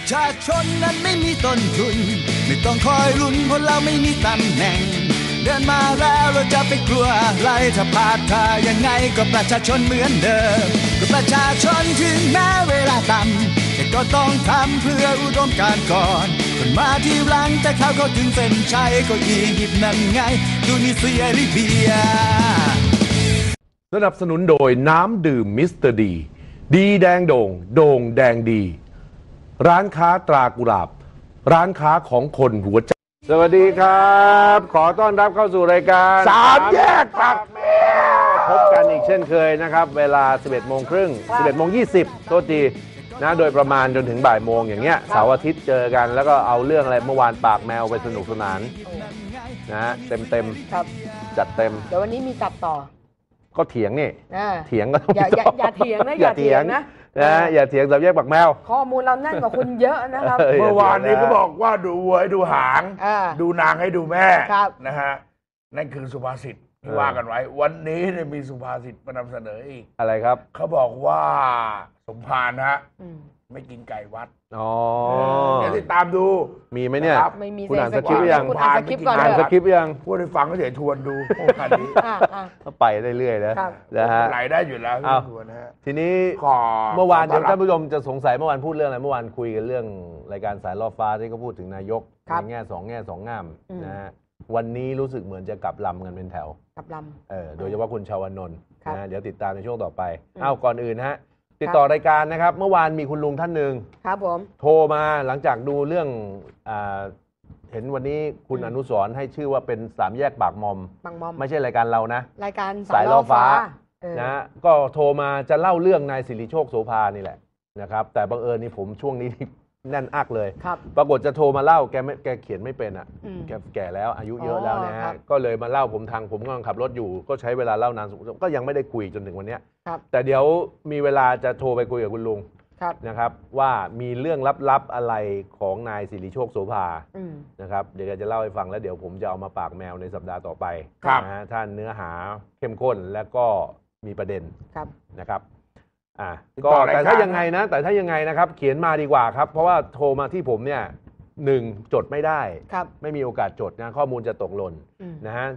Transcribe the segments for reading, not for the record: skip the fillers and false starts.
ชาชนนั้นไม่มีต้นทุนไม่ต้องคอยลุ้นเพราะเราไม่มีตำแหน่งเดินมาแล้วเราจะไปกลัวอะไรถ้าพลาดท่ายังไงก็ประชาชนเหมือนเดิมก็ประชาชนถึงแม้เวลาต่ำแต่ก็ต้องทำเพื่ออุดมการณ์ก่อนคนมาที่หลังแต่เขาก็ถึงเส้นชัยก็อียิปต์นั่นไงตูนิเซียลิเบียสนับสนุนโดยน้ำดื่มมิสเตอร์ดีดีแดงโด่งโด่งแดงดีร้านค้าตรากุหลาบร้านค้าของคนหัวใจสวัสดีครับขอต้อนรับเข้าสู่รายการสามแยกปากแมวพบกันอีกเช่นเคยนะครับเวลา 11:30 11:20 โทษทีนะโดยประมาณจนถึงบ่ายโมงอย่างเงี้ยเสาร์อาทิตย์เจอกันแล้วก็เอาเรื่องอะไรเมื่อวานปากแมวไปสนุกสนานนะเต็มครับจัดเต็มเดี๋ยววันนี้มีตัดต่อก็เถียงนี่เถียงก็ต้องอย่าเถียงนะอย่าเถียงนะอย่าเถียงสามแยกปากแมวข้อมูลเราแน่นกว่าคุณเยอะนะครับเมื่อวานนี้เขาบอกว่าดูวัวให้ดูหางดูนางให้ดูแม่นะฮะนั่นคือสุภาษิตที่ว่ากันไว้วันนี้เนี่ยมีสุภาษิตมานำเสนออีกอะไรครับเขาบอกว่าสมภารฮะไม่กินไก่วัดเดี๋ยวติดตามดูมีไหมเนี่ยไม่มีคุณอ่านสคริปต์ยังคุณอ่านสคริปต์ก่อนอ่านสคริปต์ยังพูดให้ฟังก็เฉยทวนดูโอ้คันนี้ก็ไปเรื่อยๆนะฮะไหลได้อยู่แล้วทวนนะฮะทีนี้เมื่อวานเดี๋ยวท่านผู้ชมจะสงสัยเมื่อวานพูดเรื่องอะไรเมื่อวานคุยกันเรื่องรายการสายล่อฟ้าที่เขาพูดถึงนายกในแง่สองงามนะฮะวันนี้รู้สึกเหมือนจะกลับลำกันเป็นแถวกลับลำโดยเฉพาะคุณชวนนท์นะเดี๋ยวติดตามในช่วงต่อไปก่อนอื่นฮะติดต่อรายการนะครับเมื่อวานมีคุณลุงท่านหนึ่งครับผมโทรมาหลังจากดูเรื่องเห็นวันนี้คุณอนุสรณ์ให้ชื่อว่าเป็นสามแยกปากมอมไม่ใช่รายการเรานะรายการสายล่อฟ้านะก็โทรมาจะเล่าเรื่องนายสิริโชคโสภานี่แหละนะครับแต่บังเอิญนี่ผมช่วงนี้แน่นอักเลยปรากฏจะโทรมาเล่าแกเขียนไม่เป็นแกแก่แล้วอายุเยอะแล้วนะฮะก็เลยมาเล่าผมกำลังขับรถอยู่ก็ใช้เวลาเล่านานก็ยังไม่ได้คุยจนถึงวันนี้แต่เดี๋ยวมีเวลาจะโทรไปคุยกับคุณลุงนะครับว่ามีเรื่องลับๆอะไรของนายสิริโชคโสภานะครับเดี๋ยวจะเล่าให้ฟังแล้วเดี๋ยวผมจะเอามาปากแมวในสัปดาห์ต่อไปนะฮะถ้าเนื้อหาเข้มข้นและก็มีประเด็นนะครับก็แต่ถ้ายังไงนะครับเขียนมาดีกว่าครับเพราะว่าโทรมาที่ผมเนี่ย1จดไม่ได้ไม่มีโอกาสจดนะข้อมูลจะตกหล่นนะฮะ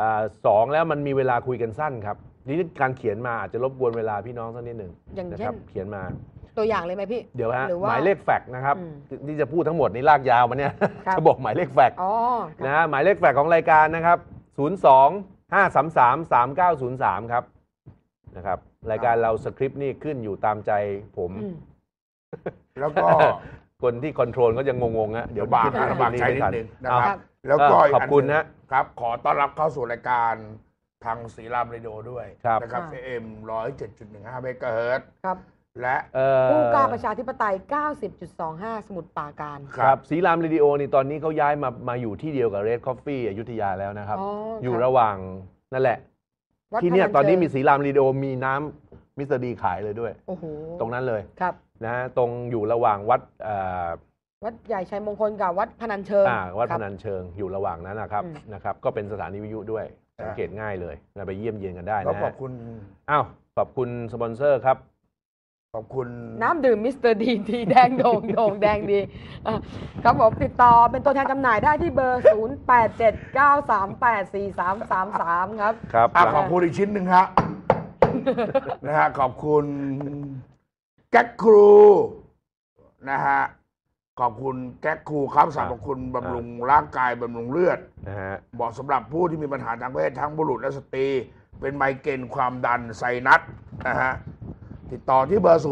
2แล้วมันมีเวลาคุยกันสั้นครับนี่การเขียนมาอาจจะรบกวนเวลาพี่น้องสักนิดหนึ่งนะครับเขียนมาตัวอย่างเลยไหมพี่เดี๋ยวฮะหมายเลขแฟกซ์นะครับที่จะพูดทั้งหมดนี่ลากยาวมาเนี่ยจะบอกหมายเลขแฟกซ์นะหมายเลขแฟกซ์ของรายการนะครับ02-533-3903ครับนะครับรายการเราสคริปต์นี่ขึ้นอยู่ตามใจผมแล้วก็คนที่คอนโทรลก็จะงงๆฮะเดี๋ยวบางใจนิดนึงนะครับแล้วก็ขอบคุณนะครับขอต้อนรับเข้าสู่รายการทางศรีรามเรดิโอด้วยนะครับ FM 107.15 เมกะเฮิรตซ์และผู้กล้าประชาธิปไตย 90.25 สมุทรปราการครับศรีรามเรดิโอนี่ตอนนี้เขาย้ายมาอยู่ที่เดียวกับเรดคอฟฟี่อยุธยาแล้วนะครับอยู่ระหว่างนั่นแหละที่เนี่ยตอนนี้มีศรีรามเรดิโอมีน้ำมิสเตอร์ดีขายเลยด้วยตรงนั้นเลยนะตรงอยู่ระหว่างวัดใหญ่ชัยมงคลกับวัดพนัญเชิงวัดพนัญเชิงอยู่ระหว่างนั้นนะครับก็เป็นสถานีวิทยุด้วยสังเกตง่ายเลยไปเยี่ยมเยียนกันได้นะขอบคุณขอบคุณสปอนเซอร์ครับขอบคุณน้ำดื่มมิสเตอร์ดีทีแดงโด่งแดงดีครับผมติดต่อเป็นตัวแทนจำหน่ายได้ที่เบอร์ 0879384333 ครับขอบคุณอีกชิ้นหนึ่งครับนะฮะขอบคุณแก๊กครูนะฮะขอบคุณแก๊กครูครับสรรพคุณบำรุงร่างกายบำรุงเลือดเหมาะสำหรับผู้ที่มีปัญหาทางเพศทั้งบุรุษและสตรีเป็นไมเกรนความดันไซนัสนะฮะติดต่อที่เบอร์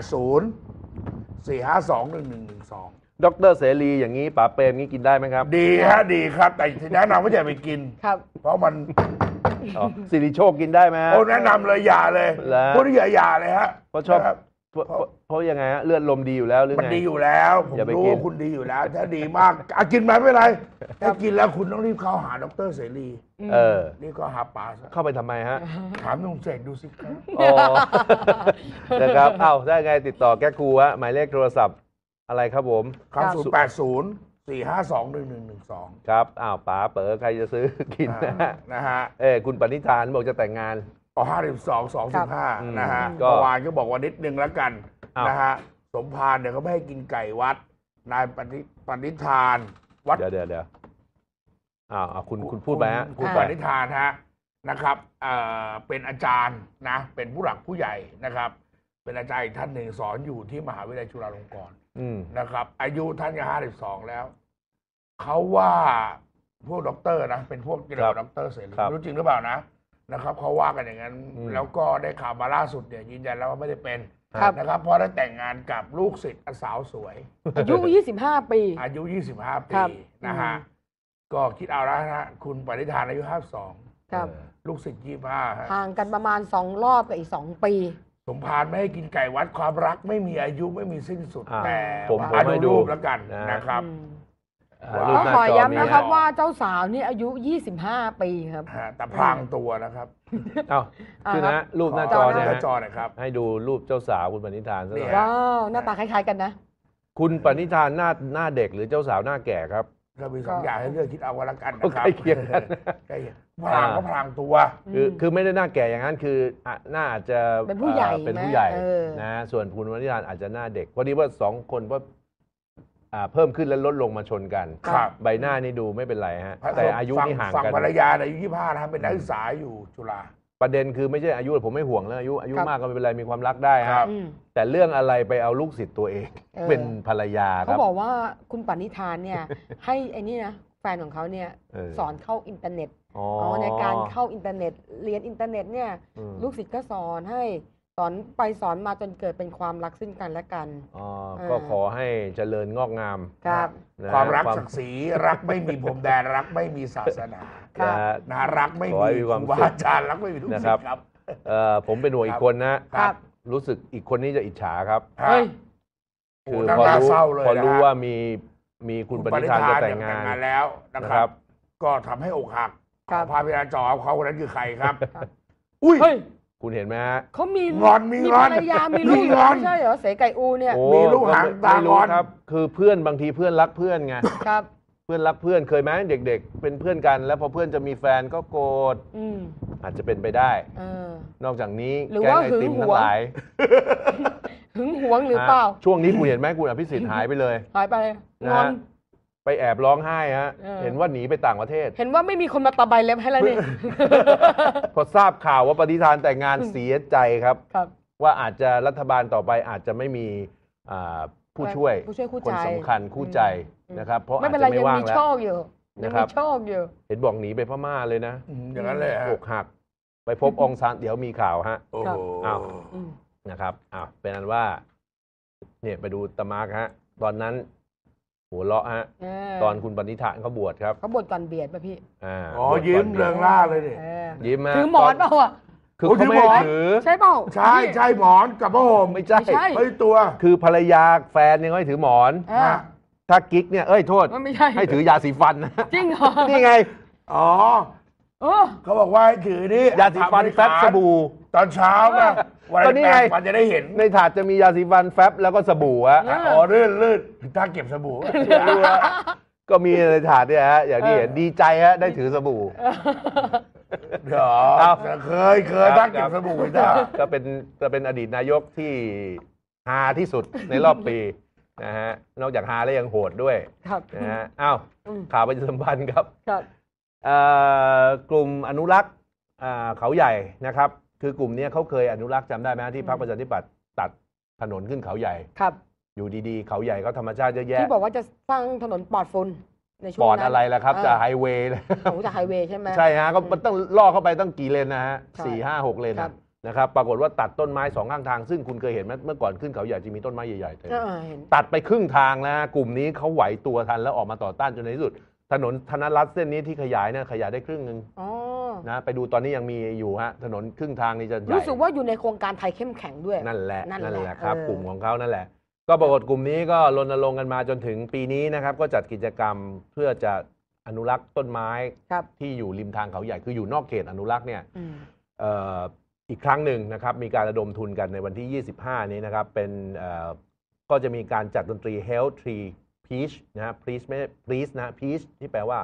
0804521112 ดร.เสรีอย่างนี้ป๋าเปรมงี้กินได้ไหมครับดีครับแต่แนะนำว่าอย่าไปกินเพราะมันสิริโชคกินได้ไหมแนะนำเลยอย่าเลยพูดอย่าเลยฮะเพราะชอบเพราะยังไงฮะเลือดลมดีอยู่แล้วหรือไงมันดีอยู่แล้วผมรู้ว่าคุณดีอยู่แล้วถ้าดีมากกินมาไม่เป็นไรถ้ากินแล้วคุณต้องรีบเข้าหาดร.เสรีนี่ก็หาป๋าเข้าไปทำไมฮะถามลุงเสกดูสิครับนะครับได้ไงติดต่อแก๊กครูฮะหมายเลขโทรศัพท์อะไรครับผม 080-452-1112 ครับป๋าเป๋อใครจะซื้อกินนะฮะคุณปณิธานบอกจะแต่งงาน 52-25นะฮะเมื่อวานก็บอกว่านิดนึงแล้วกันนะฮะสมภารเนี่ยเขาไม่ให้กินไก่วัดนายปณิธานวัดเดี๋ยวคุณพูดไปฮะคุณปณิธานฮะนะครับเป็นอาจารย์นะเป็นผู้หลักผู้ใหญ่นะครับ เป็นอาจารย์อีกท่านหนึ่งสอนอยู่ที่มหาวิทยาลัยจุฬาลงกรณ์นะครับ อายุท่านก็52แล้วเขาว่าพวกด็อกเตอร์นะเป็นพวกเกี่ยวกับด็อกเตอร์เสรีรู้จริงหรือเปล่านะครับเขาว่ากันอย่างนั้นแล้วก็ได้ข่าวมาล่าสุดเนี่ยยืนยันแล้วว่าไม่ได้เป็นนะครับเพราะได้แต่งงานกับลูกศิษย์สาวสวยอายุ 25 ปีอายุ 25 ปีนะฮะก็คิดเอาแล้วนะคุณปณิธานอายุ52 ครับลูกศิษย์25 ห่างกันประมาณ2 รอบกับอีก2 ปีสมภารไม่ให้กินไก่วัดความรักไม่มีอายุไม่มีสิ้นสุดแต่ผมให้ดูรูปแล้วกันนะครับก็ขอย้ำนะครับว่าเจ้าสาวนี่อายุ 25 ปีครับแต่พรางตัวนะครับคือนะรูปหน้าจอเนี่ยนะครับให้ดูรูปเจ้าสาวคุณปณิธานซะหน่อยว้าวหน้าตาคล้ายๆกันนะคุณปณิธานหน้าเด็กหรือเจ้าสาวหน้าแก่ครับก็มี2 อย่างให้เลือกคิดเอาละกันนะครับใกล้เคียงกันพรางก็พรางตัวคือไม่ได้หน้าแก่อย่างนั้นคือหน้าอาจจะเป็นผู้ใหญ่นะส่วนคุณปณิธานอาจจะหน้าเด็กพอดีว่า2 คนว่าเพิ่มขึ้นและลดลงมาชนกันใบหน้านี่ดูไม่เป็นไรฮะแต่อายุนี่ห่างกันฝั่งภรรยาอายุ25นะครับเป็นนักศึกษาอยู่จุฬาประเด็นคือไม่ใช่อายุผมไม่ห่วงเรื่องอายุมากก็ไม่เป็นไรมีความรักได้ครับแต่เรื่องอะไรไปเอาลูกศิษย์ตัวเองเป็นภรรยาเขาบอกว่าคุณปณิธานเนี่ยให้ไอ้นี่นะแฟนของเขาเนี่ยสอนเข้าอินเทอร์เน็ตในการเข้าอินเทอร์เน็ตเรียนอินเทอร์เน็ตเนี่ยลูกศิษย์ก็สอนให้สอนมาจนเกิดเป็นความรักซึ่งกันและกันก็ขอให้เจริญงอกงามความรักศักดิ์ศรีรักไม่มีพรมแดนรักไม่มีศาสนารักไม่มีครูบาอาจารย์รักไม่มีทุกสิ่งครับผมเป็นห่วงอีกคนนะครับรู้สึกอีกคนนี้จะอิจฉาครับคือพอรู้ว่ามีคุณปณิธานจะแต่งงานแล้วนะครับก็ทำให้อกหักพาพิราจอเขาคนนั้นคือใครครับอุ้ยคุณเห็นไหมฮะเขามีงอนมีภรรยามีลูกไม่ใช่เหรอเสไก่อูเนี่ยมีลูกหางตางอนครับคือเพื่อนบางทีเพื่อนรักเพื่อนไงครับเพื่อนรักเพื่อนเคยไหมเด็กๆเป็นเพื่อนกันแล้วพอเพื่อนจะมีแฟนก็โกรธอาจจะเป็นไปได้นอกจากนี้แก๊งไอติมทั้งหลายหึงหวงหรือเปล่าช่วงนี้คุณเห็นไหมคุณอภิสิทธิ์หายไปเลยหายไปงอนไปแอบร้องไห้ฮะเห็นว่าหนีไปต่างประเทศเห็นว่าไม่มีคนมาตะไบเล็บให้แล้วนี่พอทราบข่าวว่าปณิธานแต่งงานเสียใจครับว่าอาจจะรัฐบาลต่อไปอาจจะไม่มีผู้ช่วยคนสำคัญคู่ใจนะครับเพราะอาจจะไม่ว่างแล้วนะครับเห็นบอกหนีไปพม่าเลยนะอย่างนั้นเลยอกหักไปพบองซานเดี๋ยวมีข่าวฮะนะครับเป็นอันว่าเนี่ยไปดูตะมาร์กฮะตอนนั้นหัวเราะฮะตอนคุณปณิธานเขาบวชครับเขาบวชก่อนเบียดป่ะพี่ยิ้มเริงร่าเลยดิยิ้มฮะถือหมอนเปล่าอ่ะคือเขาไม่ถือใช่เปล่าใช่หมอนกับผ้าห่มไม่ใช่เฮ้ยตัวคือภรรยาแฟนยังไม่ถือหมอนถ้ากิ๊กเนี่ยโทษให้ถือยาสีฟันนะจริงเหรอนี่ไงเขาบอกว่าให้ถือนี่ยาสีฟันแฟบสบู่ตอนเช้านะวันนี้ไงมันจะได้เห็นในถาดจะมียาสีฟันแฟบแล้วก็สบู่ฮะลื่นถ้าเก็บสบู่ก็มีในถาดเนี่ยฮะอย่างที่เห็นดีใจฮะได้ถือสบู่เดี๋ยวเคยถ้าเก็บสบู่ได้ก็เป็นอดีตนายกที่ฮาที่สุดในรอบปีนะฮะนอกจากฮาแล้วยังโหดด้วยนะฮะข่าวประชาสัมพันธ์ครับกลุ่มอนุรักษ์เขาใหญ่นะครับคือกลุ่มนี้เขาเคยอนุรักษ์จำได้ไหมที่พรรคประชาธิปัตย์ตัดถนนขึ้นเขาใหญ่ครับอยู่ดีๆเขาใหญ่เขาธรรมชาติเยอะแยะที่บอกว่าจะสร้างถนนปลอดฝุ่นในช่วงนั้นปลอดอะไรล่ะครับจะไฮเวย์เลยจะไฮเวย์ใช่ไหมใช่ฮะก็มันต้องล่อเข้าไปต้องกี่เลนนะฮะ4, 5, 6 เลนนะครับปรากฏว่าตัดต้นไม้2 ข้างทางซึ่งคุณเคยเห็นไหมเมื่อก่อนขึ้นเขาใหญ่จะมีต้นไม้ใหญ่ๆเลยตัดไปครึ่งทางนะกลุ่มนี้เขาไหวตัวทันแล้วออกมาต่อต้านจนในที่สุดถนนธนรัตน์เส้นนี้ที่ขยายเนี่ยขยายได้ครึ่งนึงนะไปดูตอนนี้ยังมีอยู่ฮะถนนครึ่งทางนี้จะใหญ่รู้สึกว่าอยู่ในโครงการไทยเข้มแข็งด้วยนั่นแหละครับกลุ่มของเขานั่นแหละก็ปรากฏกลุ่มนี้ก็รณรงค์กันมาจนถึงปีนี้นะครับก็จัดกิจกรรมเพื่อจะอนุรักษ์ต้นไม้ที่อยู่ริมทางเขาใหญ่คืออยู่นอกเขตอนุรักษ์เนี่ยอีกครั้งหนึ่งนะครับมีการระดมทุนกันในวันที่25นี้นะครับเป็นก็จะมีการจัดดนตรี Health Tree Peace นะฮะ Peace ไม่ Peace นะ Peace ที่แปลว่า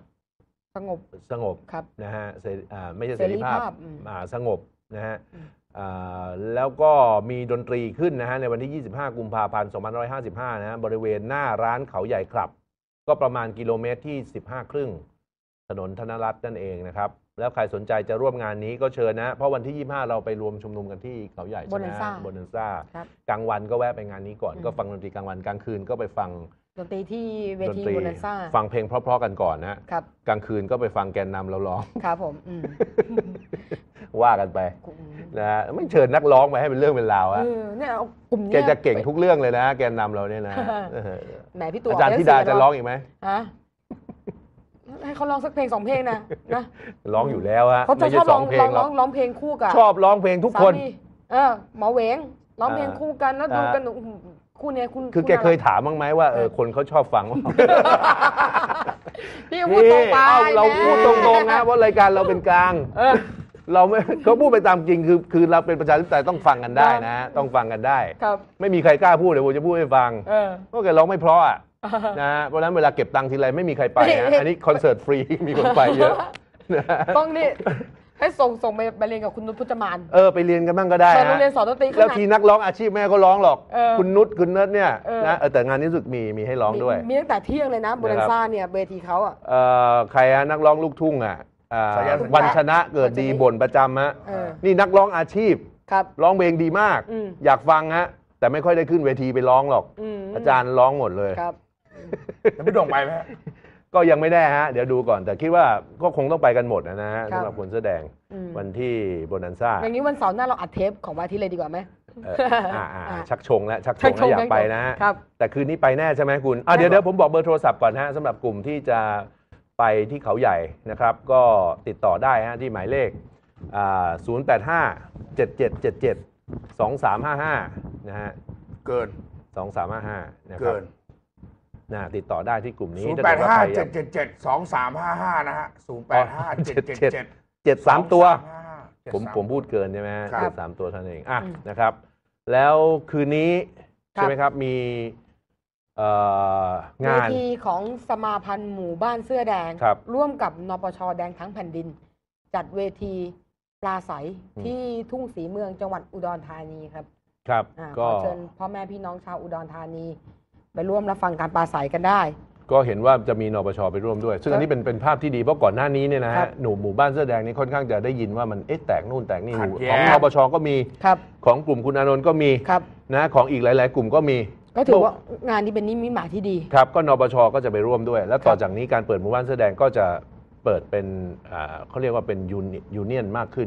สงบนะฮะไม่ใช่เสรีภาพสงบนะฮะแล้วก็มีดนตรีขึ้นนะฮะในวันที่ 25 กุมภาพันธ์ 2555 นะฮะบริเวณหน้าร้านเขาใหญ่คลับก็ประมาณกิโลเมตรที่ 15 ครึ่งถนนธนรัตน์นั่นเองนะครับแล้วใครสนใจจะร่วมงานนี้ก็เชิญนะเพราะวันที่ 25 เราไปรวมชุมนุมกันที่เขาใหญ่ใช่ไหมโบนันซ่ากลางวันก็แวะไปงานนี้ก่อนก็ฟังดนตรีกลางวันกลางคืนก็ไปฟังดนตรีที่เวทีโบนันซ่าฟังเพลงเพราะๆกันก่อนนะครับกลางคืนก็ไปฟังแกนนำเราร้องครับผมว่ากันไปนะไม่เชิญนักร้องมาให้เป็นเรื่องเป็นราวอะเนี่ยกลุ่มนี้แกจะเก่งทุกเรื่องเลยนะแกนนำเราเนี่ยนะแหมพี่ตัวอาจารย์ธิดาจะร้องอีกไหมให้เขาร้องสักเพลง2เพลงนะร้องอยู่แล้วฮะเขาจะชอบร้องเพลงคู่กันชอบร้องเพลงทุกคนหมอเหวงร้องเพลงคู่กันแล้วดูกันคู่นี้คุณคือแกเคยถามบ้างไหมว่าคนเขาชอบฟังว่าพี่พูดตรงไปเราพูดตรงๆนะว่ารายการเราเป็นกลางเราไม่เขาพูดไปตามจริงคือเราเป็นประชาธิปไตยต้องฟังกันได้นะต้องฟังกันได้ไม่มีใครกล้าพูดเดี๋ยวผมจะพูดให้ฟังเพราะแกร้องไม่เพราะนะเพราะฉะนั้นเวลาเก็บตังค์ทีไรไม่มีใครไปนะอันนี้คอนเสิร์ตฟรีมีคนไปเยอะต้องนี่ให้ส่งไปเรียนกับคุณนุชพุทธมานไปเรียนกันบ้างก็ได้โรงเรียนสอนดนตรีแล้วทีนักร้องอาชีพแม่ก็ร้องหรอกคุณนุชคุณเนิร์ดเนี่ยนะแต่งานนี้รู้สึกมีให้ร้องด้วยมีตั้งแต่เที่ยงเลยนะโบนันซ่าเนี่ยเวทีเขาใครนักร้องลูกทุ่งวันชนะเกิดดีบ่นประจำฮะนี่นักร้องอาชีพร้องเพลงดีมากอยากฟังฮะแต่ไม่ค่อยได้ขึ้นเวทีไปร้องหรอกอาจารย์ร้องหมดเลยแล้วพี่โด่งไปไหมก็ยังไม่แน่ฮะเดี๋ยวดูก่อนแต่คิดว่าก็คงต้องไปกันหมดนะฮะสำหรับคนแสดงวันที่โบนันซ่าอย่างนี้วันเสาร์หน้าเราอัดเทปของวันอาทิตย์เลยดีกว่าไหมชักชงแล้วอยากไปนะแต่คืนนี้ไปแน่ใช่ไหมคุณเดี๋ยวผมบอกเบอร์โทรศัพท์ก่อนฮะสำหรับกลุ่มที่จะไปที่เขาใหญ่นะครับก็ติดต่อได้ฮะที่หมายเลข085-7777-2355นะฮะเกิน 2355นะครับติดต่อได้ที่กลุ่มนี้ 085-777-2355นะฮะ 085-777-73ตัวผมพูดเกินใช่ไหม3ตัวเท่านั้นเองนะครับแล้วคืนนี้ใช่ไหมครับมีงานเวทีของสมาพันธ์หมู่บ้านเสื้อแดงร่วมกับนปช.แดงทั้งแผ่นดินจัดเวทีปราศัยที่ทุ่งศรีเมืองจังหวัดอุดรธานีครับก็เชิญพ่อแม่พี่น้องชาวอุดรธานีไปร่วมรับฟังการปราศัยกันได้ก็เห็นว่าจะมีนปช.ไปร่วมด้วยซึ่งอันนี้เป็นภาพที่ดีเพราะก่อนหน้านี้เนี่ยนะฮะหมู่บ้านเสื้อแดงนี่ค่อนข้างจะได้ยินว่ามันแตกนู่นแตกนี่ของนปช.ก็มีของกลุ่มคุณอานนท์ก็มีนะของอีกหลายๆกลุ่มก็มีก็ถือว่างานนี้เป็นนิมิตหมายที่ดีครับก็นปช.ก็จะไปร่วมด้วยแล้วต่อจากนี้การเปิดหมู่บ้านเสื้อแดงก็จะเปิดเป็นเขาเรียกว่าเป็นยูเนียนมากขึ้น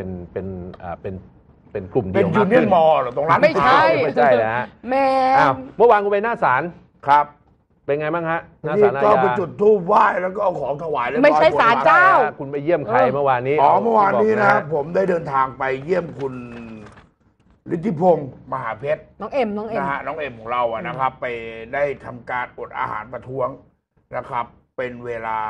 เป็นกลุ่มเดียวเป็นยูเนียนมอลหรอตรงนั้นไม่ใช่นะฮะแม่เมื่อวานกูไปหน้าศาลครับเป็นไงบ้างฮะหน้าศาลอาญาก็ไปจุดธูปไหว้แล้วก็เอาของถวายไม่ใช่ศาลเจ้าคุณไปเยี่ยมใครเมื่อวานนี้เมื่อวานนี้นะผมได้เดินทางไปเยี่ยมคุณฤทธิพงศ์มหาเพชรน้องเอ็มนะฮะน้องเอ็มของเราอะนะครับไปได้ทำการอดอาหารประท้วงนะครับเป็นเวลา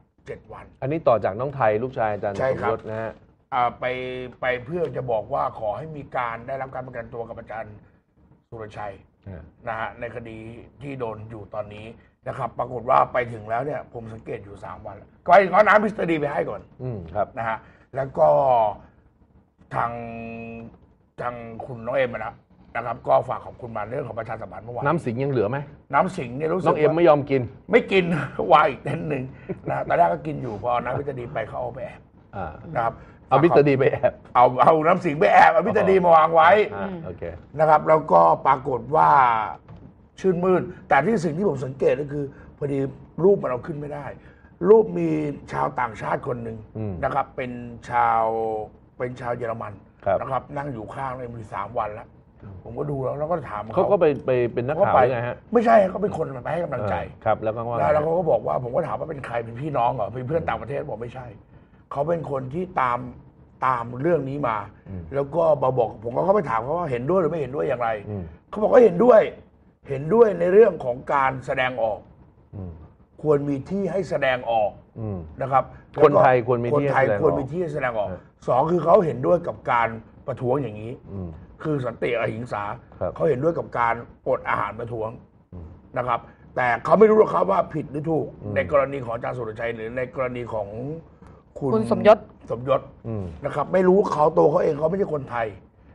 7 วันอันนี้ต่อจากน้องไทยลูกชายอาจารย์สมยศนะฮะไปเพื่อจะบอกว่าขอให้มีการได้รับการประกันตัวกับอาจารย์สุรชัยนะฮะในคดีที่โดนอยู่ตอนนี้นะครับปรากฏว่าไปถึงแล้วเนี่ยผมสังเกตอยู่3 วันก็เอาน้ำพิสเตอร์ดีไปให้ก่อนครับนะฮะแล้วก็ทางคุณน้องเอ็มนะครับก็ฝากขอบคุณมาเรื่องของประชาสัมพันธ์เมื่อวานน้ำสิงยังเหลือไหมน้ำสิงเนี่ยรู้สึกน้องเอ็มไม่ยอมกินไม่กินวายอีกเต็นหนึ่งนะตอนแรกก็กินอยู่พอน้ำพิสเตอร์ดีไปเขาเอาไปแอบนะครับเอาพิสเตอร์ดีไปแอบเอาน้ำสิงไปแอบเอาพิสเตอร์ดีมาวางไว้นะครับแล้วก็ปรากฏว่าชื่นมื่นแต่ที่สิ่งที่ผมสังเกตก็คือพอดีรูปมันเอาขึ้นไม่ได้รูปมีชาวต่างชาติคนหนึ่งนะครับเป็นชาวเยอรมันนะครับนั่งอยู่ข้างเลยมี3 วันแล้วผมก็ดูแล้วก็ถามเขาก็ไปเป็นนักข่าวไงฮะไม่ใช่เขาเป็นคนมาให้กำลังใจครับแล้วก็ว่าแล้วเขาก็บอกว่าผมก็ถามว่าเป็นใครเป็นพี่น้องเหรอเป็นเพื่อนต่างประเทศบอกไม่ใช่เขาเป็นคนที่ตามเรื่องนี้มาแล้วก็มาบอกผมก็เข้าไปถามเขาว่าเห็นด้วยหรือไม่เห็นด้วยอย่างไรเขาบอกว่าเห็นด้วยในเรื่องของการแสดงออกควรมีที่ให้แสดงออกนะครับคนไทยควรมีที่ให้แสดงออก2คือเขาเห็นด้วยกับการประท้วงอย่างนี้คือสันติอหิงสาเขาเห็นด้วยกับการอดอาหารประท้วงนะครับแต่เขาไม่รู้หรอกครับว่าผิดหรือถูกในกรณีของอาจารย์สุรชัยหรือในกรณีของคุณสมยศนะครับไม่รู้เขาตัวเขาเองเขาไม่ใช่คนไทย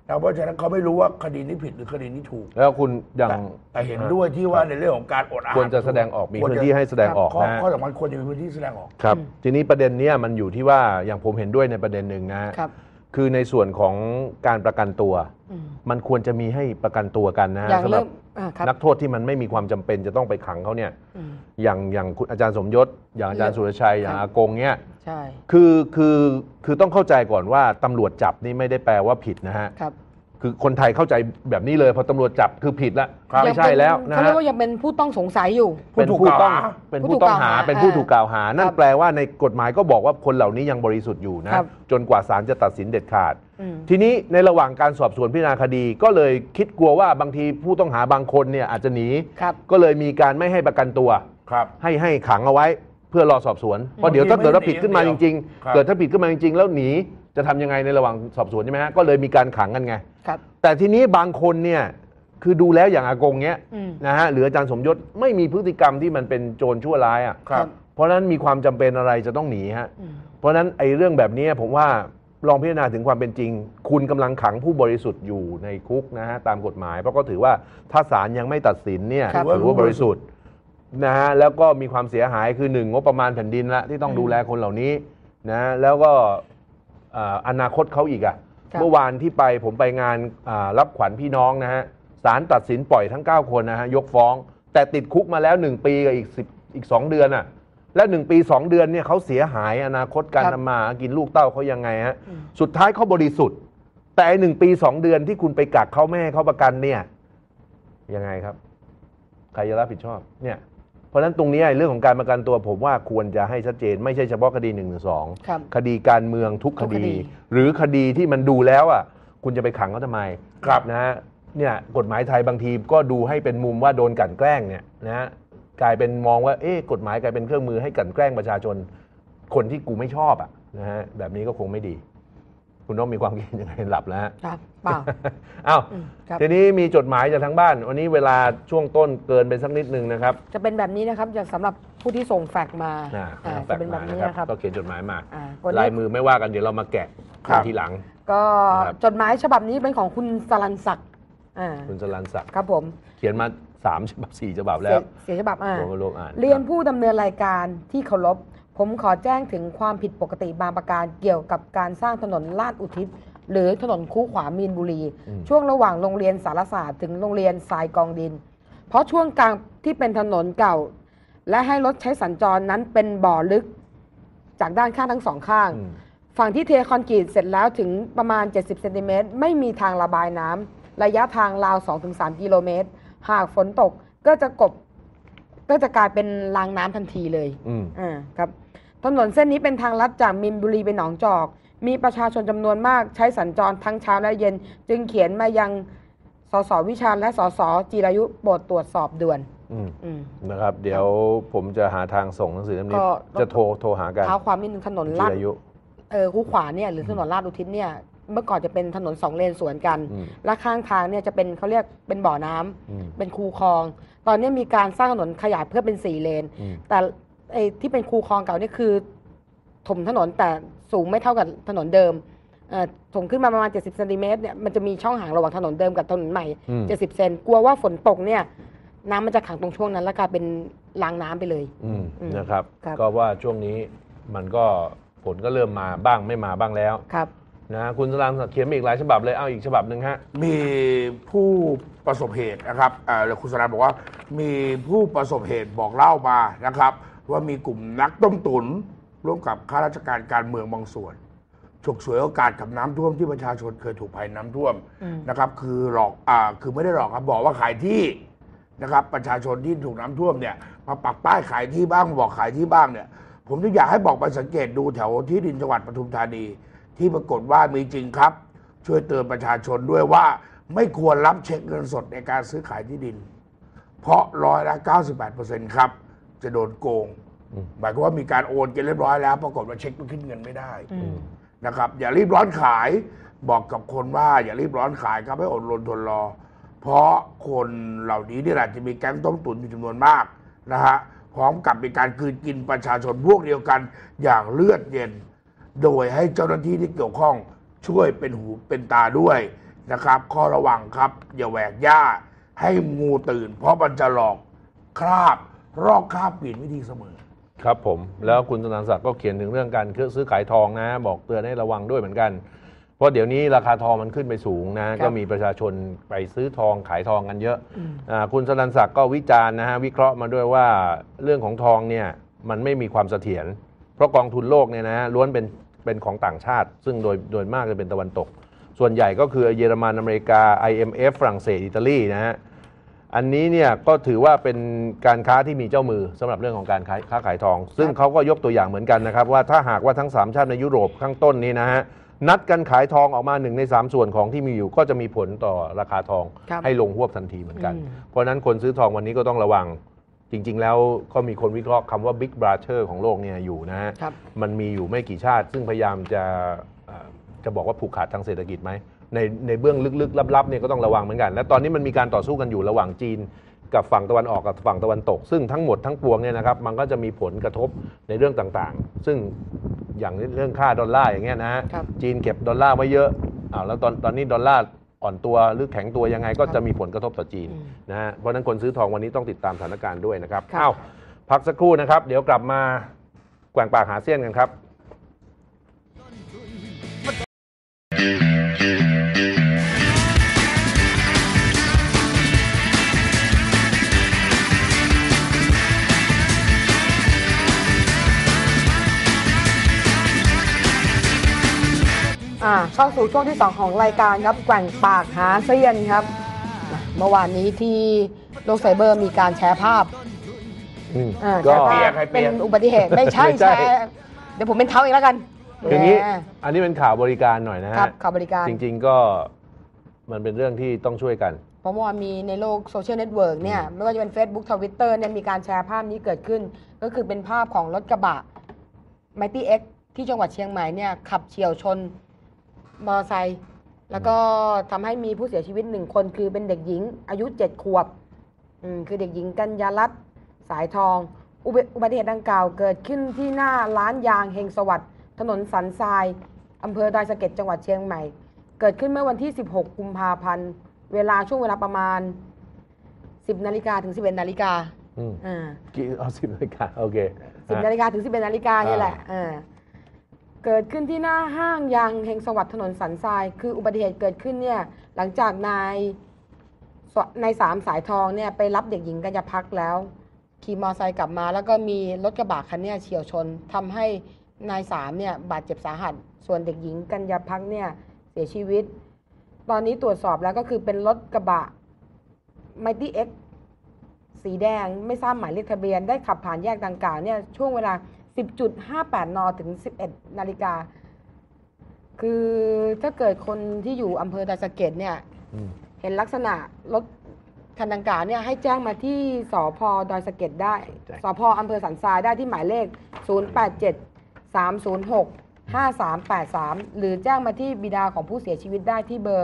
เพราะฉะนั้นเขาไม่รู้ว่าคดีนี้ผิดหรือคดีนี้ถูกแล้วคุณอย่างแต่เห็นด้วยที่ว่าในเรื่องของการอดอาหารควรจะแสดงออกมีพื้นที่ให้แสดงออกนะข้อสำคัญควรจะมีพื้นที่แสดงออกครับทีนี้ประเด็นนี้มันอยู่ที่ว่าอย่างผมเห็นด้วยในประเด็นหนึ่งนะคือในส่วนของการประกันตัวมันควรจะมีให้ประกันตัวกันนะสำหรับนักโทษที่มันไม่มีความจำเป็นจะต้องไปขังเขาเนี่ยอย่างคุณอาจารย์สมยศอย่างอาจารย์สุรชัยอย่างอากงเนี่ยใช่คือต้องเข้าใจก่อนว่าตำรวจจับนี่ไม่ได้แปลว่าผิดนะฮะคือคนไทยเข้าใจแบบนี้เลยพอตำรวจจับคือผิดละไม่ใช่แล้วนะฮะเขาเรียกว่ายังเป็นผู้ต้องสงสัยอยู่เป็นผู้ต้องเป็นผู้ต้องหาเป็นผู้ถูกกล่าวหานั่นแปลว่าในกฎหมายก็บอกว่าคนเหล่านี้ยังบริสุทธิ์อยู่นะจนกว่าศาลจะตัดสินเด็ดขาดทีนี้ในระหว่างการสอบสวนพิจารณาคดีก็เลยคิดกลัวว่าบางทีผู้ต้องหาบางคนเนี่ยอาจจะหนีก็เลยมีการไม่ให้ประกันตัวให้ขังเอาไว้เพื่อรอสอบสวนเพราะเดี๋ยวถ้าเกิดว่าผิดขึ้นมาจริงๆเกิดถ้าผิดขึ้นมาจริงๆแล้วหนีจะทำยังไงในระหว่างสอบสวนใช่ไหมฮะก็เลยมีการขังกันไงแต่ทีนี้บางคนเนี่ยคือดูแล้วอย่างอากงเนี้ยนะฮะหรืออาจารย์สมยศไม่มีพฤติกรรมที่มันเป็นโจรชั่วร้ายอ่ะเพราะฉะนั้นมีความจำเป็นอะไรจะต้องหนีฮะเพราะฉะนั้นไอ้เรื่องแบบนี้ผมว่าลองพิจารณาถึงความเป็นจริงคุณกำลังขังผู้บริสุทธิ์อยู่ในคุกนะฮะตามกฎหมายเพราะก็ถือว่าถ้าศาลยังไม่ตัดสินเนี่ยถือว่าบริสุทธิ์นะฮะแล้วก็มีความเสียหายคือ1งบประมาณแผ่นดินละที่ต้องดูแลคนเหล่านี้นะแล้วก็อนาคตเขาอีกอ่ะเมื่อวานที่ผมไปงานรับขวัญพี่น้องนะฮะศาลตัดสินปล่อยทั้ง9คนนะฮะยกฟ้องแต่ติดคุกมาแล้ว1ปีกับอีก2 เดือนอ่ะและ1 ปี 2 เดือนเนี่ยเขาเสียหายอนาคตการทำมากินลูกเต้าเขายังไงฮะสุดท้ายเขาบริสุทธิ์แต่1 ปี 2 เดือนที่คุณไปกักเขาไม่ให้เขาประกันเนี่ยยังไงครับใครจะรับผิดชอบเนี่ยเพราะฉะนั้นตรงนี้เรื่องของการประกันตัวผมว่าควรจะให้ชัดเจนไม่ใช่เฉพาะคดี112คดีการเมืองทุกคดีหรือคดีที่มันดูแล้วอ่ะคุณจะไปขังเขาทำไมนะฮะเนี่ยกฎหมายไทยบางทีก็ดูให้เป็นมุมว่าโดนกลั่นแกล้งเนี่ยนะฮะกลายเป็นมองว่ากฎหมายกลายเป็นเครื่องมือให้กลั่นแกล้งประชาชนคนที่กูไม่ชอบอ่ะนะฮะแบบนี้ก็คงไม่ดีคุณต้องมีความคิดยังไงหลับแล้วครับเปล่าอ้าวทีนี้มีจดหมายจากทางบ้านวันนี้เวลาช่วงต้นเกินไปสักนิดนึงนะครับจะเป็นแบบนี้นะครับสำหรับผู้ที่ส่งแฟกซ์มาจะเป็นแบบนี้นะครับก็เขียนจดหมายมาลายมือไม่ว่ากันเดี๋ยวเรามาแกะทีหลังก็จดหมายฉบับนี้เป็นของคุณสรัญศักดิ์คุณสรัญศักดิ์ครับผมเขียนมา3 ฉบับ 4 ฉบับแล้ว 4 ฉบับเรียนผู้ดำเนินรายการที่เคารพผมขอแจ้งถึงความผิดปกติบางประการเกี่ยวกับการสร้างถนนลาดอุทิศหรือถนนคูขวามีนบุรีช่วงระหว่างโรงเรียนสารศาสตร์ถึงโรงเรียนทรายกองดินเพราะช่วงกลางที่เป็นถนนเก่าและให้รถใช้สัญจรนั้นเป็นบ่อลึกจากด้านข้างทั้ง2 ข้างฝั่งที่เทคอนกรีตเสร็จแล้วถึงประมาณ70 เซนติเมตรไม่มีทางระบายน้ำระยะทางราว 2-3 กิโลเมตรหากฝนตกก็จะกลายเป็นรางน้ำทันทีเลยครับถนนเส้นนี้เป็นทางลัดจากมีนบุรีไปหนองจอกมีประชาชนจำนวนมากใช้สัญจรทั้งเช้าและเย็นจึงเขียนมายังสสวิชาญและสสจิรายุโปรดตรวจสอบด่วนนะครับเดี๋ยวผมจะหาทางส่งหนังสือเล่มนี้จะโทรหากันเท้าความนิดนึงถนนลาดคูขวาเนี่ยหรือถนนลาดอุทิศเนี่ยเมื่อก่อนจะเป็นถนน2 เลนสวนกันและข้างทางเนี่ยจะเป็นเขาเรียกเป็นบ่อน้ำเป็นคูคลองตอนนี้มีการสร้างถนนขยายเพื่อเป็น4 เลนแต่ที่เป็นคูคลองเก่านี่คือถมถนนแต่สูงไม่เท่ากับถนนเดิมสูงขึ้นมาประมาณ70 เซนติเมตรเนี่ยมันจะมีช่องห่างระหว่างถนนเดิมกับถนนใหม่70 เซนกลัวว่าฝนตกเนี่ยน้ำมันจะขังตรงช่วงนั้นแล้วกลายเป็นรางน้ำไปเลยนะครับก็ว่าช่วงนี้มันก็ฝนก็เริ่มมาบ้างไม่มาบ้างแล้วครับนะคุณสรานเขียนอีกหลายฉบับเลยเอาอีกฉบับหนึ่งฮะมีผู้ประสบเหตุนะครับคุณสรานบอกว่ามีผู้ประสบเหตุบอกเล่ามานะครับว่ามีกลุ่มนักต้มตุ๋นร่วมกับข้าราชการการเมืองบางส่วนฉกฉวยโอกาสกับน้ำท่วมที่ประชาชนเคยถูกภัยน้ำท่วมนะครับคือหลอกคือไม่ได้หลอกครับบอกว่าขายที่นะครับประชาชนที่ถูกน้ำท่วมเนี่ยมาปักป้ายขายที่บ้างบอกขายที่บ้างเนี่ยผมจะอยากให้บอกไปสังเกตดูแถวที่ดินจังหวัดปทุมธานีที่ปรากฏว่ามีจริงครับช่วยเตือนประชาชนด้วยว่าไม่ควรรับเช็คเงินสดในการซื้อขายที่ดินเพราะ98%ครับจะโดนโกงหมายความว่ามีการโอนกันเรียบร้อยแล้วปรากฏว่าเช็คมันขึ้นเงินไม่ได้นะครับอย่ารีบร้อนขายบอกกับคนว่าอย่ารีบร้อนขายครับให้อดทนรอเพราะคนเหล่านี้นี่แหละจะมีแก๊งต้มตุ๋นอยู่จำนวนมากนะฮะพร้อมกับมีการกลืนกินประชาชนพวกเดียวกันอย่างเลือดเย็นโดยให้เจ้าหน้าที่ที่เกี่ยวข้องช่วยเป็นหูเป็นตาด้วยนะครับข้อระวังครับอย่าแหวกหญ้าให้งูตื่น เพราะมันจะหลอกคราบรอกคราบเปลี่ยนวิธีเสมอครับผมแล้วคุณธนศักดิ์ก็เขียนถึงเรื่องการซื้อขายทองนะบอกเตือนให้ระวังด้วยเหมือนกันเพราะเดี๋ยวนี้ราคาทองมันขึ้นไปสูงนะก็มีประชาชนไปซื้อทองขายทองกันเยอะคุณธนศักดิ์ก็วิจารณ์นะฮะวิเคราะห์มาด้วยว่าเรื่องของทองเนี่ยมันไม่มีความเสถียรเพราะกองทุนโลกเนี่ยนะล้วนเป็นของต่างชาติซึ่งโดยมากจะเป็นตะวันตกส่วนใหญ่ก็คือเยอรมันอเมริกา IMF ฝรั่งเศสอิตาลีนะฮะอันนี้เนี่ยก็ถือว่าเป็นการค้าที่มีเจ้ามือสำหรับเรื่องของการค้าขายทองซึ่งเขาก็ยกตัวอย่างเหมือนกันนะครับว่าถ้าหากว่าทั้ง3ชาติในยุโรปข้างต้นนี้นะฮะนัดกันขายทองออกมา1 ใน 3ส่วนของที่มีอยู่ก็จะมีผลต่อราคาทองให้ลงหวบทันทีเหมือนกันเพราะนั้นคนซื้อทองวันนี้ก็ต้องระวังจริงๆแล้วก็มีคนวิเคราะห์คำว่า Big Brother ของโลกเนี่ยอยู่นะฮะมันมีอยู่ไม่กี่ชาติซึ่งพยายามจะบอกว่าผูกขาดทางเศรษฐกิจไหมในเบื้องลึกๆลับๆเนี่ยก็ต้องระวังเหมือนกันและตอนนี้มันมีการต่อสู้กันอยู่ระหว่างจีนกับฝั่งตะวันออกกับฝั่งตะวันตกซึ่งทั้งหมดทั้งปวงเนี่ยนะครับมันก็จะมีผลกระทบในเรื่องต่างๆซึ่งอย่างเรื่องค่าดอลลาร์อย่างเงี้ยนะฮะจีนเก็บดอลลาร์ไว้เยอะแล้วตอนนี้ดอลลาร์อ่อนตัวหรือแข็งตัวยังไงก็จะมีผลกระทบต่อจีนนะฮะเพราะนั้นคนซื้อทองวันนี้ต้องติดตามสถานการณ์ด้วยนะครับพักสักครู่นะครับเดี๋ยวกลับมาแกว่งปากหาเสี้ยนกันครับเข้าสู่ช่วงที่2ของรายการครับแกว่งปากหาเสี้ยนครับเมื่อวานนี้ที่โลกไซเบอร์มีการแชร์ภาพก็เป็นอุบัติเหตุไม่ใช่แชร์เดี๋ยวผมเป็นเท้าเองแล้วกันอย่างนี้อันนี้เป็นข่าวบริการหน่อยนะฮะข่าวบริการจริงๆก็มันเป็นเรื่องที่ต้องช่วยกันเพราะว่ามีในโลกโซเชียลเน็ตเวิร์กเนี่ยไม่ว่าจะเป็น Facebook Twitter เนี่ยมีการแชร์ภาพนี้เกิดขึ้นก็คือเป็นภาพของรถกระบะ Mighty X ที่จังหวัดเชียงใหม่เนี่ยขับเฉี่ยวชนมอเตอร์ไซค์แล้วก็ทำให้มีผู้เสียชีวิต1 คนคือเป็นเด็กหญิงอายุ7 ขวบคือเด็กหญิงกัญญารัตน์สายทองอุบัติเหตุดังกล่าวเกิดขึ้นที่หน้าร้านยางเฮงสวัสดิ์ถนนสันทรายอำเภอดอยสะเก็ดจังหวัดเชียงใหม่เกิดขึ้นเมื่อวันที่16 กุมภาพันธ์ช่วงเวลาประมาณ 10 นาฬิกาถึง 11 นาฬิกา 10 นาฬิกาโอเค 10 นาฬิกาถึง 11 นาฬิกานี่แหละเกิดขึ้นที่หน้าห้างยางเฮงสวัสดิ์ถนนสันทรายคืออุบัติเหตุเกิดขึ้นเนี่ยหลังจากนาย3 สายทองเนี่ยไปรับเด็กหญิงกัญญาพักแล้วขี่มอเตอร์ไซค์กลับมาแล้วก็มีรถกระบะคันนี้เฉี่ยวชนทำให้นาย3เนี่ยบาดเจ็บสาหัสส่วนเด็กหญิงกัญญาพักเนี่ยเสียชีวิตตอนนี้ตรวจสอบแล้วก็คือเป็นรถกระบะ Mighty X สีแดงไม่ทราบหมายเลขทะเบียนได้ขับผ่านแยกดังกล่าวเนี่ยช่วงเวลา10.58 น.ถึง 11 นาฬิกาคือถ้าเกิดคนที่อยู่อำเภอดอยสะเก็ดเนี่ยเห็นลักษณะรถคันดังกล่าวเนี่ยให้แจ้งมาที่สภ.ดอยสะเก็ดได้สภ.อำเภอสันทรายได้ที่หมายเลข 087-306-5383 หรือแจ้งมาที่บิดาของผู้เสียชีวิตได้ที่เบอร์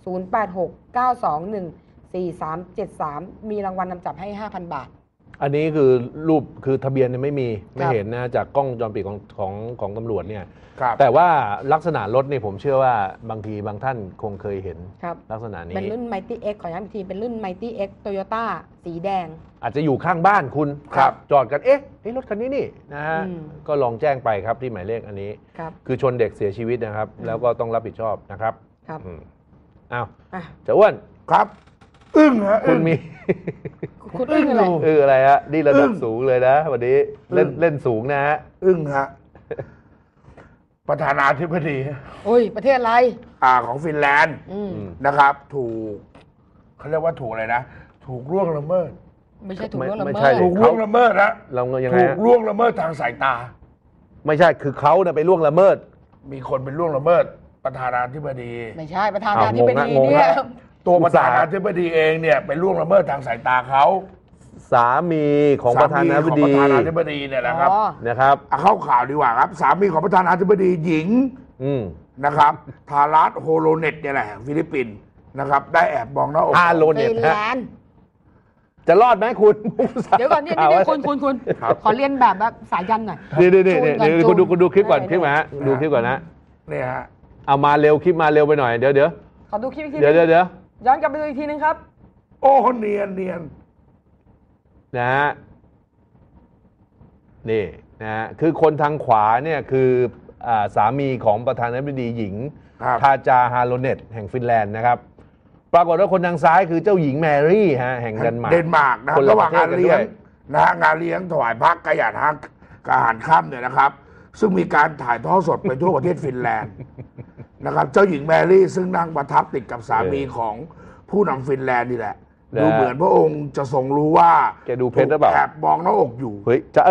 0869214373 มีรางวัลนำจับให้ 5,000 บาทอันนี้คือรูปคือทะเบียนเนี่ยไม่เห็นนะจากกล้องวงจรปิดของตำรวจเนี่ยแต่ว่าลักษณะรถเนี่ยผมเชื่อว่าบางทีบางท่านคงเคยเห็นลักษณะนี้เป็นรุ่น Mighty X ขอย้ำอีกทีเป็นรุ่น Mighty X Toyota สีแดงอาจจะอยู่ข้างบ้านคุณจอดกันรถคันนี้นี่นะฮะก็ลองแจ้งไปครับที่หมายเลขอันนี้คือชนเด็กเสียชีวิตนะครับแล้วก็ต้องรับผิดชอบนะครับอ้าวจะอ้วนครับอึ้งฮะคุณมีคุณอึ้งอะไรฮะนี่ระดับสูงเลยนะวันนี้เล่นสูงนะฮะอึ้งฮะประธานาธิบดีประเทศอะไรของฟินแลนด์นะครับถูกเขาเรียกว่าถูกอะไรนะถูกล่วงละเมิดไม่ใช่ถูกล่วงละเมิดถูกล่วงละเมิดนะเรายังไงถูกล่วงละเมิดทางสายตาไม่ใช่คือเขาเนี่ยไปล่วงละเมิดมีคนไปล่วงละเมิดประธานาธิบดีไม่ใช่ประธานาธิบดีเนี่ยตัวประธานาธิบดีเองเนี่ยไปล่วงละเมิดทางสายตาเขาสามีของประธานาธิบดีเนี่ยนะครับเข้าข่าวดีกว่าครับสามีของประธานาธิบดีหญิงนะครับทารัสโฮโลเน็ตเนี่ยแหละฟิลิปปินส์นะครับได้แอบมองหน้าอกโลเน็ตจะรอดไหมคุณเดี๋ยวก่อนนี่คุณขอเรียนแบบสายยันหน่อยนี่คุณดูคลิปก่อนคลิปมาดูคลิปก่อนนะเนี่ยฮะเอามาเร็วคลิปมาเร็วไปหน่อยเดี๋ยวขอดูคลิปอีกทีเดี๋ยวย้อนกลับไปดูอีกทีนึงครับโอ้เนียนนะฮะนี่นะฮะคือคนทางขวาเนี่ยคือสามีของประธานาธิบดีหญิงทาจาฮาโลเนตแห่งฟินแลนด์นะครับปรากฏว่าคนทางซ้ายคือเจ้าหญิงแมรี่ฮะแห่งเดนมาร์กนะระหว่างงานเลี้ยงนะฮะงานเลี้ยงถวายพระกฐินอาหารค่ำเนี่ยนะครับซึ่งมีการถ่ายทอดสดไปทั่วประเทศฟินแลนด์นะครับเจ้าหญิงแมรี่ซึ่งนั่งประทับติดกับสามีของผู้นำฟินแลนด์นี่แหละดูเหมือนพระองค์จะทรงรู้ว่าแกดูเพชรหรือเปล่าแอบมองหน้าอกอยู่เฮ้ยจะ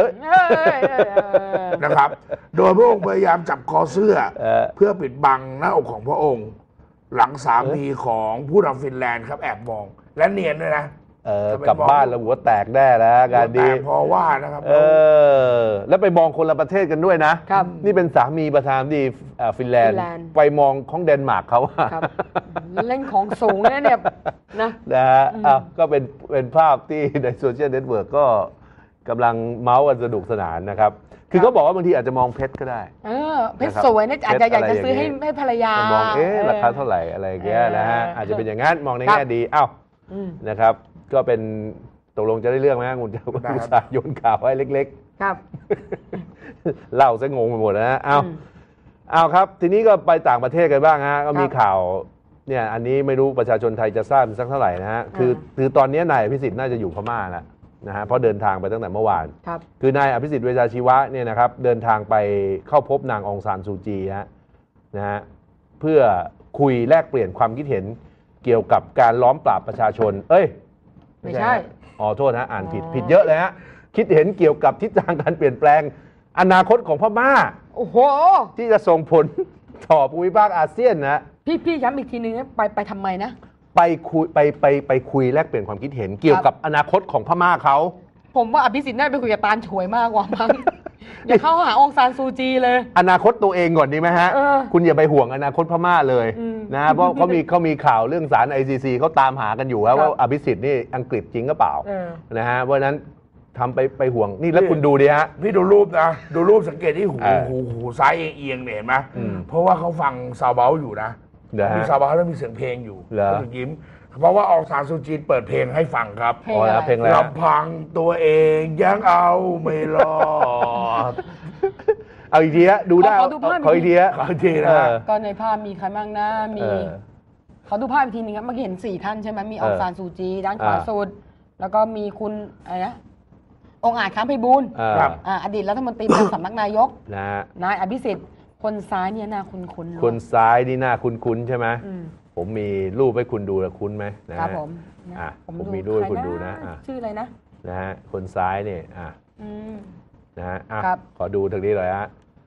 นะครับโดยพระองค์พยายามจับคอเสื้อเพื่อปิดบังหน้าอกของพระองค์หลังสามีของผู้นำฟินแลนด์ครับแอบมองและเนียนด้วยนะกลับบ้านแล้วหัวแตกแน่แล้วการดีพอว่านะครับแล้วไปมองคนละประเทศกันด้วยนะครับนี่เป็นสามีประธานาธิบดีฟินแลนด์ไปมองของเดนมาร์กเขาเล่นของสูงเนี่ยนะฮะก็เป็นภาพที่ในโซเชียลเน็ตเวิร์กก็กำลังเมาส์กันสนุกสนานนะครับคือเขาบอกว่าบางทีอาจจะมองเพชรก็ได้เพชรสวยนะอาจจะอยากจะซื้อให้ภรรยามองราคาเท่าไหร่อะไรอย่างเงี้ยนะฮะอาจจะเป็นอย่างนั้นมองในแง่ดีนะครับก็เป็นตกลงจะได้เรื่องไหมคุณจะคุณสายโยนข่าวให้เล็กๆครับเล่าซะงงไปหมดนะเอาครับทีนี้ก็ไปต่างประเทศกันบ้างฮะก็มีข่าวเนี่ยอันนี้ไม่รู้ประชาชนไทยจะทราบสักเท่าไหร่นะฮะคือตอนนี้นายอภิสิทธิ์น่าจะอยู่พม่าแล้วนะฮะเพราะเดินทางไปตั้งแต่เมื่อวานคือนายอภิสิทธิ์เวชชาชีวะเนี่ยนะครับเดินทางไปเข้าพบนางองซานซูจีนะฮะเพื่อคุยแลกเปลี่ยนความคิดเห็นเกี่ยวกับการล้อมปราบประชาชนไม่ใช่โทษนะอ่านผิดเยอะเลยฮะคิดเห็นเกี่ยวกับทิศทางการเปลี่ยนแปลงอนาคตของพม่าโอ้โหที่จะส่งผลต่อภูมิภาคอาเซียนนะพี่ย้ำอีกทีนึงไปทำไมนะไปคุยแลกเปลี่ยนความคิดเห็นเกี่ยวกับอนาคตของพม่าเขาผมว่าอภิสิทธิ์น่าไปคุยกับตาลฉวยมากกว่ามั้งอย่าเข้าหาองซานซูจีเลยอนาคตตัวเองก่อนดีไหมฮะคุณอย่าไปห่วงอนาคตพม่าเลยนะเพราะเขามีข่าวเรื่องศาล ICC เขาตามหากันอยู่ว่าอภิสิทธิ์นี่อังกฤษจริงหรือเปล่านะฮะเพราะนั้นทำไปห่วงนี่แล้วคุณดูดิฮะพี่ดูรูปนะดูรูปสังเกตที่หูซ้ายเอียงเห็นไหมเพราะว่าเขาฟังซาวเบลอยู่นะมีซาวเบลแล้วมีเสียงเพลงอยู่เขาถึงยิ้มเพราะว่าองซานซูจีเปิดเพลงให้ฟังครับเพลงอะไรลำพังตัวเองยังเอาไม่รอดเอาอีกทีฮะดูได้ขออีกทีฮะนะก็ในภาพมีใครบ้างนะมีขอดูภาพอีกทีนึงครับเมื่อกี้เห็น4ท่านใช่ไหมมีองซานซูจีด้านขวาสุดแล้วก็มีคุณอะไรนะองค์อาจค้ำไพบูลย์อดีตรัฐมนตรีประจำสำนักนายกนายอภิสิทธิ์คนซ้ายเนี่ยน่าคุ้นๆคนซ้ายนี่น่าคุ้นๆใช่ไหมผมมีรูปให้คุณดูแล้วคุ้นไหมครับผมผมมีรูปให้คุณดูนะชื่ออะไรนะฮะคนซ้ายเนี่ยนะฮะขอดูทางนี้เลยฮะ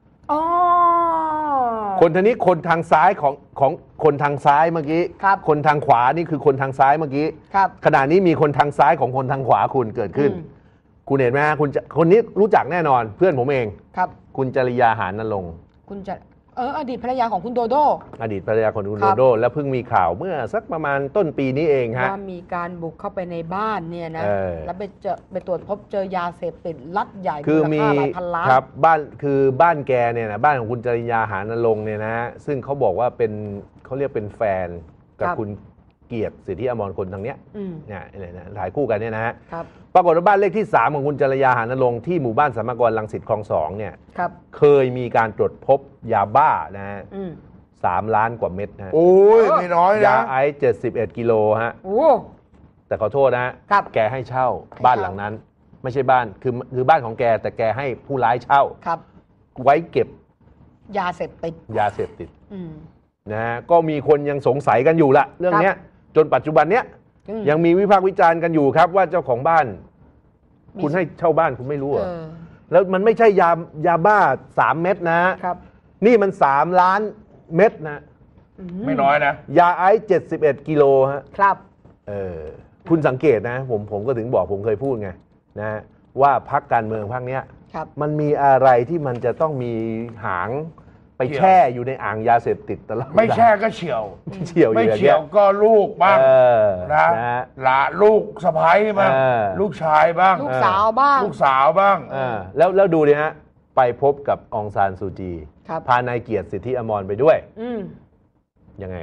คนทางนี้คนทางซ้ายของคนทางซ้ายเมื่อกี้คนทางขวานี่คือคนทางซ้ายเมื่อกี้ขณะนี้มีคนทางซ้ายของคนทางขวาคุณเกิดขึ้นคุณเห็นไหมฮะคนนี้รู้จักแน่นอนเพื่อนผมเองครับคุณจริยาหานรงค์คุณจะอดีตภรรยาของคุณโดโดอดีตภรรยาของคุณโดโดแล้วเพิ่งมีข่าวเมื่อสักประมาณต้นปีนี้เองฮะว่ามีการบุกเข้าไปในบ้านเนี่ยนะแล้วไปตรวจพบเจอยาเสพติดลัดใหญ่คือมีครับบ้านแกเนี่ยนะบ้านของคุณจริยาหานรงค์เนี่ยนะซึ่งเขาบอกว่าเป็นเขาเรียกเป็นแฟนกับคุณเกียรติสิทธิอมรคนทางเนี้ยเนี่ยถ่ายคู่กันเนี่ยนะฮะปรากฏว่าบ้านเลขที่3ของคุณจริยาหานรงค์ที่หมู่บ้านสามกรรังสิตคลอง2เนี่ยเคยมีการตรวจพบยาบ้านะฮะ3 ล้านกว่าเม็ดนะโอ้ยไม่น้อยนะยาไอซ์71 กิโลฮะแต่ขอโทษนะแกให้เช่าบ้านหลังนั้นไม่ใช่บ้านคือบ้านของแกแต่แกให้ผู้ร้ายเช่าไว้เก็บยาเสพติดนะฮะก็มีคนยังสงสัยกันอยู่ละเรื่องนี้จนปัจจุบันเนี้ยยังมีวิพากษ์วิจารณ์กันอยู่ครับว่าเจ้าของบ้านคุณให้เช่าบ้านคุณไม่รู้เหรอแล้วมันไม่ใช่ยาบ้า3 เม็ดนะครับนี่มัน3 ล้านเม็ดนะไม่น้อยนะยาไอซ์71 กิโลฮะครับคุณสังเกตนะผมก็ถึงบอกผมเคยพูดไงนะว่าพรรคการเมืองพรรคเนี้ยมันมีอะไรที่มันจะต้องมีหางไปแช่อยู่ในอ่างยาเสพติดตลอดไม่แช่ก็เฉียวไม่เฉียวก็ลูกบ้างนะหลานลูกสะใภ้บ้างลูกชายบ้างลูกสาวบ้างแล้วดูดิฮะไปพบกับองซานซูจีพานายเกียรติสิทธิอมรไปด้วยยังไงฮะ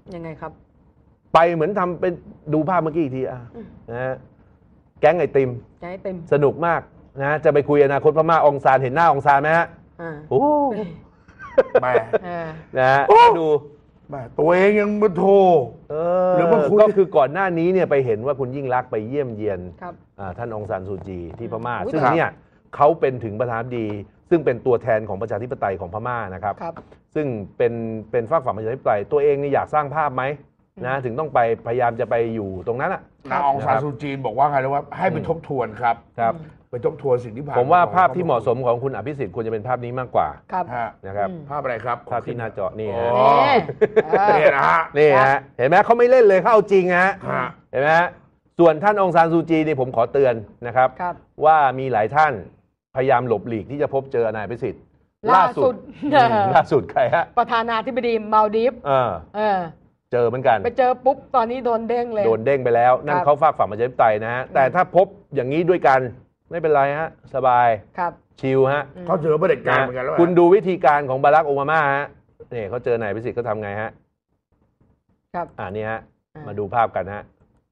ยังไงครับไปเหมือนทำเป็นดูภาพเมื่อกี้อีกทีนะฮะแก๊งไอติมสนุกมากนะจะไปคุยอนาคตพม่าองซานเห็นหน้าองซานไหมฮะโอ้ไม่นะฮะดูตัวเองยังมาโทรหรือว่าก็คือก่อนหน้านี้เนี่ยไปเห็นว่าคุณยิ่งลักษณ์ไปเยี่ยมเยียนท่านองซานซูจีที่พม่าซึ่งเนี่ยเขาเป็นถึงประธานาธิบดีซึ่งเป็นตัวแทนของประชาธิปไตยของพม่านะครับซึ่งเป็นฝากฝั่งประชาธิปไตยตัวเองนี่อยากสร้างภาพไหมนะถึงต้องไปพยายามจะไปอยู่ตรงนั้นอ่ะองซานซูจีบอกว่าไงนะว่าให้ไปทบทวนครับไปทบทวนสิ่งที่ผ่านผมว่าภาพที่เหมาะสมของคุณอภิสิทธิ์ควรจะเป็นภาพนี้มากกว่านะครับภาพอะไรครับภาพที่หน้าจอนี่นะฮะนี่ฮะเห็นไหมเขาไม่เล่นเลยเขาเอาจริงฮะเห็นไหมส่วนท่านองซานซูจีนี่ผมขอเตือนนะครับว่ามีหลายท่านพยายามหลบหลีกที่จะพบเจอนายอภิสิทธิ์ล่าสุดใครฮะประธานาธิบดีมาลดีฟเจอเหมือนกันไปเจอปุ๊บตอนนี้โดนเด้งเลยโดนเด้งไปแล้วนั่นเขาฝากฝั่งประชาธิปไตยนะฮะแต่ถ้าพบอย่างนี้ด้วยกันไม่เป็นไรฮะสบายชิลฮะเขาเจอประเด็จการเหมือนกันแล้วคุณดูวิธีการของบารักโอบามาฮะนี่เขาเจอนายอภิสิทธิ์เขาทำไงฮะครับนี่ฮะมาดูภาพกันฮะ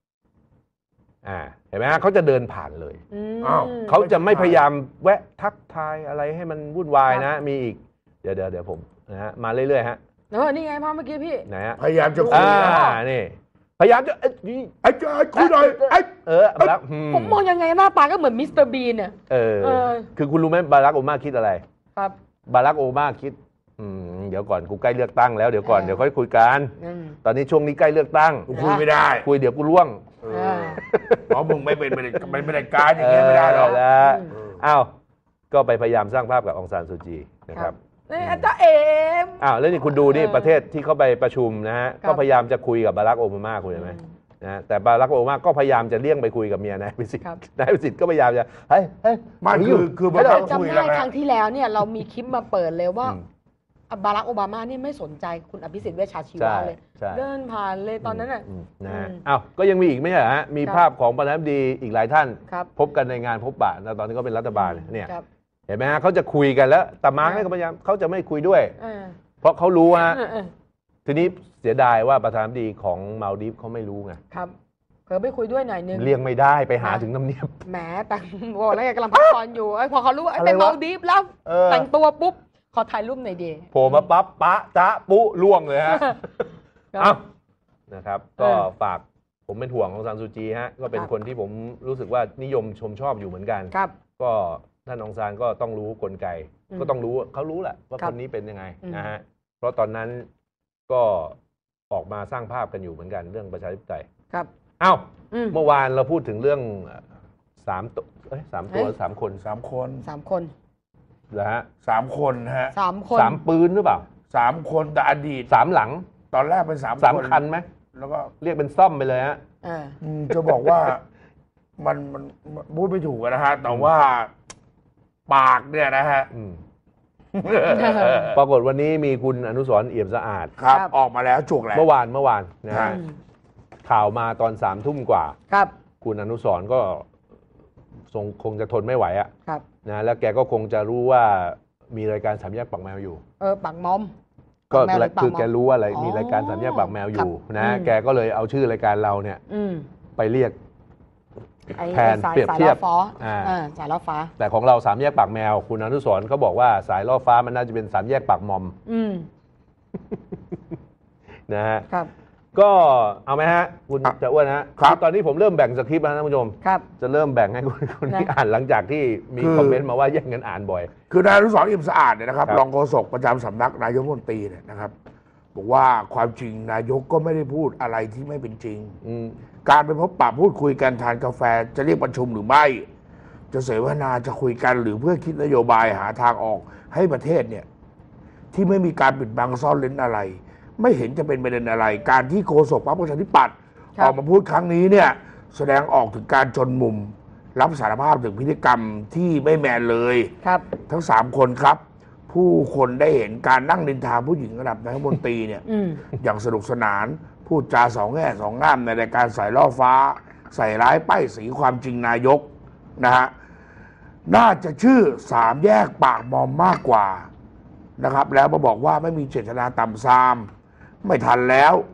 เห็นไหมฮะเขาจะเดินผ่านเลยเขาจะไม่พยายามแวะทักทายอะไรให้มันวุ่นวายนะมีอีกเดี๋ยวผมนะฮะมาเรื่อยๆฮะนี่ไงภาพเมื่อกี้พี่ไหนฮะพยายามจะคุยนี่พยายามจะคุยหน่อยบารักผมมองยังไงหน้าตาก็เหมือนมิสเตอร์บีนเนี่ยคือคุณรู้ไหมบารักโอบามาคิดอะไรครับบารักโอบามาคิดเดี๋ยวก่อนกูใกล้เลือกตั้งแล้วเดี๋ยวก่อนเดี๋ยวค่อยคุยกันตอนนี้ช่วงนี้ใกล้เลือกตั้งคุยไม่ได้คุยเดี๋ยวกูร่วงเพราะมึงไม่เป็นการอย่างเงี้ยไม่ได้หรอกแล้วก็ไปพยายามสร้างภาพกับองซานซูจีนะครับจ้าเอ๋แล้วนี่คุณดูนี่ประเทศที่เขาไปประชุมนะฮะก็พยายามจะคุยกับบารักโอบามาคุยไหมนะแต่บารักโอบามาก็พยายามจะเลี่ยงไปคุยกับเมียนายอภิสิทธิ์นายอภิสิทธิ์ก็พยายามจะมันคือบารักจำได้ครั้งที่แล้วเนี่ยเรามีคลิปมาเปิดเลยว่าบารักโอบามานี่ไม่สนใจคุณอภิสิทธิ์เวชชาชีวะเลยเดินผ่านเลยตอนนั้นก็ยังมีอีกไม่ใช่ฮะมีภาพของประธานาธิบดีอีกหลายท่านพบกันในงานพบปะตอนนี้ก็เป็นรัฐบาลเนี่ยเห็นไหมฮะเขาจะคุยกันแล้วแต่มาร์กเนี่ยก็พยายามเขาจะไม่คุยด้วยเพราะเขารู้ฮะทีนี้เสียดายว่าประธานาธิบดีของมาลดีฟเขาไม่รู้ไงครับไม่คุยด้วยหน่อยนึงเลี่ยงไม่ได้ไปหาถึงน้ำเนียบแหมแต่บอกแล้วกำลังพักผ่อนอยู่พอเขารู้ว่าเป็นมาลดีฟแล้วแต่งตัวปุ๊บขอถ่ายรูปหน่อยดีโผล่มาปั๊บปะจ๊ะปุ๊ล่วงเลยฮะนะครับก็ฝากผมเป็นห่วงองซานซูจีฮะก็เป็นคนที่ผมรู้สึกว่านิยมชมชอบอยู่เหมือนกันก็ท่านองซานก็ต้องรู้กลไกก็ต้องรู้เขารู้แหละว่าคนนี้เป็นยังไงนะฮะเพราะตอนนั้นก็ออกมาสร้างภาพกันอยู่เหมือนกันเรื่องประชาธิปไตยครับเมื่อวานเราพูดถึงเรื่อง3 ตัว3 คนแล้วฮะ 3 คนฮะ 3 ปืนหรือเปล่า 3 คนแต่อดีต 3 หลังตอนแรกเป็น3 คันไหมแล้วก็เรียกเป็นซ่อมไปเลยฮะจะบอกว่ามันพูดไม่ถูกนะฮะแต่ว่าปากเนี่ยนะฮะปรากฏวันนี้มีคุณอนุสรณ์เอี่ยมสะอาดครับออกมาแล้วจุกแล้วเมื่อวานนะฮะข่าวมาตอน3 ทุ่มกว่าครับคุณอนุสรณ์ก็คงจะทนไม่ไหวอ่ะนะแล้วแกก็คงจะรู้ว่ามีรายการ3 แยกปากแมวอยู่ปากมอมก็คือแกรู้ว่าอะไรมีรายการ3 แยกปากแมวอยู่นะแกก็เลยเอาชื่อรายการเราเนี่ยไปเรียกแทนเปรียบเทียบสายล่อฟ้าแต่ของเรา3 แยกปากแมวคุณอนุสรณ์เขาบอกว่าสายล่อฟ้ามันน่าจะเป็น3 แยกปากมอมนะฮะก็เอาไหมฮะคุณจะอ้วนฮะตอนนี้ผมเริ่มแบ่งสคริปต์แล้วนะท่านผู้ชมจะเริ่มแบ่งให้คนที่อ่านหลังจากที่มีคอมเมนต์มาว่าแย่งกันอ่านบ่อยคือนายอนุสรณ์ อิ่มสะอาดเนี่ยนะครับรองโฆษกประจำสำนักนายกรัฐมนตรีเนี่ยนะครับบอกว่าความจริงนายกก็ไม่ได้พูดอะไรที่ไม่เป็นจริงการไปพบปะพูดคุยกันทานกาแฟจะเรียกประชุมหรือไม่จะเสวนาจะคุยกันหรือเพื่อคิดนโยบายหาทางออกให้ประเทศเนี่ยที่ไม่มีการปิดบังซ่อนเร้นอะไรไม่เห็นจะเป็นประเด็นอะไรการที่โฆษกพรรคประชาธิปัตย์ออกมาพูดครั้งนี้เนี่ยแสดงออกถึงการจนมุมรับสารภาพถึงพฤติกรรมที่ไม่แมนเลยทั้ง3 คนครับผู้คนได้เห็นการนั่งนินทาผู้หญิงระดับนายกรัฐมนตรีเนี่ยอย่างสนุกสนานพูดจา2 แง่2 งามในรายการสายล่อฟ้าใส่ร้ายป้ายสีความจริงนายกนะฮะน่าจะชื่อ3 แยกปากมอมมากกว่านะครับแล้วมาบอกว่าไม่มีเจตนาต่ำซามไม่ทันแล้ว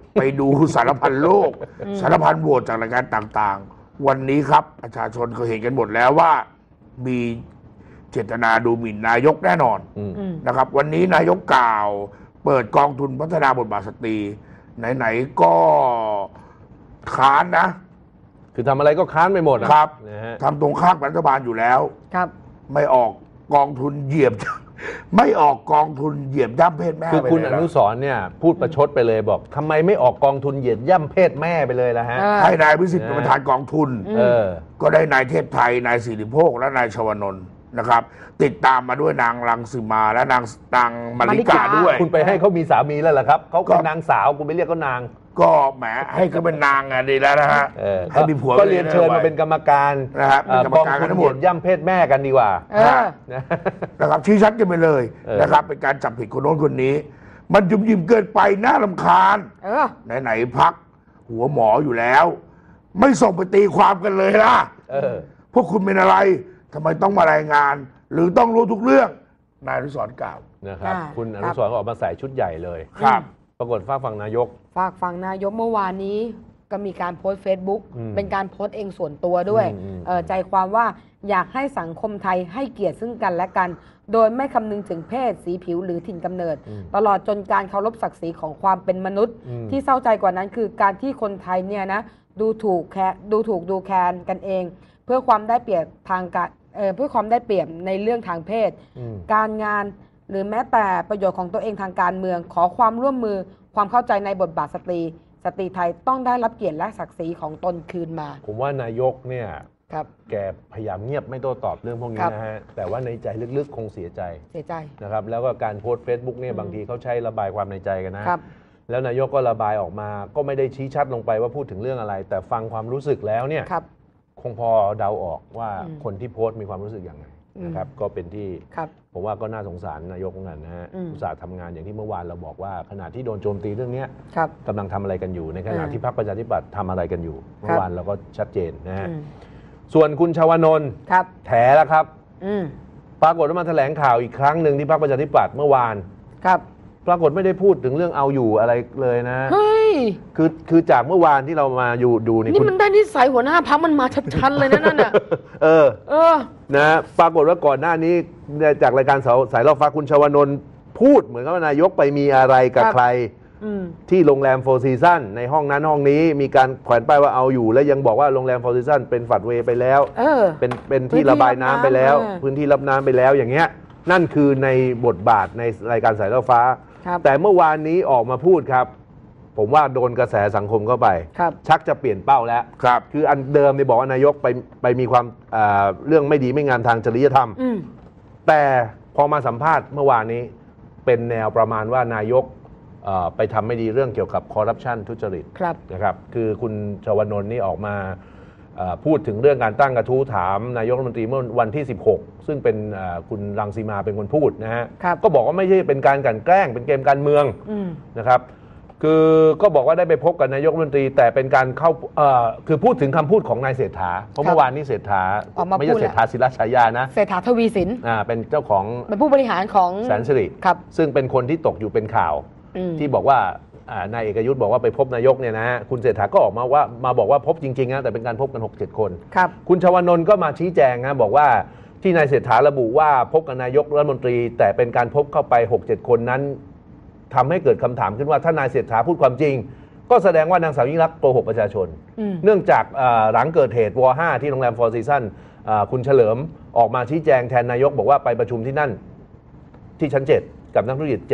ไปดูสารพันโลก สารพันโหวตจากรายการต่างๆ วันนี้ครับประชาชนเขาเห็นกันหมดแล้วว่ามีเจตนาดูหมิ่นนายกแน่นอนนะครับ วันนี้นายกกล่าวเปิดกองทุนพัฒนาบทบาทสตรีไหนๆก็ค้านนะคือทำอะไรก็ค้านไปหมดครับนะฮะทำตรงข้ามรัฐบาลอยู่แล้วครับไม่ออกกองทุนเหยียบ ไม่ออกกองทุนเหยียบย่ำเพศแม่คือคุณไปอเลยนุสรณ์เนี่ยพูดประชดไปเลยบอกทำไมไม่ออกกองทุนเหยียดย่ำเพศแม่ไปเลยล่ะฮะให้นายวิสิทธิ์เป็นประธานกองทุน ก็ได้นายเทพไทยนายสิริโภคและนายชวนนท์นะครับ ติดตามมาด้วยนางรังสีมาและนางมาริกาด้วยคุณไปให้เขามีสามีแล้วเหรอครับเขาเป็นนางสาวคุณไปเรียกเขานางก็แหมให้เขาเป็นนางไงดีแล้วนะฮะให้มีผัวก็เรียนเชิญมาเป็นกรรมการนะครับเป็นกรรมการกองทุนทั้งหเหมยีดยดย่ำเพศแม่กันดีกว่านะครับชี้ชัดกันไปเลยนะครับเป็นการจับผิดคนโน้นคนนี้ มันยุ่มยิ้มเกินไปน่ารำคาญไหนๆพักหัวหมออยู่แล้ว ไม่ส่งไปตีความกันเลยล่ะพวกคุณเป็นอะไรทำไมต้องมารายงาน หรือต้องรู้ทุกเรื่องนายอนุสรณ์กล่าวนะครับคุณอนุสรณ์ก็ออกมาใส่ชุดใหญ่เลยครับปรากฏฝากฝั่งนายกนายกเมื่อวานนี้ก็มีการโพสต์ Facebook เป็นการโพสต์เองส่วนตัวด้วยใจความว่าอยากให้สังคมไทยให้เกียรติซึ่งกันและกัน โดยไม่คำนึงถึงเพศสีผิวหรือถิ่นกำเนิด ตลอดจนการเคารพศักดิ์ศรีของความเป็นมนุษย์ ที่เศร้าใจกว่านั้นคือการที่คนไทยเนี่ยนะดูถูกดูแคลนกันเอง เพื่อความได้เปรียบทางการเพื่อความได้เปรียบในเรื่องทางเพศ การงานหรือแม้แต่ประโยชน์ของตัวเองทางการเมืองขอความร่วมมือความเข้าใจในบทบาทสตรีไทยต้องได้รับเกียรติและศักดิ์ศรีของตนคืนมาผมว่านายกเนี่ยแกพยายามเงียบไม่โต้ตอบเรื่องพวกนี้นะฮะแต่ว่าในใจลึกๆคงเสียใจนะครับแล้วก็การโพสต์ Facebook เนี่ยบางทีเขาใช้ระบายความในใจกันนะแล้วนายกก็ระบายออกมาก็ไม่ได้ชี้ชัดลงไปว่าพูดถึงเรื่องอะไรแต่ฟังความรู้สึกแล้วเนี่ยคงพอเดาออกว่าคนที่โพสต์มีความรู้สึกอย่างไรนะครับก็เป็นที่ผมว่าก็น่าสงสารนายกเหมือนกันนะฮะอุตส่าห์ทำงานอย่างที่เมื่อวานเราบอกว่าขณะที่โดนโจมตีเรื่องนี้กำลังทำอะไรกันอยู่ในขณะที่พรรคประชาธิปัตย์ทำอะไรกันอยู่เมื่อวานเราก็ชัดเจนนะฮะส่วนคุณชวนนท์แถแล้วครับปรากฏว่ามาแถลงข่าวอีกครั้งหนึ่งที่พรรคประชาธิปัตย์เมื่อวานปรากฏไม่ได้พูดถึงเรื่องเอาอยู่อะไรเลยนะคือจากเมื่อวานที่เรามาอยู่ดูนี่มันได้นิสัยหัวหน้าพรรคมันมาชัดๆเลยนะนั่นน่ะนะปรากฏว่าก่อนหน้านี้จากรายการสายล่อฟ้าคุณชวนนท์พูดเหมือนกับว่านายกไปมีอะไรกับใครที่โรงแรมโฟร์ซีซั่นในห้องนั้นห้องนี้มีการแขวนป้ายว่าเอาอยู่และยังบอกว่าโรงแรมโฟร์ซีซั่นเป็นฝัดเวย์ไปแล้วเป็นที่ระบายน้ำไปแล้วพื้นที่รับน้ำไปแล้วอย่างเงี้ยนั่นคือในบทบาทในรายการสายล่อฟ้าแต่เมื่อวานนี้ออกมาพูดครับผมว่าโดนกระแสสังคมเข้าไปชักจะเปลี่ยนเป้าแล้วคืออันเดิมเนี่ยบอกว่านายกไปมีความเรื่องไม่ดีไม่งามทางจริยธรรมแต่พอมาสัมภาษณ์เมื่อวานนี้เป็นแนวประมาณว่านายกไปทำไม่ดีเรื่องเกี่ยวกับคอร์รัปชันทุจริตนะครับคือคุณชวนนท์นี่ออกมาพูดถึงเรื่องการตั้งกระทู้ถามนายกรัฐมนตรีเมื่อวันที่16ซึ่งเป็นคุณรังสีมาเป็นคนพูดนะฮะก็บอกว่าไม่ใช่เป็นการกลั่นแกล้งเป็นเกมการเมืองนะครับคือก็บอกว่าได้ไปพบกับนายกรัฐมนตรีแต่เป็นการเข้าคือพูดถึงคำพูดของนายเศรษฐาเพราะเมื่อวานนี้เศรษฐาไม่ใช่เศรษฐาศิลฉายานะเศรษฐาทวีสินเป็นเจ้าของเป็นผู้บริหารของแสนสิริซึ่งเป็นคนที่ตกอยู่เป็นข่าวที่บอกว่านายเอกยุทธบอกว่าไปพบนายกเนี่ยนะฮะคุณเศรษฐาก็ออกมาบอกว่าพบจริงๆนะแต่เป็นการพบกัน 6-7 คนคุณชวนนท์ก็มาชี้แจงนะบอกว่าที่นายเศรษฐาระบุว่าพบกับนายกรัฐมนตรีแต่เป็นการพบเข้าไป 6-7 คนนั้นทำให้เกิดคำถามขึ้นว่าถ้านายเศรษฐาพูดความจริงก็แสดงว่านางสาวยิ่งลักษณ์โกหกประชาชนเนื่องจากหลังเกิดเหตุว.5 ที่โรงแรม Four Seasons คุณเฉลิมออกมาชี้แจงแทนนายกบอกว่าไปประชุมที่นั่นที่ชั้น 7กับนักธุรกิจ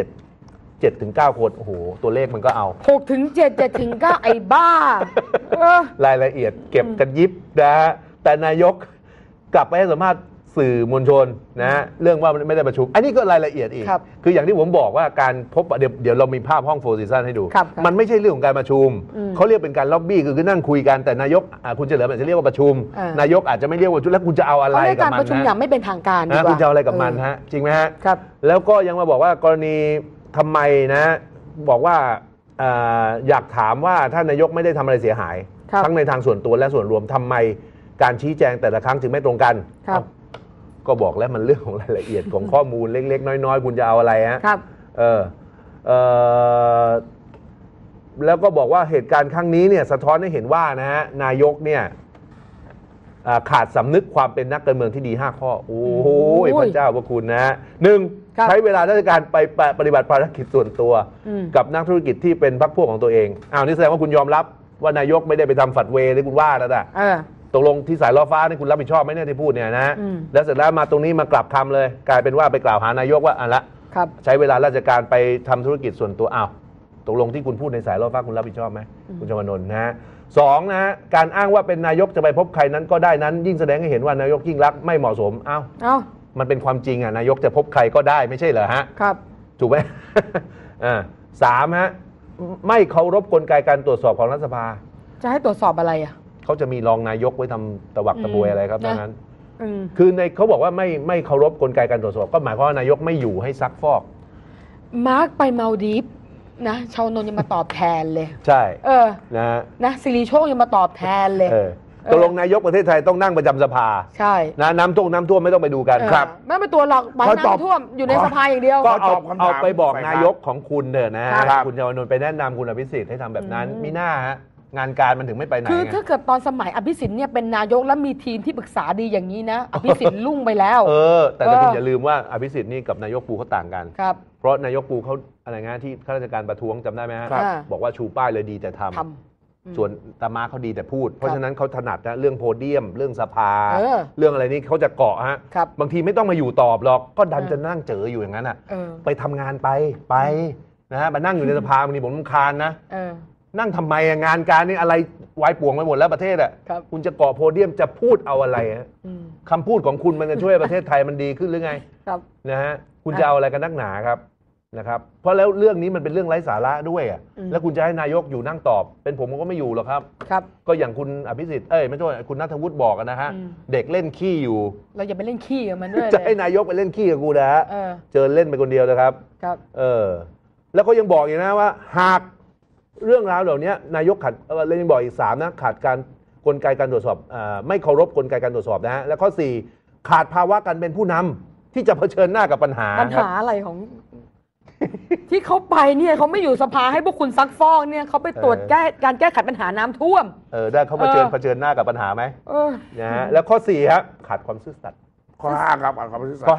7-9 คนโอ้โหตัวเลขมันก็เอา 6-7 7-9ไอ้บ้ารายละเอียดเก็บกันยิบนะฮะแต่นายกกลับไปให้สัมภาษณ์สื่อมวลชนนะเรื่องว่าไม่ได้ประชุมอันนี้ก็รายละเอียดอีกคืออย่างที่ผมบอกว่าการพบเดี๋ยวเรามีภาพห้องโฟร์ซีซั่นให้ดูมันไม่ใช่เรื่องของการประชุมเขาเรียกเป็นการล็อบบี้คือนั่งคุยกันแต่นายกคุณเฉลิมอาจจะเรียกว่าประชุมนายกอาจจะไม่เรียกว่าประชุมแล้วคุณจะเอาอะไรกับมันการประชุมอย่างไม่เป็นทางการนะคุณจะเอาอะไรกับมันฮะจริงไหมฮะแล้วก็ยังมาบอกว่ากรณีทำไมนะบอกว่าอยากถามว่าถ้านายกไม่ได้ทำอะไรเสียหายทั้งในทางส่วนตัวและส่วนรวมทำไมการชี้แจงแต่ละครั้งถึงไม่ตรงกันก็บอกแล้วมันเรื่องของรายละเอียดของข้อมูลเล็กๆน้อยๆคุณจะเอาอะไรฮะแล้วก็บอกว่าเหตุการณ์ครั้งนี้เนี่ยสะท้อนให้เห็นว่านะฮะนายกเนี่ยขาดสำนึกความเป็นนักการเมืองที่ดี5ข้อโอ้โหพระเจ้าพระคุณนะฮะหนึ่งใช้เวลาราชการไปปฏิบัติภารกิจส่วนตัวกับนักธุรกิจที่เป็นพรรคพวกของตัวเองนี่แสดงว่าคุณยอมรับว่านายกไม่ได้ไปทำฝัดเวที่คุณว่าแล้วนะตกลงที่สายล้อฟ้านี่คุณรับผิดชอบไหมเนี่ยที่พูดเนี่ยนะแล้วเสร็จแล้วมาตรงนี้มากลับคำเลยกลายเป็นว่าไปกล่าวหานายกว่าละใช้เวลาราชการไปทำธุรกิจส่วนตัวตกลงที่คุณพูดในสายล้อฟ้าคุณรับผิดชอบไหมคุณชวนนท์นะฮะสองนะฮะการอ้างว่าเป็นนายกจะไปพบใครนั้นก็ได้นั้นยิ่งแสดงให้เห็นว่านายกยิ่งรักไม่เหมาะสมมันเป็นความจริงนายกจะพบใครก็ได้ไม่ใช่เหรอฮะครับถูกไหม สามฮะไม่เคารพกลไกการตรวจสอบของรัฐสภาจะให้ตรวจสอบอะไรเขาจะมีรองนายกไว้ทำตะวักตะบวยอะไรครับดังนั้นคือในเขาบอกว่าไม่เคารพกลไกการตรวจสอบก็หมายความว่านายกไม่อยู่ให้ซักฟอกมาร์กไปมาลดีฟนะชาวนนท์ยังมาตอบแทนเลยใช่นะสิริโชคยังมาตอบแทนเลยตกลงนายกประเทศไทยต้องนั่งประจำสภาใช่นะน้ำท่วมไม่ต้องไปดูกันครับไม่เป็นตัวหรอกบัตรน้ำท่วมอยู่ในสภาอย่างเดียวก็เอาไปบอกนายกของคุณเถอะนะคุณชวนนท์ไปแนะนำคุณอภิสิทธิ์ให้ทำแบบนั้นมีหน้าฮะงานการมันถึงไม่ไปไหนคือถ้าเกิดตอนสมัยอภิสิทธิ์เนี่ยเป็นนายกแล้วมีทีมที่ปรึกษาดีอย่างนี้นะอภิสิทธิ์ลุ่งไปแล้วแต่คุณอย่าลืมว่าอภิสิทธิ์นี่กับนายกปูเขาต่างกันเพราะนายกปูเขาอะไรงานที่ข้าราชการประท้วงจำได้ไหมฮะบอกว่าชูป้ายเลยดีแต่ทำส่วนตามาเขาดีแต่พูดเพราะฉะนั้นเขาถนัดนะเรื่องโพเดียมเรื่องสภาเรื่องอะไรนี้เขาจะเกาะฮะบางทีไม่ต้องมาอยู่ตอบหรอกก็ดันจะนั่งเจออยู่อย่างนั้นไปทำงานไปนะฮะมานั่งอยู่ในสภาบางทีผมรำคาญนะนั่งทำไมงานการนี่อะไรวายป่วงไปหมดแล้วประเทศคุณจะเกาะโพเดียมจะพูดเอาอะไรคำพูดของคุณมันจะช่วยประเทศไทยมันดีขึ้นหรือไงนะฮะคุณจะเอาอะไรกันนักหนาครับนะครับเพราะแล้วเรื่องนี้มันเป็นเรื่องไร้สาระด้วยแล้วคุณจะให้นายกอยู่นั่งตอบเป็นผมก็ไม่อยู่หรอกครับก็อย่างคุณอภิสิทธิ์ไม่ใช่คุณณัฐวุฒิบอกนะฮะเด็กเล่นขี้อยู่เราอย่าไปเล่นขี้กับมันด้วยจะให้นายกไปเล่นขี้กับกูนะเจอเล่นไปคนเดียวนะครับแล้วก็ยังบอกอีกนะว่าหากเรื่องราวเหล่านี้นายกขาดเรื่องบอกอีก3นะขาดการกลไกการตรวจสอบไม่เคารพกลไกการตรวจสอบนะฮะและข้อ4ขาดภาวะการเป็นผู้นำที่จะเผชิญหน้ากับปัญหาอะไรของ ที่เขาไปเนี่ยเขาไม่อยู่สภาให้พวกคุณซักฟอกเนี่ยเขาไปตรวจการแก้ไขปัญหาน้ำท่วมได้เขาเผชิญหน้ากับปัญหาไหมนะฮะแล้วข้อ4ครับขาดความซื่อสัตย์ข้อ5ครับขาดความซื่อสัตย์ข้อ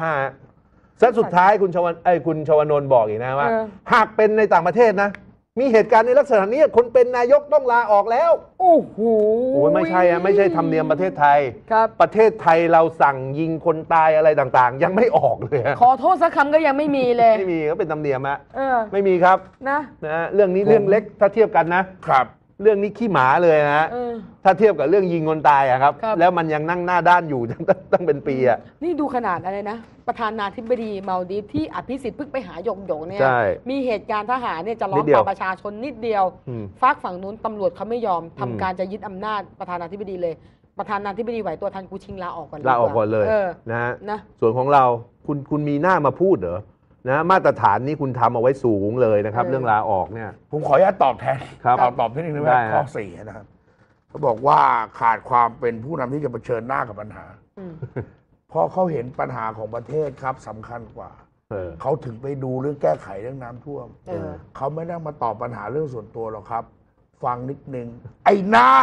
5สุดท้ายคุณชวนนท์บอกอีกนะว่าหากเป็นในต่างประเทศนะมีเหตุการณ์ในลักษณะนี้คนเป็นนายกต้องลาออกแล้วโอ้โหไม่ใช่ธรรมเนียมประเทศไทยประเทศไทยเราสั่งยิงคนตายอะไรต่างๆยังไม่ออกเลยขอโทษสักคำก็ยังไม่มีเลยไม่มีก็เป็นธรรมเนียมไม่มีครับนะเรื่องนี้เรื่องเล็กถ้าเทียบกันนะครับเรื่องนี้ขี้หมาเลยนะถ้าเทียบกับเรื่องยิงคนตายครับแล้วมันยังนั่งหน้าด้านอยู่ตั้งเป็นปีนี่ดูขนาดอะไรนะประธานาธิบดีมาลดีฟที่อภิสิทธิ์เพิ่งไปหาหยกเนี่ยมีเหตุการณ์ทหารเนี่ยจะล้อมปราบประชาชนนิดเดียวฝั่งนู้นตำรวจเขาไม่ยอมทำการจะยึดอำนาจประธานาธิบดีเลยประธานาธิบดีไหวตัวทันกูชิงลาออกก่อนเลยนะส่วนของเราคุณมีหน้ามาพูดเหรอนะมาตรฐานนี้คุณทำเอาไว้สูงเลยนะครับเรื่องลาออกเนี่ยผมขออนุญาตตอบแทนตอบนิดนึงได้ข้อ4นะครับเขาบอกว่าขาดความเป็นผู้นำที่จะเผชิญหน้ากับปัญหาเพราะเขาเห็นปัญหาของประเทศครับสำคัญกว่าเขาถึงไปดูเรื่องแก้ไขเรื่องน้ำท่วมเขาไม่ได้มาตอบปัญหาเรื่องส่วนตัวหรอกครับฟังนิดนึงไอ้หน้า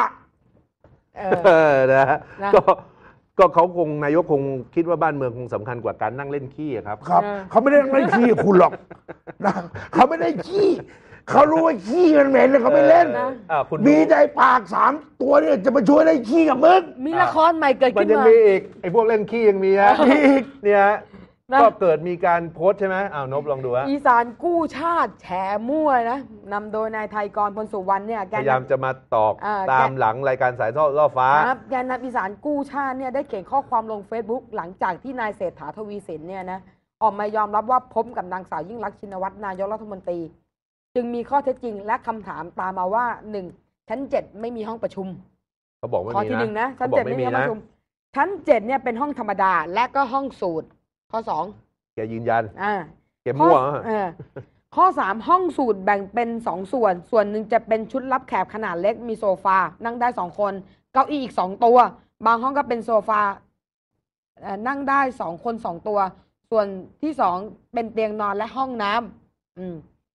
นะก็เขาคงนายกคงคิดว่าบ้านเมืองคงสำคัญกว่าการนั่งเล่นขี้ครับเขาไม่ได้นั่งเล่นขี้คุณหรอกนะเขาไม่ได้ขี้เขารู้ว่าขี้มันเหม็นแล้วเขาไม่เล่นมีใจปาก3 ตัวเนี่ยจะมาช่วยได้ขี้กับมึงมีละครใหม่เกิดขึ้นมามันยังมีอีกไอ้พวกเล่นขี้ยังมีฮะอีกเนี่ยก็เกิดมีการโพสใช่ไหมนบลองดูฮะอีสานกู้ชาติแฉมั่วนะนำโดยนายไทยกรพลสุวรรณเนี่ยพยายามจะมาตอกตามหลังรายการสายล่อฟ้าแกนนำอีสานกู้ชาติเนี่ยได้เขียนข้อความลง Facebook หลังจากที่นายเศรษฐาทวีสินเนี่ยนะออกมายอมรับว่าพบกับนางสาวยิ่งลักษณ์ชินวัตรนายกรัฐมนตรีจึงมีข้อเท็จจริงและคำถามตามมาว่า 1. ชั้น 7ไม่มีห้องประชุมเขาบอกไม่มีนะข้อที่1นะชั้น 7ไม่มีห้องประชุมชั้น 7เนี่ยเป็นห้องธรรมดาและก็ห้องสูตรข้อ2 แกยืนยันแกมั่วข้อ3ห้องสูตรแบ่งเป็น2ส่วนหนึ่งจะเป็นชุดรับแขกขนาดเล็กมีโซฟานั่งได้2คนเก้าอี้อีก2ตัวบางห้องก็เป็นโซฟานั่งได้2คน2ตัวส่วนที่2เป็นเตียงนอนและห้องน้ำ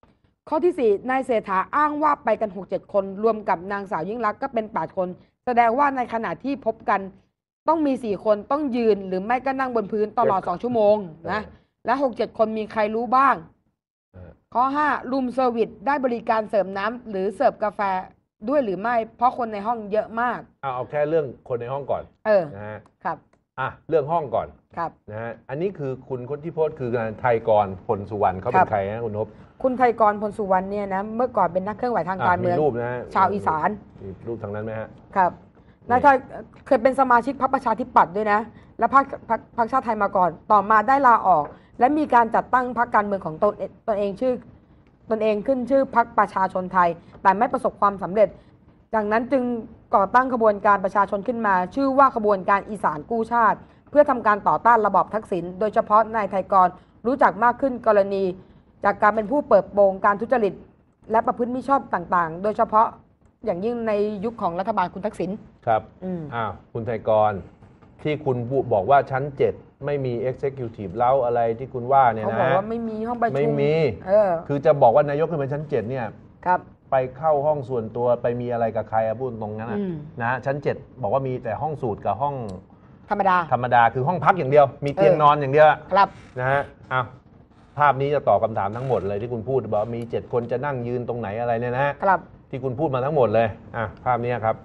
ข้อที่ 4นายเศรษฐาอ้างว่าไปกัน 6-7 คนรวมกับนางสาวยิ่งลักษณ์ก็เป็น8 คนแสดงว่าในขณะที่พบกันต้องมี4 คนต้องยืนหรือไม่ก็นั่งบนพื้นตลอด2 ชั่วโมงนะและ 6-7 คนมีใครรู้บ้างข้อ 5รูมเซอร์วิสได้บริการเสิร์ฟน้ำหรือเสิร์ฟกาแฟด้วยหรือไม่เพราะคนในห้องเยอะมากเอาแค่เรื่องคนในห้องก่อนนะฮะครับเรื่องห้องก่อนครับนะฮะอันนี้คือคุณคนที่โพสต์คือนายไทยกรพลสุวรรณเขาเป็นใครนะคุณนพคุณไทยกรพลสุวรรณเนี่ยนะเมื่อก่อนเป็นนักเคลื่อนไหวทางการเมืองรูปนะชาวอีสานมีรูปทางนั้นไหมฮะครับนายไทยเคยเป็นสมาชิกพรรคประชาธิปัตย์ด้วยนะและพรรคชาติไทยมาก่อนต่อมาได้ลาออกและมีการจัดตั้งพรรคการเมืองของตนเองขึ้นชื่อพรรคประชาชนไทยแต่ไม่ประสบความสำเร็จดังนั้นจึงก่อตั้งขบวนการประชาชนขึ้นมาชื่อว่าขบวนการอีสานกู้ชาติเพื่อทำการต่อต้านระบอบทักษิณโดยเฉพาะนายไทยกรรู้จักมากขึ้นกรณีจากการเป็นผู้เปิดโปงการทุจริตและประพฤติมิชอบต่างๆโดยเฉพาะอย่างยิ่งในยุคของรัฐบาลคุณทักษิณครับคุณไทยกรที่คุณบอกว่าชั้น7ไม่มี Executive เล้าอะไรที่คุณว่าเนี่ยนะเขาบอกว่าไม่มีห้องประชุมไม่มีคือจะบอกว่านายกขึ้นเป็นชั้น7เนี่ยครับไปเข้าห้องส่วนตัวไปมีอะไรกับใครพูดตรงนั้นนะชั้น7บอกว่ามีแต่ห้องสูตรกับห้องธรรมดาคือห้องพักอย่างเดียวมีเตียงนอนอย่างเดียวครับนะฮะภาพนี้จะตอบคำถามทั้งหมดเลยที่คุณพูดบอกมี7 คนจะนั่งยืนตรงไหนอะไรเนี่ยนะครับที่คุณพูดมาทั้งหมดเลยภาพนี้ครับ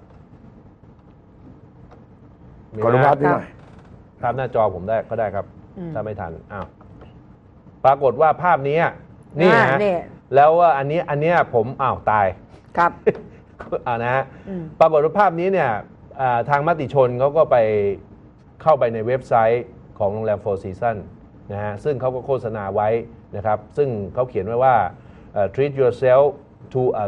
ขอดูภาพนี้หน่อยภาพหน้าจอผมได้ก็ได้ครับถ้าไม่ทันปรากฏว่าภาพนี้นี่ฮะแล้วว่าอันนี้ผมตายครับนะฮะปรากฏว่าภาพนี้เนี่ยทางมติชนเขาก็ไปเข้าไปในเว็บไซต์ของโรงแรม Four Seasons นะฮะซึ่งเขาก็โฆษณาไว้นะครับซึ่งเขาเขียนไว้ว่า treat yourself to a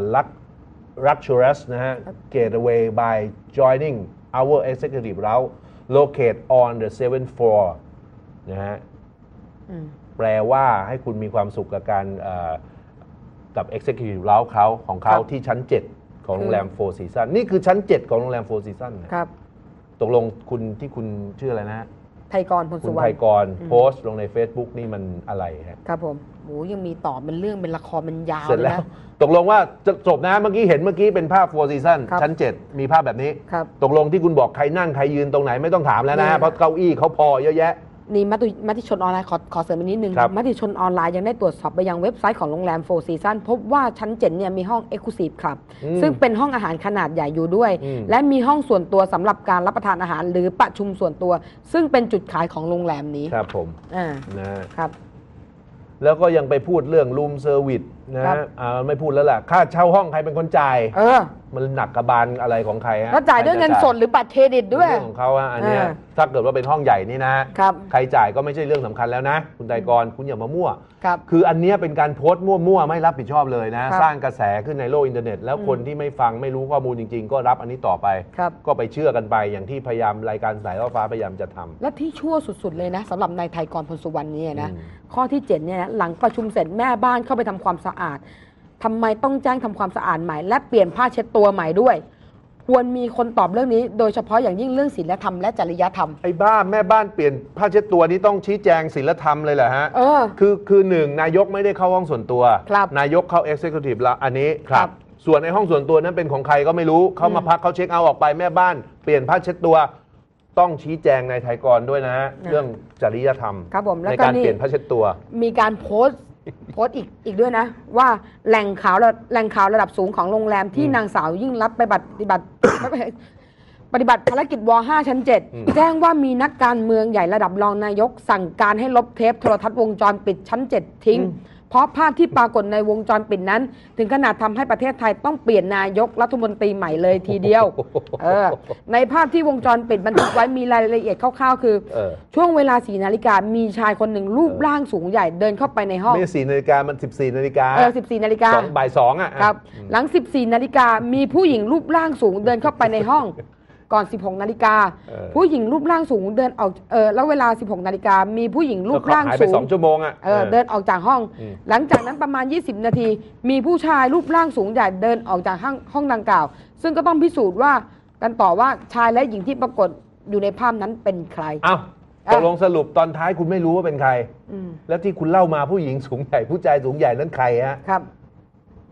luxurious นะฮะ getaway by joining our executive lounge located on the 7th floor นะฮะแปลว่าให้คุณมีความสุขกับการกับ executive lounge ของเขาที่ชั้น7ของโรงแรม Four Seasons นี่คือชั้น7ของโรงแรม Four Seasons ครับตกลงคุณชื่ออะไรนะไทยกรพลสุวรรณคุณไทยกรโพสต์ลงใน Facebook นี่มันอะไรครับผมยังมีต่อเป็นเรื่องเป็นละครมันยาวเสร็จแล้วตกลงว่าจะจบนะเมื่อกี้เห็นเมื่อกี้เป็นภาพ Four Seasons ชั้น7มีภาพแบบนี้ตกลงที่คุณบอกใครนั่งใครยืนตรงไหนไม่ต้องถามแล้วนะเพราะเก้าอี้เขาพอเยอะแยะนี่มติชนออนไลน์ขอเสริมอีกนิดนึงมติชนออนไลน์ยังได้ตรวจสอบไปยังเว็บไซต์ของโรงแรม Four Seasons พบว่าชั้น7เนี่ยมีห้อง Exclusive Club ซึ่งเป็นห้องอาหารขนาดใหญ่อยู่ด้วยและมีห้องส่วนตัวสำหรับการรับประทานอาหารหรือประชุมส่วนตัวซึ่งเป็นจุดขายของโรงแรมนี้ครับผมนะครับแล้วก็ยังไปพูดเรื่องรูมเซอร์วิสนะไม่พูดแล้วล่ะค่าเช่าห้องใครเป็นคนจ่ายมันหนักกระบาลอะไรของใครแล้วจ่ายด้วยเงินสดหรือบัตรเครดิตด้วยของเขาอันนี้ถ้าเกิดว่าเป็นห้องใหญ่นี่นะใครจ่ายก็ไม่ใช่เรื่องสำคัญแล้วนะคุณไตรกรคุณอย่ามามั่วคืออันนี้เป็นการโพสต์มั่วๆไม่รับผิดชอบเลยนะสร้างกระแสขึ้นในโลกอินเทอร์เน็ตแล้วคนที่ไม่ฟังไม่รู้ข้อมูลจริงๆก็รับอันนี้ต่อไปก็ไปเชื่อกันไปอย่างที่พยายามรายการสายล่อฟ้าพยายามจะทำและที่ชั่วสุดๆเลยนะสำหรับนายไทยกรพลสุวรรณนี่นะข้อที่7เนี่ยนะหลังประชุมเสร็จแม่บ้านเข้าไปทำความสะอาดทำไมต้องแจ้งทำความสะอาดใหม่และเปลี่ยนผ้าเช็ดตัวใหม่ด้วยควรมีคนตอบเรื่องนี้โดยเฉพาะอย่างยิ่งเรื่องศีลธรรมและจริยธรรมไอ้บ้าแม่บ้านเปลี่ยนผ้าเช็ดตัวนี้ต้องชี้แจงศีลธรรมเลยเหรอฮะคือหนึ่งนายกไม่ได้เข้าห้องส่วนตัวนายกเข้า Executive แล้วอันนี้ครับส่วนในห้องส่วนตัวนั้นเป็นของใครก็ไม่รู้เขามาพักเขาเช็คเอาท์ออกไปแม่บ้านเปลี่ยนผ้าเช็ดตัวต้องชี้แจงในไทยกรด้วยนะฮะเรื่องจริยธรรมในการเปลี่ยนผ้าเช็ดตัวมีการโพสต์อีกด้วยนะว่าแหล่งข่าวระดับสูงของโรงแรมที่นางสาวยิ่งลักษณ์ไปปฏิบัติภารกิจว.5 ชั้น 7แจ้งว่ามีนักการเมืองใหญ่ระดับรองนายกสั่งการให้ลบเทปโทรทัศน์วงจรปิดชั้น 7 ทิ้งเพราะภาพที่ปรากฏในวงจรปิดนั้นถึงขนาดทำให้ประเทศไทยต้องเปลี่ยนนายกรัฐมนตรีใหม่เลยทีเดียวในภาพที่วงจรปิดบันทึกไว้มีรายละเอียดคร่าวๆคือช่ววงเวลา 4 นาฬิกามีชายคนหนึ่งรูปร่างสูงใหญ่เดินเข้าไปในห้องไม่4 นาฬิกามัน14 นาฬิกา 14 นาฬิกาบ่าย2 ครับหลัง14 นาฬิกามีผู้หญิงรูปร่างสูงเดินเข้าไปในห้องก่อน 16 นาฬิกาผู้หญิงรูปร่างสูงเดินออกแล้วเวลา 16 นาฬิกามีผู้หญิงรูปร่างสูง 2 ชั่วโมงเดินออกจากห้องหลังจากนั้นประมาณ20 นาทีมีผู้ชายรูปร่างสูงใหญ่เดินออกจากห้องดังกล่าวซึ่งก็ต้องพิสูจน์ว่ากันต่อว่าชายและหญิงที่ปรากฏอยู่ในภาพนั้นเป็นใครตกลงสรุปตอนท้ายคุณไม่รู้ว่าเป็นใครแล้วที่คุณเล่ามาผู้หญิงสูงใหญ่ผู้ชายสูงใหญ่นั้นใครฮะครับ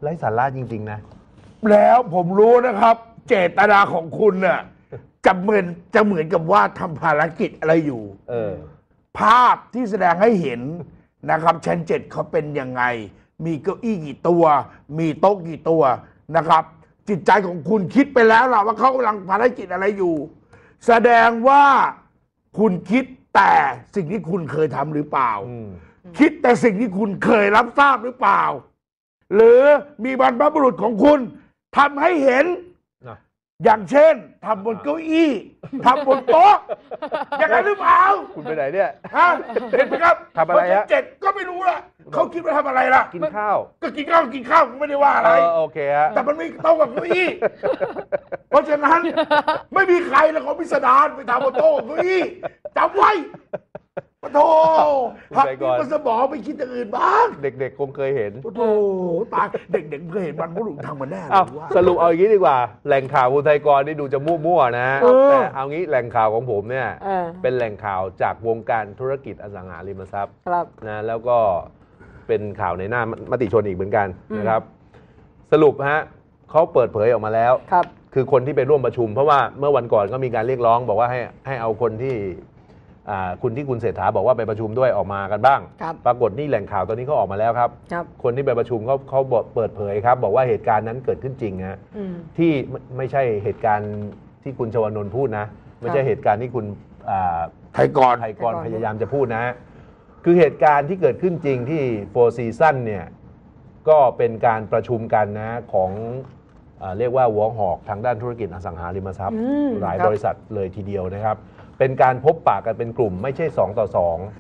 ไร้สาระจริงๆนะแล้วผมรู้นะครับ เจตนาของคุณน่ะจะเหมือนกับว่าทำภารกิจอะไรอยู่ภาพที่แสดงให้เห็นนะครับชั้น7เขาเป็นยังไงมีเก้าอี้กี่ตัวมีโต๊ะกี่ตัวนะครับจิตใจของคุณคิดไปแล้วล่ะว่าเขากำลังภารกิจอะไรอยู่แสดงว่าคุณคิดแต่สิ่งที่คุณเคยทำหรือเปล่าคิดแต่สิ่งที่คุณเคยรับทราบหรือเปล่าหรือมีบรรพบุรุษของคุณทำให้เห็นอย่างเช่นทำบนเก้าอี้ทำบนโต๊ะอย่างนั้นหรือเปล่าคุณไปไหนเนี่ยฮะเห็นไหมครับทำอะไรฮะ 7ก็ไม่รู้ละเขาคิดว่าทำอะไรล่ะกินข้าวก็กินข้าวไม่ได้ว่าอะไรโอเคฮะแต่มันไม่โต๊ะกับเก้าอี้เพราะฉะนั้นไม่มีใครแล้วเขาพิสดารไปทำบนโต๊ะกับเก้าอี้จำไว้ปะโถหักมีมันสมองไปคิดอย่างอื่นบ้างเด็กๆคงเคยเห็นปะโถตายเด็กๆเคยเห็นมันผู้หลุดทำมาแน่เลยว่าสรุปเอาอย่างนี้ดีกว่าแหล่งข่าวอุทัยกรนี่ดูจะมั่วๆนะแต่เอางี้แหล่งข่าวของผมเนี่ยเป็นแหล่งข่าวจากวงการธุรกิจอสังหาริมทรัพย์นะแล้วก็เป็นข่าวในหน้ามติชนอีกเหมือนกันนะครับสรุปฮะเขาเปิดเผยออกมาแล้วคือคนที่ไปร่วมประชุมเพราะว่าเมื่อวันก่อนก็มีการเรียกร้องบอกว่าให้เอาคนที่คุณเศรษฐาบอกว่าไปประชุมด้วยออกมากันบ้างปรากฏนี่แหล่งข่าวตอนนี้เขาออกมาแล้วครับคนที่ไปประชุมเขาเปิดเผยครับบอกว่าเหตุการณ์นั้นเกิดขึ้นจริงฮะที่ไม่ใช่เหตุการณ์ที่คุณชวนนท์พูดนะไม่ใช่เหตุการณ์ที่คุณไทยกรพยายามจะพูดนะคือเหตุการณ์ที่เกิดขึ้นจริงที่Four Seasonsเนี่ยก็เป็นการประชุมกันนะของเรียกว่าหัวหอกทางด้านธุรกิจอสังหาริมทรัพย์หลายบริษัทเลยทีเดียวนะครับเป็นการพบปะกันเป็นกลุ่มไม่ใช่2 ต่อ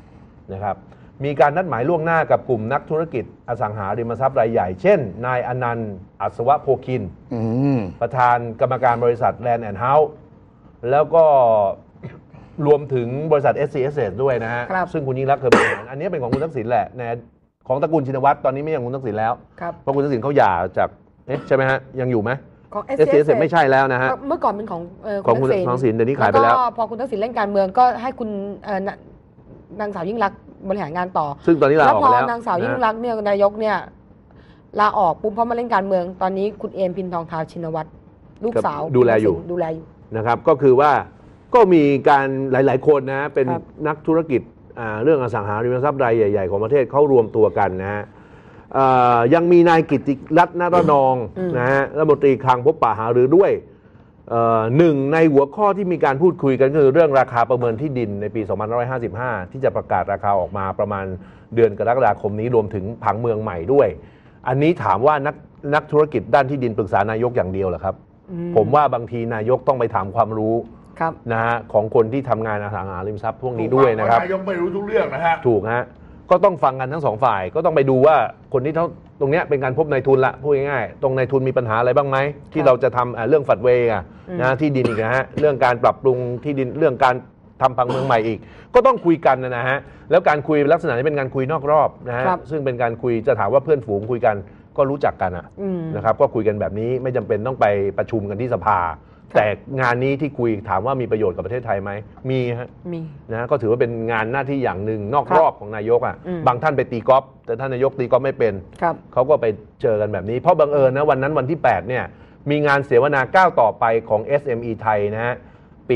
2นะครับมีการนัดหมายล่วงหน้ากับกลุ่มนักธุรกิจอสังหาริมทรัพย์รายใหญ่เช่นนายอนันต์อัศวะโพคินประธานกรรมการบริษัท Land and House แล้วก็รวมถึงบริษัท SCS ด้วยนะฮะซึ่งคุณยิ่งรักเคยเป็นอันนี้เป็นของคุณทักษิณแหละในของตระกูลชินวัตรตอนนี้ไม่ยังคุณทักษิณแล้วเพราะคุณทักษิณเขาหย่าจากใช่ไหมฮะยังอยู่ไหมของ SCS ไม่ใช่แล้วนะฮะเมื่อก่อนเป็นของคุณทักษิณเดี๋ยวนี้ขายไปแล้วพอคุณทักษิณเล่นการเมืองก็ให้คุณนางสาวยิ่งรักษณ์บริหารงานต่อซึ่งตอนนี้ลาออกแล้วพอนางสาวยิ่งรักษณ์เนี่ยนายกเนี่ยลาออกปุ๊บเพราะมาเล่นการเมืองตอนนี้คุณเอมพินทองทาชินวัตรลูกสาวดูแลอยู่นะครับก็คือว่าก็มีการหลายๆคนนะเป็นนักธุรกิจเรื่องอสังหาริมทรัพย์รายใหญ่ๆของประเทศเขารวมตัวกันนะฮะยังมีนายกิตติรัตน์นรนองนะฮะรัฐมนตรีคลังพบปะหารือด้วยหนึ่งในหัวข้อที่มีการพูดคุยกันคือเรื่องราคาประเมินที่ดินในปี 2555 ที่จะประกาศราคาออกมาประมาณเดือนกรกฎาคมนี้รวมถึงผังเมืองใหม่ด้วยอันนี้ถามว่านักธุรกิจด้านที่ดินปรึกษานายกอย่างเดียวเหรอครับผมว่าบางทีนายกต้องไปถามความรู้นะฮะของคนที่ทำงานอสังหาริมทรัพย์พวกนี้ด้วยนะครับนายกไม่รู้ทุกเรื่องนะฮะถูกฮะก็ต้องฟังกันทั้งสองฝ่ายก็ต้องไปดูว่าคนที่ตรงนี้เป็นการพบนายทุนละพูดง่ายๆตรงนายทุนมีปัญหาอะไรบ้างไหมที่เราจะทำเรื่องฝัดเวย์นะที่ดินอีกนะฮะเรื่องการปรับปรุงที่ดินเรื่องการทำผังเมืองใหม่อีกก็ต้องคุยกันนะฮะแล้วการคุยลักษณะนี้เป็นการคุยนอกรอบนะฮะซึ่งเป็นการคุยจะถามว่าเพื่อนฝูงคุยกันก็รู้จักกันนะครับก็คุยกันแบบนี้ไม่จำเป็นต้องไปประชุมกันที่สภาแต่งานนี้ที่คุยถามว่ามีประโยชน์กับประเทศไทยไหมมีฮะนะก็ถือว่าเป็นงานหน้าที่อย่างหนึ่งนอกรอบของนายกบางท่านไปตีกอล์ฟแต่ท่านนายกตีกอล์ฟไม่เป็นเขาก็ไปเจอกันแบบนี้เพราะบังเอิญนะวันนั้นวันที่8เนี่ยมีงานเสวนาก้าวต่อไปของ SME ไทยนะฮะปี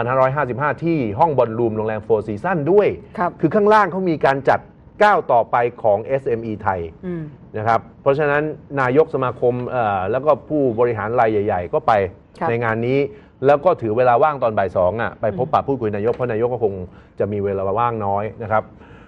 2555 ที่ห้องบอลรูมโรงแรมFour Seasonsด้วยคือข้างล่างเขามีการจัดก้าวต่อไปของ SME ไทยนะครับเพราะฉะนั้นนายกสมาคมแล้วก็ผู้บริหารรายใหญ่ๆก็ไปในงานนี้แล้วก็ถือเวลาว่างตอนบ่าย2ไปพบปะพูดคุยนายกเพราะนายกก็คงจะมีเวลาว่างน้อยนะครับ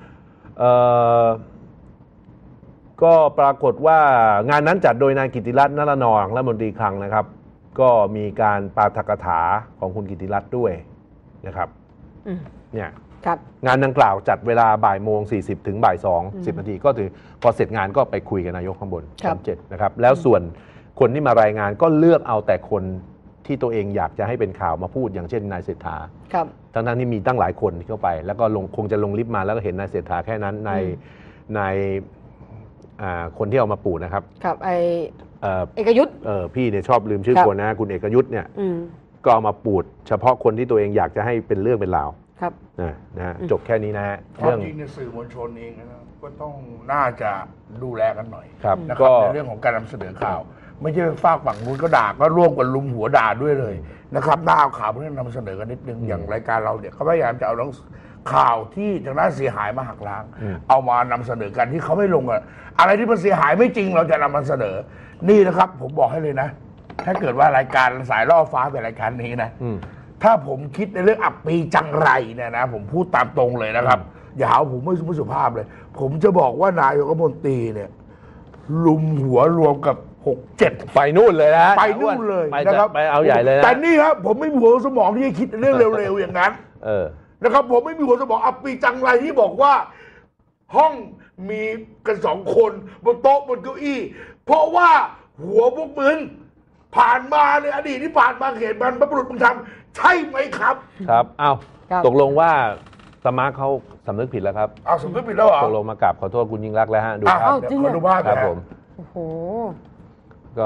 ก็ปรากฏว่างานนั้นจัดโดยนายกิตติรัตน์นรนองรัฐมนตรีคลังนะครับก็มีการปาฐกถาของคุณกิตติรัตน์ด้วยนะครับเนี่ยงานดังกล่าวจัดเวลาบ่ายโมง40ถึงบ่าย2 10 นาทีก็ถือพอเสร็จงานก็ไปคุยกับนายกข้างบนชั้น7นะครับแล้วส่วนคนที่มารายงานก็เลือกเอาแต่คนที่ตัวเองอยากจะให้เป็นข่าวมาพูดอย่างเช่นนายเศรษฐาทั้งที่มีตั้งหลายคนที่เข้าไปแล้วก็คงจะลงลิฟต์มาแล้วก็เห็นนายเศรษฐาแค่นั้นในคนที่เอามาปูดนะครับเอกยุทธพี่เนี่ยชอบลืมชื่อคนนะคุณเอกยุทธเนี่ยก็เอามาปูดเฉพาะคนที่ตัวเองอยากจะให้เป็นเรื่องเป็นราวครับนะฮะจบแค่นี้นะฮะเรื่องจริงในสื่อมวลชนเองนะก็ต้องน่าจะดูแลกันหน่อยครับนะครับในเรื่องของการนำเสนอข่าว ไม่ใช่ฝากฝั่งนู้นก็ด่าก็ร่วมกันลุมหัวด่าด้วยเลยนะครับน่าเอาข่าวพวกนี้นำเสนอกันนิดนึงอย่างรายการเราเนี่ยเขาพยายามจะเอาข่าวที่ทางด้านเสียหายมาหักล้าง เอามานำเสนอกันที่เขาไม่ลงอะอะไรที่มันเสียหายไม่จริงเราจะนำมาเสนอนี่นะครับ ผมบอกให้เลยนะ ถ้าเกิดว่ารายการสายล่อฟ้าเป็นรายการนี้นะถ้าผมคิดในเรื่องอับปีจังไรเนี่ยนะผมพูดตามตรงเลยนะครับอย่าหาผมไม่สุภาพเลย ผมจะบอกว่านายกรัฐมนตรีเนี่ยลุมหัวรวมกับ6-7 ไปนู่นเลยนะไปนู่นเลยไปนะครับไปเอาใหญ่เลยนะแต่นี่ครับผมไม่มีหัวสมองที่จะคิดเรื่องเร็วๆอย่างนั้นนะครับผมไม่มีหัวสมองอับปีจังไรที่บอกว่าห้องมีกัน2 คนบนโต๊ะบนเก้าอี้เพราะว่าหัวพวกมึงผ่านมาในอดีตที่ผ่านมาเห็นมันบรรพบุรุษมึงทำใช่ไหมครับครับอ้าวตกลงว่าสมาร์ทเขาสำนึกผิดแล้วครับสำนึกผิดแล้วเหรอตกลงมากราบขอโทษคุณยิ่งรักษณ์แล้วฮะดูภาพขอดูภาพครับผมโอ้โหก็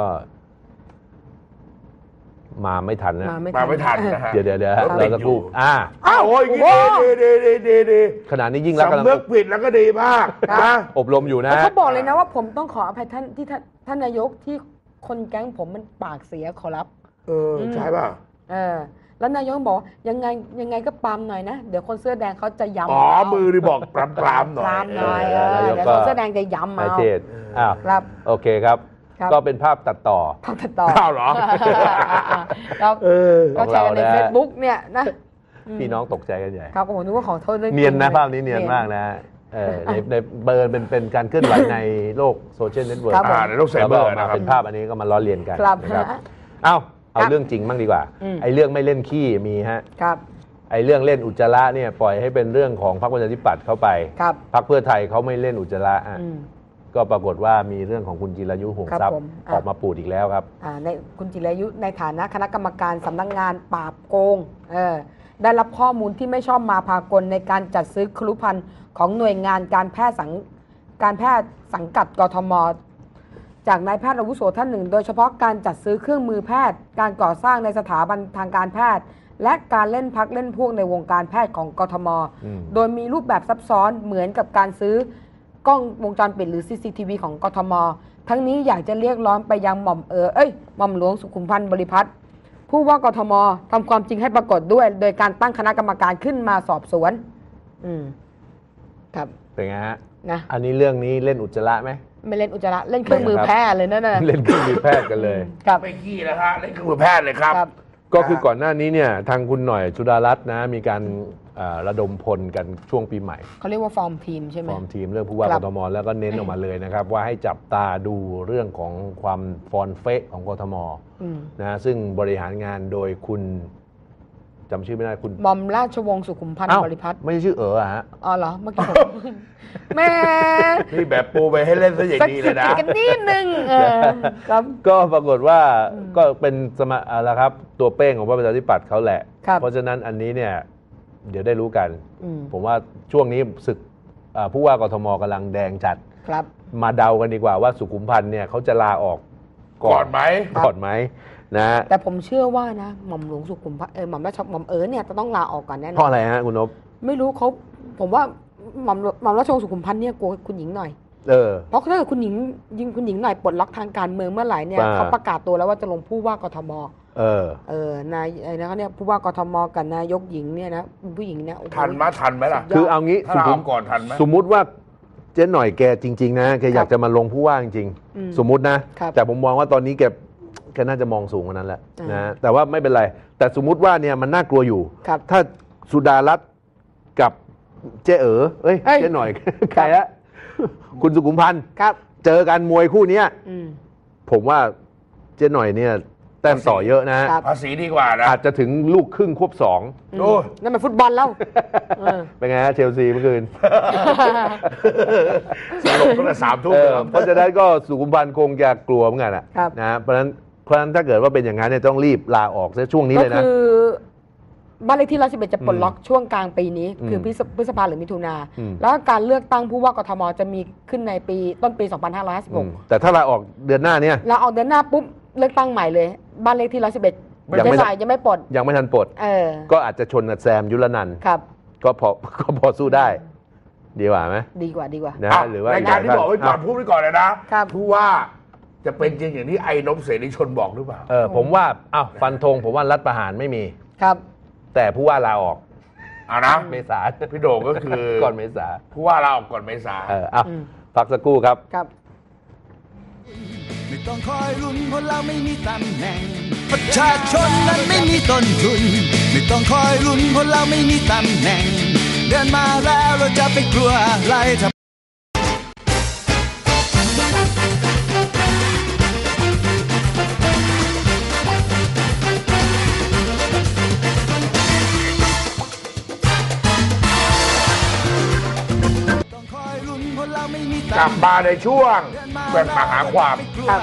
มาไม่ทันนะมาไม่ทันนะฮะเดี๋ยวเราจะพูดโอ้ยดีขณะนี้ยิ่งรักกำลังสำนึกผิดแล้วก็ดีมากนะอบรมอยู่นะเขาบอกเลยนะว่าผมต้องขออภัยท่านที่ท่านนายกที่คนแก๊งผมมันปากเสียขอรับใช่ป่ะแล้วนายกบอกยังไงก็ปรามหน่อยนะเดี๋ยวคนเสื้อแดงเขาจะย้ำมือที่บอกปรามหน่อยเดี๋ยวคนเสื้อแดงจะย้ำเอาครับโอเคครับก็เป็นภาพตัดต่อเหรอครับก็แชร์ใน Facebook เนี่ยนะพี่น้องตกใจกันใหญ่ครับโอ้โหนึกว่าขอโทษเนียนนะภาพนี้เนียนมากนะในเบอร์เป็นการเคลื่อนไหวในโลกโซเชียลเน็ตเวิร์กในโลกไซเบอร์นะเป็นภาพอันนี้ก็มาล้อเลียนกันนะครับเอาเรื่องจริงบ้างดีกว่าไอ้เรื่องไม่เล่นขี้มีฮะไอ้เรื่องเล่นอุจจาระเนี่ยปล่อยให้เป็นเรื่องของพรรคประชาธิปัตย์เข้าไปพรรคเพื่อไทยเขาไม่เล่นอุจจาระก็ปรากฏว่ามีเรื่องของคุณจิรายุห่วงทรัพย์ออกมาปูดอีกแล้วครับในคุณจิรายุในฐานะคณะกรรมการสำนักงานปราบโกงได้รับข้อมูลที่ไม่ชอบมาพากลในการจัดซื้อครุภัณฑ์ของหน่วยงานการแพทย์สังกัดกทม.จากนายแพทย์อาวุโสท่านหนึ่งโดยเฉพาะการจัดซื้อเครื่องมือแพทย์การก่อสร้างในสถาบันทางการแพทย์และการเล่นพักเล่นพวกในวงการแพทย์ของกทม.โดยมีรูปแบบซับซ้อนเหมือนกับการซื้อกล้องวงจรปิดหรือ CCTV ของกทม.ทั้งนี้อยากจะเรียกร้องไปยังหม่อมหลวงสุขุมพันธ์บริพัตรผู้ว่ากทม.ทำความจริงให้ปรากฏด้วยโดยการตั้งคณะกรรมการขึ้นมาสอบสวนครับเป็นไงฮะอันนี้เรื่องนี้เล่นอุจจาระไหมไม่เล่นอุจจาระเล่นเครื่องมือแพทย์เลยนั่นน่ะเล่นเครื่องมือแพทย์กันเลยไม่ขี้แล้วฮะเล่นเครื่องมือแพทย์เลยครับก็คือก่อนหน้านี้เนี่ยทางคุณหน่อยสุดารัตน์นะมีการระดมพลกันช่วงปีใหม่เขาเรียกว่าฟอร์มทีมใช่ไหมฟอร์มทีมเรื่องผู้ว่ากทมแล้วก็เน้นออกมาเลยนะครับว่าให้จับตาดูเรื่องของความฟอนเฟะของกทมนะซึ่งบริหารงานโดยคุณจำชื่อไม่ได้คุณหม่อมราชวงศ์สุขุมพันธ์บริพัตรไม่ใช่ชื่อฮะอ๋อเหรอเมื่อกี้ผมแม่นี่แบบปูไปให้เล่นซะอย่างนี้เลยนะกันนิดนึงก็ปรากฏว่าก็เป็นอะไรครับตัวเป้งของพรรคประชาธิปัตย์เขาแหละเพราะฉะนั้นอันนี้เนี่ยเดี๋ยวได้รู้กันผมว่าช่วงนี้ศึกผู้ว่ากทมกำลังแดงจัดมาเดากันดีกว่าว่าสุขุมพันธ์เนี่ยเขาจะลาออกก่อนไหมนะแต่ผมเชื่อว่านะหม่อมหลวงสุขุมพันธ์หม่อมราชหม่อมเนี่ยจะต้องลาออกก่อนแน่นอนเพราะอะไรฮะคุณนพไม่รู้เขาผมว่าหม่อมราชวงศ์สุขุมพันธ์เนี่ยกลัวคุณหญิงหน่อยเพราะถ้าเกิดคุณหญิงหน่อยปลดล็อกทางการเมืองเมื่อไหร่เนี่ยเขาประกาศตัวแล้วว่าจะลงผู้ว่ากทมนายเขาเนี่ยผู้ว่ากทมกับนายกหญิงเนี่ยนะผู้หญิงเนี่ยทันไหมล่ะคือเอางี้ถ้าเราก่อนทันไหมสมมุติว่าเจ๊หน่อยแกจริงๆนะแกอยากจะมาลงผู้ว่าจริงๆสมมุตินะแต่ผมมองว่าตอนนี้แกน่าจะมองสูงกว่านั้นแหละนะแต่ว่าไม่เป็นไรแต่สมมุติว่าเนี่ยมันน่ากลัวอยู่ถ้าสุดารัตน์กับเจ๊เจ๊หน่อยใครละคุณสุขุมพันธ์เจอกันมวยคู่นี้ผมว่าเจ๊หน่อยเนี่ยแต้มต่อเยอะนะภาษีดีกว่านะอาจจะถึงลูกครึ่งควบ2 โอ้นั่นมันฟุตบอลแล้วเป็นไงฮะเชลซีเมื่อคืนสลบตั้งแต่3 ทุ่มเพราะฉะนั้นก็สุขุมพันธ์คงจะกลัวเหมือนกันนะเพราะฉะนั้นถ้าเกิดว่าเป็นอย่างนั้นเนี่ยต้องรีบลาออกซะช่วงนี้เลยนะก็คือบ้านเลขที่111จะปลดล็อกช่วงกลางปีนี้คือพฤษภาหรือมิถุนาแล้วการเลือกตั้งผู้ว่ากทมจะมีขึ้นในต้นปี2556 แต่ถ้าลาออกเดือนหน้าเนี่ยลาออกเดือนหน้าปุ๊บเลือกตั้งใหม่เลยบ้านเลขที่111ยังไม่ปลดยังไม่ทันปลดก็อาจจะชนกับแซมยุรนันท์ก็พอสู้ได้ ดีกว่าไหมดีกว่านะหรือว่ารายการที่บอกไว้ก่อนพูดไว้ก่อนเลยนะครับผู้ว่าจะเป็นจริงอย่างที่ไอ้นพเสรีชนบอกหรือเปล่าผมว่าฟันธงผมว่ารัฐประหารไม่มีครับแต่ผู้ว่าลาออกนะเมษาพี่โด่งก็คือก่อนเมษาผู้ว่าลาออกก่อนเมษาพักสักครู่ครับไม่ต้องคอยลุ้นเพราะเราไม่มีตำแหน่งประชาชนนั้นไม่มีต้นทุนไม่ต้องคอยลุ้นเพราะเราไม่มีตำแหน่งเดินมาแล้วเราจะไปกลัวอะไรกลับมาในช่วงแบ่งมหาความ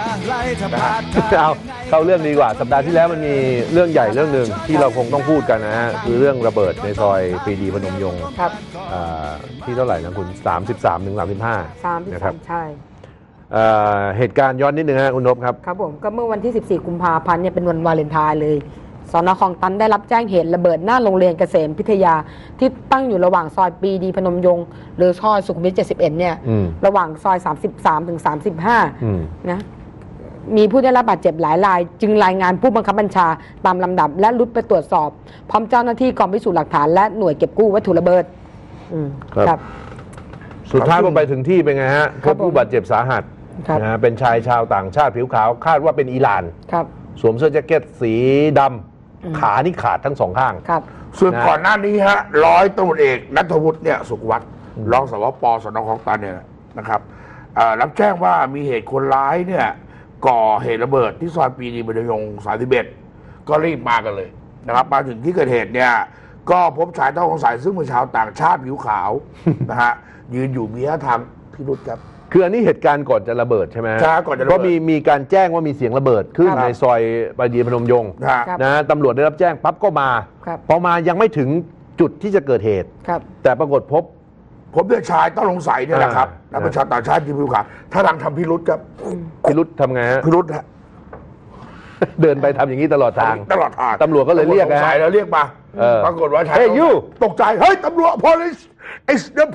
เข้าเรื่องดีกว่าสัปดาห์ที่แล้วมันมีเรื่องใหญ่เรื่องหนึ่งที่เราคงต้องพูดกันนะฮะคือเรื่องระเบิดในซอยปรีดีพนมยงค์ที่เท่าไหร่นะคุณ33 ถึง 35นะครับใช่เหตุการณ์ย้อนนิดนึงฮะคุณนพครับครับผมก็เมื่อวันที่14 กุมภาพันธ์เนี่ยเป็นวันวาเลนไทน์เลยสน.คลองตันได้รับแจ้งเหตุระเบิดหน้าโรงเรียนเกษมพิทยาที่ตั้งอยู่ระหว่างซอยปรีดีพนมยงค์หรือซอยสุขุมวิท71เนี่ยระหว่างซอย33 ถึง 35นะมีผู้ได้รับบาดเจ็บหลายรายจึงรายงานผู้บังคับบัญชาตามลำดับและรุดไปตรวจสอบพร้อมเจ้าหน้าที่กองพิสูจน์หลักฐานและหน่วยเก็บกู้วัตถุระเบิดครับสุดท้ายพอไปถึงที่เป็นไงฮะพบผู้บาดเจ็บสาหัสนะเป็นชายชาวต่างชาติผิวขาวคาดว่าเป็นอิหร่านสวมเสื้อแจ็คเก็ตสีดำขานี่ขาดทั้งสองข้างส่วนก่อนหน้านี้ฮะร้อยตำรวจเอกณัฐวุฒิเนี่ยสุขวัฒน์รองสวป.สน.คลองตันเนี่ยนะครับรับแจ้งว่ามีเหตุคนร้ายเนี่ยก่อเหตุระเบิดที่ซอยปรีดีพนมยงค์31ก็รีบมากันเลยนะครับมาถึงที่เกิดเหตุเนี่ยก็พบชายต้องสงสัยซึ่งเป็นชาวต่างชาติผิวขาวนะฮะยืนอยู่มีท่าทางพิรุธครับคืออันนี้เหตุการณ์ก่อนจะระเบิดใช่ไหมใช่ก่อนจะระเบิดเพราะมีการแจ้งว่ามีเสียงระเบิดขึ้นในซอยปรีดีพนมยงค์นะตำรวจได้รับแจ้งปั๊บก็มาพอมายังไม่ถึงจุดที่จะเกิดเหตุแต่ปรากฏพบด้วยชายต้องสงสัยเนี่ยนะครับแล้วเป็นชาวต่างชาติที่ผิวขาวถ้าทางทำพิรุธครับพิรุธทำไงฮะพิรุธฮะเดินไปทำอย่างนี้ตลอดทางตำรวจก็เลยเรียกนะแล้วเรียกมาปรากฏว่าชายตกใจเฮ้ยตำรวจ police it's the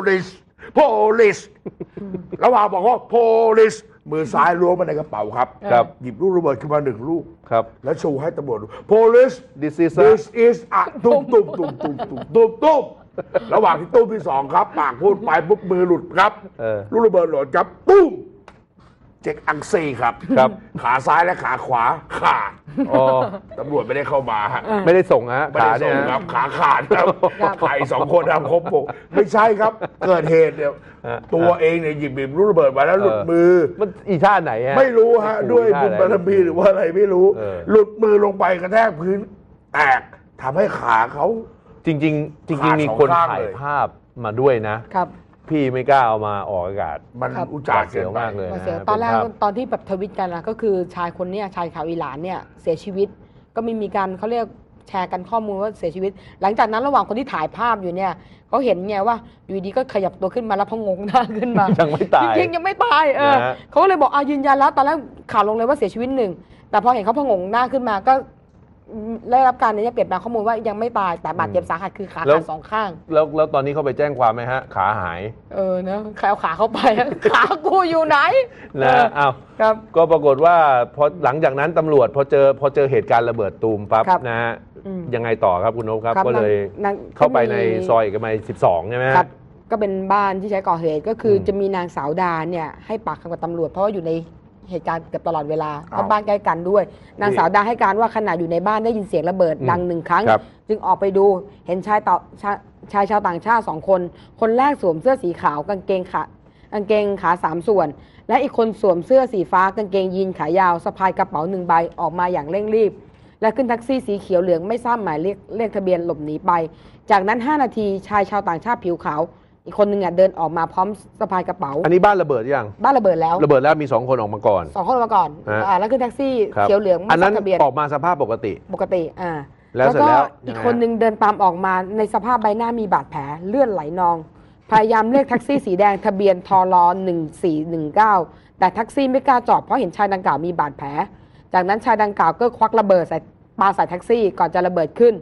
police ระหว่างบอกว่า police มือซ้ายล้วงมาในกระเป๋าครับหยิบลูกระเบิดขึ้นมา1 ลูกแล้วชูให้ตำรวจดู police this is a ตุ้มระหว่างที่ตุ้มที่2ครับปากพูดไปปุ๊บมือหลุดครับลูกระเบิดหล่นครับตุ้มเจ็กอังซีครับขาซ้ายและขาขวาขาดตำรวจไม่ได้เข้ามาไม่ได้ส่งฮะขาเนี่ยครับขาขาดครับใคร2 คนทำครบผมไม่ใช่ครับเกิดเหตุเนี่ยตัวเองเนี่ยหยิบลูกระเบิดมาแล้วหลุดมือมันอีท่าไหนฮะไม่รู้ฮะด้วยบุญบารมีหรือว่าอะไรไม่รู้หลุดมือลงไปกระแทกพื้นแตกทำให้ขาเขาจริงมีคนถ่ายภาพมาด้วยนะครับพี่ไม่กล้าเอามาออกอากาศมันอุจจาระเสียมากเลยตอนแรกตอนที่แบบทวิตกันนะก็คือชายคนนี้ชายขาวอิหร่านเนี่ยเสียชีวิตก็มีการเขาเรียกแชร์กันข้อมูลว่าเสียชีวิตหลังจากนั้นระหว่างคนที่ถ่ายภาพอยู่เนี่ยเขาเห็นไงว่าอยู่ดีก็ขยับตัวขึ้นมาแล้วพงงหน้าขึ้นมายังไม่ตายจริงยังไม่ตายเขาเลยบอกยืนยันแล้วตอนแรกข่าวลงเลยว่าเสียชีวิต1แต่พอเห็นเขาพงงหน้าขึ้นมาก็ได้รับการเปลี่ยนแปลงข้อมูลว่ายังไม่ตายแต่บาดเจ็บสาหัสคือขาขาด2 ข้างแล้วตอนนี้เขาไปแจ้งความไหมฮะขาหายนะใครเอาขาเข้าไปขากูอยู่ไหนนะครับก็ปรากฏว่าพอหลังจากนั้นตำรวจพอเจอเหตุการณ์ระเบิดตูมปั๊บนะฮะยังไงต่อครับคุณนพครับก็เลยเข้าไปในซอยเอกมัย12ใช่ไหมครับก็เป็นบ้านที่ใช้ก่อเหตุก็คือจะมีนางสาวดาเนี่ยให้ปากคำกับตำรวจเพราะว่าอยู่ในเหตุการณ์เกือบตลอดเวลาเพราะบ้านใกล้กันด้วยนางสาวดาให้การว่าขณะอยู่ในบ้านได้ยินเสียงระเบิดดัง1 ครั้งจึงออกไปดูเห็นชายชาวต่างชาติ2 คนคนแรกสวมเสื้อสีขาวกางเกงขา3 ส่วนและอีกคนสวมเสื้อสีฟ้ากางเกงยีนขายาวสะพายกระเป๋า1 ใบออกมาอย่างเร่งรีบและขึ้นแท็กซี่สีเขียวเหลืองไม่ทราบหมายเลขทะเบียนหลบหนีไปจากนั้น5 นาทีชายชาวต่างชาติผิวขาวอีกคนหนึ่งเดินออกมาพร้อมสะพายกระเป๋าอันนี้บ้านระเบิดยังบ้านระเบิดแล้วมี2 คนออกมาก่อน 2 คนออกมาก่อนแล้วขึ้นแท็กซี่เขียวเหลืองไม่ทราบทะเบียนออกมาสภาพปกติแล้วก็อีกคนหนึ่งเดินตามออกมาในสภาพใบหน้ามีบาดแผลเลือดไหลนองพยายามเรียกแท็กซี่สีแดงทะเบียนทร1419แต่แท็กซี่ไม่กล้าจอดเพราะเห็นชายดังกล่าวมีบาดแผลจากนั้นชายดังกล่าวก็ควักระเบิดปาใส่แท็กซี่ก่อนจะระเบิดขึ้น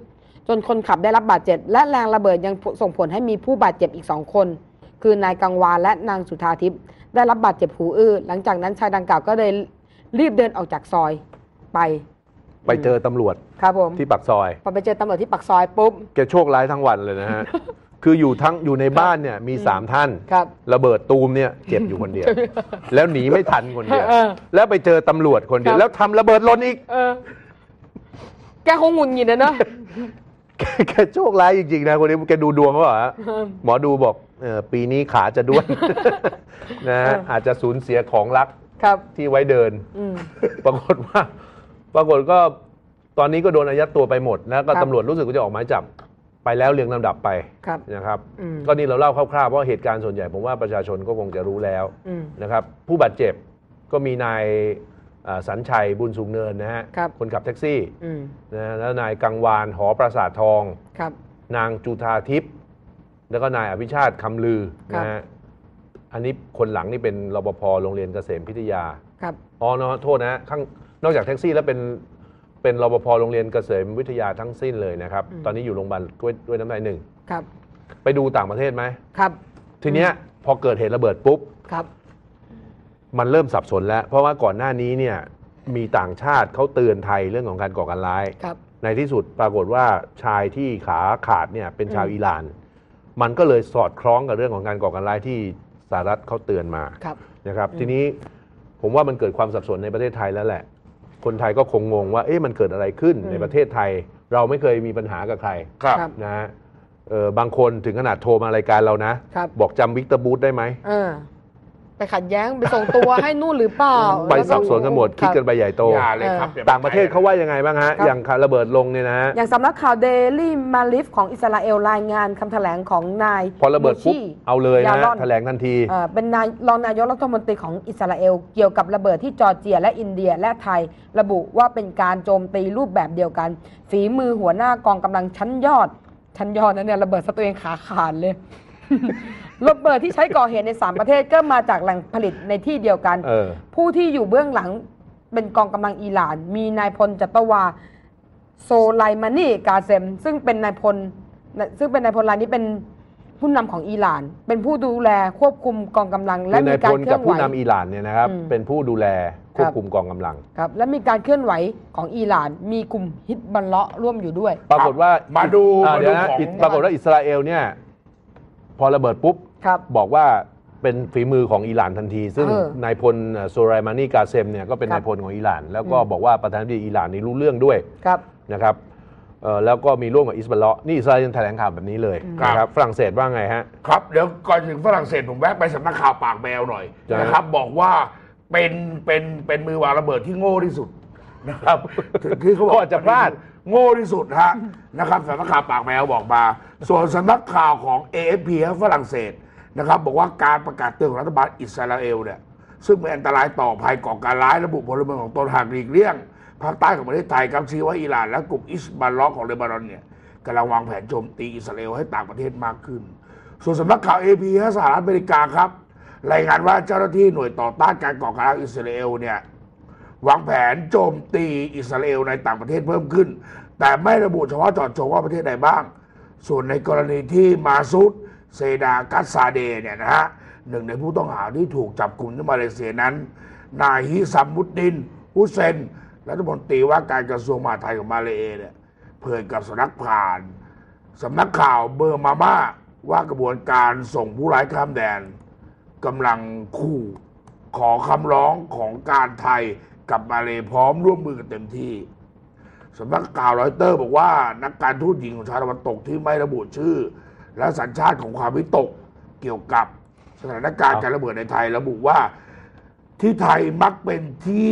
จนคนขับได้รับบาดเจ็บและแรงระเบิดยังส่งผลให้มีผู้บาดเจ็บอีก2 คนคือนายกังวานและนางสุธาทิพย์ได้รับบาดเจ็บหูอื้อหลังจากนั้นชายดังกล่าวก็เลยรีบเดินออกจากซอยไปเจอตำรวจครับผมที่ปากซอยพอไปเจอตำรวจที่ปากซอยปุ๊บแกโชคร้ายทั้งวันเลยนะฮะ คืออยู่ในบ้านเนี่ยมี3 ท่านระเบิดตูมเนี่ยเจ็บอยู่คนเดียวแล้วหนีไม่ทันคนเดียวแล้วไปเจอตำรวจคนเดียวแล้วทำระเบิดหล่นอีกแกคงหงุดหงิดนะเนาะแกโชคร้ายจริงๆนะคนนี้แกดูดวงเขาเหรอหมอดูบอกปีนี้ขาจะด้วนนะอาจจะสูญเสียของรักที่ไว้เดินปรากฏก็ตอนนี้ก็โดนอายัดตัวไปหมดนะก็ตำรวจรู้สึกว่าจะออกหมายจับไปแล้วเรียงลำดับไปนะครับก็นี่เราเล่าคร่าวๆเพราะเหตุการณ์ส่วนใหญ่ผมว่าประชาชนก็คงจะรู้แล้วนะครับผู้บาดเจ็บก็มีนายสัญชัยบุญสูงเนินนะฮะคนขับแท็กซี่นะแล้วนายกังวานหอประสาททองนางจุธาทิพย์แล้วก็นายอภิชาติคำลือนะฮะอันนี้คนหลังนี่เป็นรปภโรงเรียนเกษมพิทยาอ๋อเนาะโทษนะข้างนอกจากแท็กซี่แล้วเป็นรปภโรงเรียนเกษมวิทยาทั้งสิ้นเลยนะครับตอนนี้อยู่โรงพยาบาลด้วยน้ำลาย1ไปดูต่างประเทศไหมครับทีเนี้ยพอเกิดเหตุระเบิดปุ๊บมันเริ่มสับสนแล้วเพราะว่าก่อนหน้านี้เนี่ยมีต่างชาติเขาเตือนไทยเรื่องของการก่อการร้ายในที่สุดปรากฏว่าชายที่ขาขาดเนี่ยเป็นชาวอิหร่านมันก็เลยสอดคล้องกับเรื่องของการก่อการร้ายที่สหรัฐเขาเตือนมานะครับทีนี้ผมว่ามันเกิดความสับสนในประเทศไทยแล้วแหละคนไทยก็คงงงว่ามันเกิดอะไรขึ้นในประเทศไทยเราไม่เคยมีปัญหากับใครนะฮะบางคนถึงขนาดโทรมารายการเรานะบอกจำวิกเตอร์บูธได้ไหมไปขัดแย้งไปส่งตัวให้นู่นหรือเปล่าไปสับสนกันหมดคิดกันไปใหญ่โตต่างประเทศเขาว่ายังไงบ้างฮะอย่างระเบิดลงเนี่ยนะอย่างสำนักข่าวเดลี่มาลิฟของอิสราเอลรายงานคำแถลงของนายพอระเบิดปุ๊บเอาเลยนะแถลงทันทีเป็นรองนายกรัฐมนตรีของอิสราเอลเกี่ยวกับระเบิดที่จอร์เจียและอินเดียและไทยระบุว่าเป็นการโจมตีรูปแบบเดียวกันฝีมือหัวหน้ากองกำลังชั้นยอดนั้นเนี่ยระเบิดซะตัวเองขาขาดเลยระเบิดที่ใช้ก่อเหตุใน3 ประเทศก็มาจากแหล่งผลิตในที่เดียวกันผู้ที่อยู่เบื้องหลังเป็นกองกำลังอิหร่านมีนายพลจัตวาโซไลมานีกาเซมซึ่งเป็นนายพลรายนี้เป็นผู้นำของอิหร่านเป็นผู้ดูแลควบคุมกองกำลังและมีการเคลื่อนไหวผู้นำอิหร่านเนี่ยนะครับเป็นผู้ดูแลควบคุมกองกำลังครับและมีการเคลื่อนไหวของอิหร่านมีกลุ่มฮิซบัลเลาะห์ร่วมอยู่ด้วยปรากฏว่ามาดูปรากฏว่าอิสราเอลเนี่ยพอระเบิดปุ๊บบอกว่าเป็นฝีมือของอิหร่านทันทีซึ่งนายพลโซไลมานีกาเซมเนี่ยก็เป็นนายพลของอิหร่านแล้วก็บอกว่าประธานาธิบดีอิหร่านนี่รู้เรื่องด้วยนะครับแล้วก็มีร่วมกับอิสบัลเลาะห์นี่อิสราเอลแถลงข่าวแบบนี้เลยนะครับฝรั่งเศสว่าไงฮะครับเดี๋ยวก่อนถึงฝรั่งเศสผมแวะไปสำนักข่าวปากแมวหน่อยนะครับบอกว่าเป็นมือวางระเบิดที่โง่ที่สุดนะครับคือเขาบอกจะพลาดโง่ที่สุดฮะนะครับสำนักข่าวปากแมวบอกมาส่วนสำนักข่าวของ AFP ฝรั่งเศสนะครับบอกว่าการประกาศเตือนของรัฐบาลอิสราเอลเนี่ยซึ่งเป็นอันตรายต่อภัยก่อการร้ายระบุพลเมืองของตนหากหลีกเลี่ยงภาคใต้ของประเทศไทยครับชี้ว่าอิหร่านและกลุ่มอิสบัลเลาะห์ของเลบานอนเนี่ยกำลังวางแผนโจมตีอิสราเอลให้ต่างประเทศมากขึ้นส่วนสำนักข่าว AP สหรัฐอเมริกาครับรายงานว่าเจ้าหน้าที่หน่วยต่อต้านการก่อการร้ายอิสราเอลเนี่ยวางแผนโจมตีอิสราเอลในต่างประเทศเพิ่มขึ้นแต่ไม่ระบุเฉพาะเจาะจงว่าประเทศใดบ้างส่วนในกรณีที่มาซุดเซดากัสซาเดเนี่ยนะฮะหนึ่งในผู้ต้องหาที่ถูกจับกุมที่มาเลเซียนั้นนายฮิซัมมุดดินฮุเซนรัฐมนตรีว่าการกระทรวงมหาดไทยของมาเลเซียเนี่ยเผยกับสำนักข่าวเบอร์มาม่าว่ากระบวนการส่งผู้ร้ายข้ามแดนกำลังขู่ขอคำร้องของการไทยกับมาเลพร้อมร่วมมือกันเต็มที่สำนักข่าวรอยเตอร์บอกว่านักการทูตหญิงของชาติตะวันตกที่ไม่ระบุชื่อและสัญชาติของความวิตกเกี่ยวกับสถานการณ์การระเบิดในไทยระบุว่าที่ไทยมักเป็น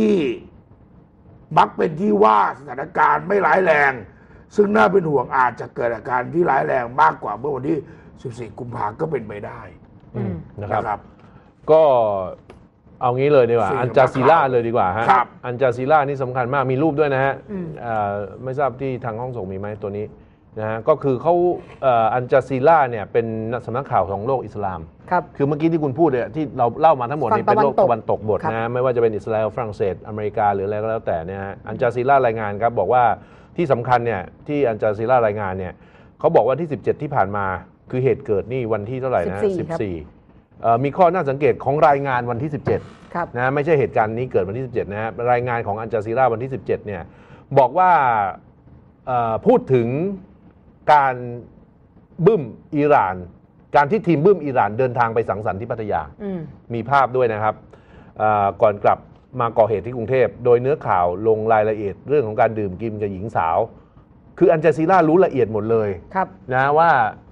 ที่ว่าสถานการณ์ไม่ร้ายแรงซึ่งน่าเป็นห่วงอาจจะเกิดอาการที่ร้ายแรงมากกว่าเมื่อวันที่14 กุมภาพันธ์ก็เป็นไปได้นะครับก็เอางี้เลยดีกว่าอันจาซีล่าเลยดีกว่าฮะอันจาซีล่านี่สำคัญมากมีรูปด้วยนะฮะไม่ทราบที่ทางห้องส่งมีไหมตัวนี้นะก็คือเขาอัลจาซีราเนี่ยเป็นสำนักข่าวของโลกอิสลามครับคือเมื่อกี้ที่คุณพูดเนี่ยที่เราเล่ามาทั้งหมดนี่เป็นโลกตะวันตกหมดนะไม่ว่าจะเป็นอิสราเอลฝรั่งเศสอเมริกาหรืออะไรก็แล้วแต่เนี่ยอัลจาซีรารายงานครับบอกว่าที่สำคัญเนี่ยที่อัลจาซีรารายงานเนี่ยเขาบอกว่าที่17ที่ผ่านมาคือเหตุเกิดนี่วันที่เท่าไหร่นะ14มีข้อน่าสังเกตของรายงานวันที่17นะไม่ใช่เหตุการณ์นี้เกิดวันที่17นะรายงานของอัลจาซีราวันที่17เนี่ยบอกว่าพูดถึงการบึ้มอิหร่านการที่ทีมบึ้มอิหร่านเดินทางไปสังสรรค์ที่พัทยามีภาพด้วยนะครับก่อนกลับมาก่อเหตุที่กรุงเทพโดยเนื้อข่าวลงรายละเอียดเรื่องของการดื่มกินกับหญิงสาวคืออัลจาซีรารู้ละเอียดหมดเลยนะว่า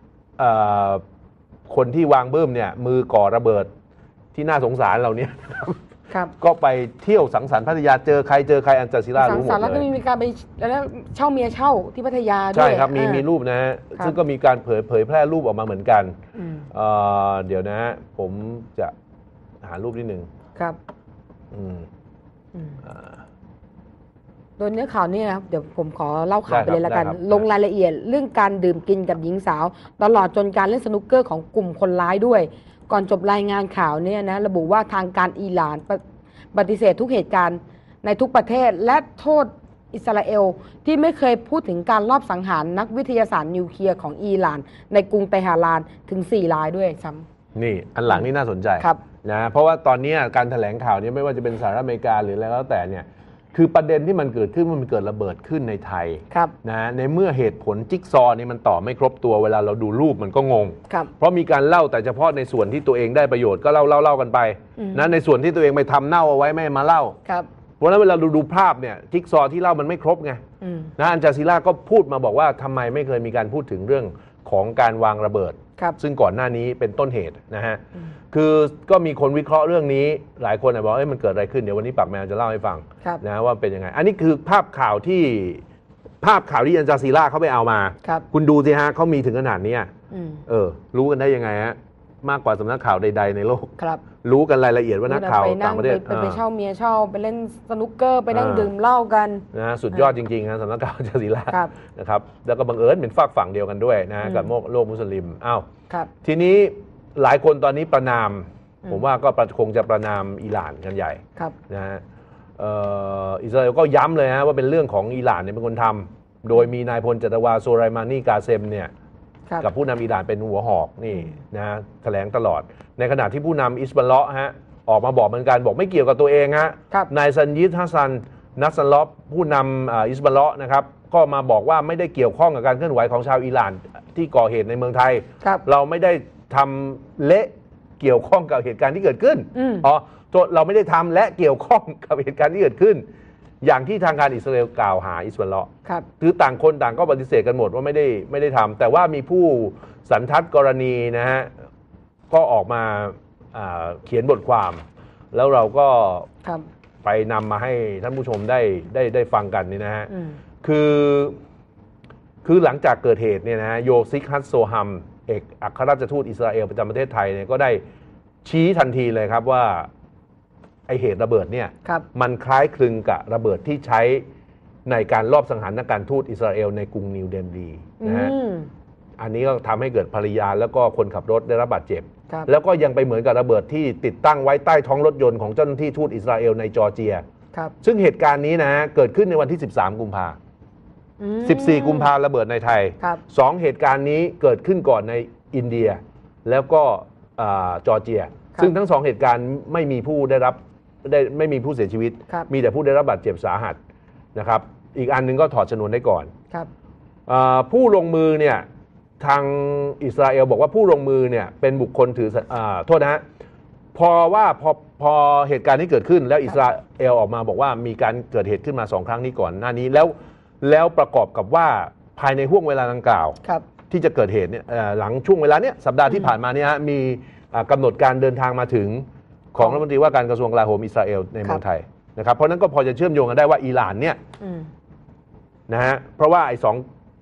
คนที่วางบึ้มเนี่ยมือก่อระเบิดที่น่าสงสารเราเนี่ยก็ไปเที่ยวสังสรรค์พัทยาเจอใครอัลจาซีรารู้หมดเลยแล้วก็มีการไปแล้วเช่าเมียเช่าที่พัทยาด้วยใช่ครับมีรูปนะฮะซึ่งก็มีการเผยแพร่รูปออกมาเหมือนกันเดี๋ยวนะผมจะหารูปนิดนึงครับโดยเนื้อข่าวนี่นะครับเดี๋ยวผมขอเล่าข่าวไปเลยละกันลงรายละเอียดเรื่องการดื่มกินกับหญิงสาวตลอดจนการเล่นสนุกเกอร์ของกลุ่มคนร้ายด้วยก่อนจบรายงานข่าวเนี่ยนะระบุว่าทางการอิหร่านปฏิเสธทุกเหตุการณ์ในทุกประเทศและโทษอิสราเอลที่ไม่เคยพูดถึงการลอบสังหารนักวิทยาศาสตร์นิวเคลียร์ของอิหร่านในกรุงเตหะรานถึง4 รายด้วยซ้ำนี่อันหลังนี่น่าสนใจนะเพราะว่าตอนนี้การแถลงข่าวนี้ไม่ว่าจะเป็นสหรัฐอเมริกาหรืออะไรแล้วแต่เนี่ยคือประเด็นที่มันเกิดขึ้นมันเกิดระเบิดขึ้นในไทยนะในเมื่อเหตุผลจิ๊กซอว์นี่มันต่อไม่ครบตัวเวลาเราดูรูปมันก็งงเพราะมีการเล่าแต่เฉพาะในส่วนที่ตัวเองได้ประโยชน์ก็เล่ากันไปนะในส่วนที่ตัวเองไปทำเน่าเอาไว้ไม่มาเล่าเพราะฉะนั้นเวลาดูภาพเนี่ยจิ๊กซอว์ที่เล่ามันไม่ครบไงนะอัลจาซีราก็พูดมาบอกว่าทำไมไม่เคยมีการพูดถึงเรื่องของการวางระเบิดซึ่งก่อนหน้านี้เป็นต้นเหตุนะฮะคือก็มีคนวิเคราะห์เรื่องนี้หลายคนบอกมันเกิดอะไรขึ้นเดี๋ยววันนี้ปากแมวจะเล่าให้ฟังนะว่าเป็นยังไงอันนี้คือภาพข่าวที่อัลจาซีราเขาไปเอามาคุณดูสิฮะเขามีถึงขนาดนี้รู้กันได้ยังไงฮะมากกว่าสำนักข่าวใดๆในโลกรู้กันรายละเอียดว่านักข่าวต่างประเทศไปเช่าเมียเช่าไปเล่นสนุกเกอร์ไปนั่งดื่มเหล้ากันนะสุดยอดจริงๆนะสำนักข่าวอัลจาซีรานะครับแล้วก็บังเอิญเป็นฝากฝั่งเดียวกันด้วยนะกับโลกมุสลิมอ้าวทีนี้หลายคนตอนนี้ประนามผมว่าก็คงจะประนามอิหร่านกันใหญ่นะฮะอิสราเอลก็ย้ำเลยฮะว่าเป็นเรื่องของอิหร่านเนี่ยเป็นคนทำโดยมีนายพลจัตวาโซไรมานีกาเซมเนี่ยกับผู้นำอิหร่านเป็นหัวหอกนี่นะแถลงตลอดในขณะที่ผู้นำอิสบัลเลาะฮะออกมาบอกเหมือนกันบอกไม่เกี่ยวกับตัวเองฮะนายซันยิดฮัสซันนัสซันลอฟผู้นำอิสบัลเลาะนะครับก็มาบอกว่าไม่ได้เกี่ยวข้องกับการเคลื่อนไหวของชาวอิหร่านที่ก่อเหตุในเมืองไทยเราไม่ได้ทำเละเกี่ยวข้องกับเหตุการณ์ที่เกิดขึ้นเราไม่ได้ทำและเกี่ยวข้องกับเหตุการณ์ที่เกิดขึ้นอย่างที่ทางการอิสราเอลกล่าวหาอิสบัลเลาะห์คือต่างคนต่างก็ปฏิเสธกันหมดว่าไม่ได้ทำแต่ว่ามีผู้สันทัดกรณีนะฮะก็ออกมาเขียนบทความแล้วเราก็ไปนำมาให้ท่านผู้ชมได้ฟังกันนี่นะฮะคือหลังจากเกิดเหตุเนี่ยนะโยซิกฮัตโซฮัมเอกอัครราชทูตอิสราเอลประจำประเทศไทยเนี่ยก็ได้ชี้ทันทีเลยครับว่าไอเหตุระเบิดเนี่ยมันคล้ายคลึงกับระเบิดที่ใช้ในการลอบสังหารนักการทูตอิสราเอลในกรุงนิวเดลีนะฮะอันนี้ก็ทำให้เกิดภรรยาแล้วก็คนขับรถได้รับบาดเจ็บแล้วก็ยังไปเหมือนกับระเบิดที่ติดตั้งไว้ใต้ท้องรถยนต์ของเจ้าหน้าที่ทูตอิสราเอลในจอร์เจียซึ่งเหตุการณ์นี้นะฮะเกิดขึ้นในวันที่13 กุมภาพันธ์14 กุมภาพันธ์ระเบิดในไทย2 เหตุการณ์นี้เกิดขึ้นก่อนในอินเดียแล้วก็จอร์เจียซึ่งทั้ง2เหตุการณ์ไม่มีผู้เสียชีวิตมีแต่ผู้ได้รับบาดเจ็บสาหัสนะครับอีกอันนึงก็ถอดชนวนได้ก่อนผู้ลงมือเนี่ยทางอิสราเอลบอกว่าผู้ลงมือเนี่ยเป็นบุคคลถือโทษนะฮะพอเหตุการณ์ที่เกิดขึ้นแล้วอิสราเอลออกมาบอกว่ามีการเกิดเหตุขึ้นมา2 ครั้งนี้ก่อนหน้านี้แล้วประกอบกับว่าภายในห่วงเวลาดังกล่าวที่จะเกิดเหตุเนี่ยหลังช่วงเวลาเนี้ยสัปดาห์ที่ผ่านมาเนี่ยมีกำหนดการเดินทางมาถึงของรัฐมนตรีว่าการกระทรวงกลาโหมอิสราเอลในเมืองไทยนะครับเพราะนั้นก็พอจะเชื่อมโยงกันได้ว่าอิหร่านเนี่ยนะฮะเพราะว่าไอ้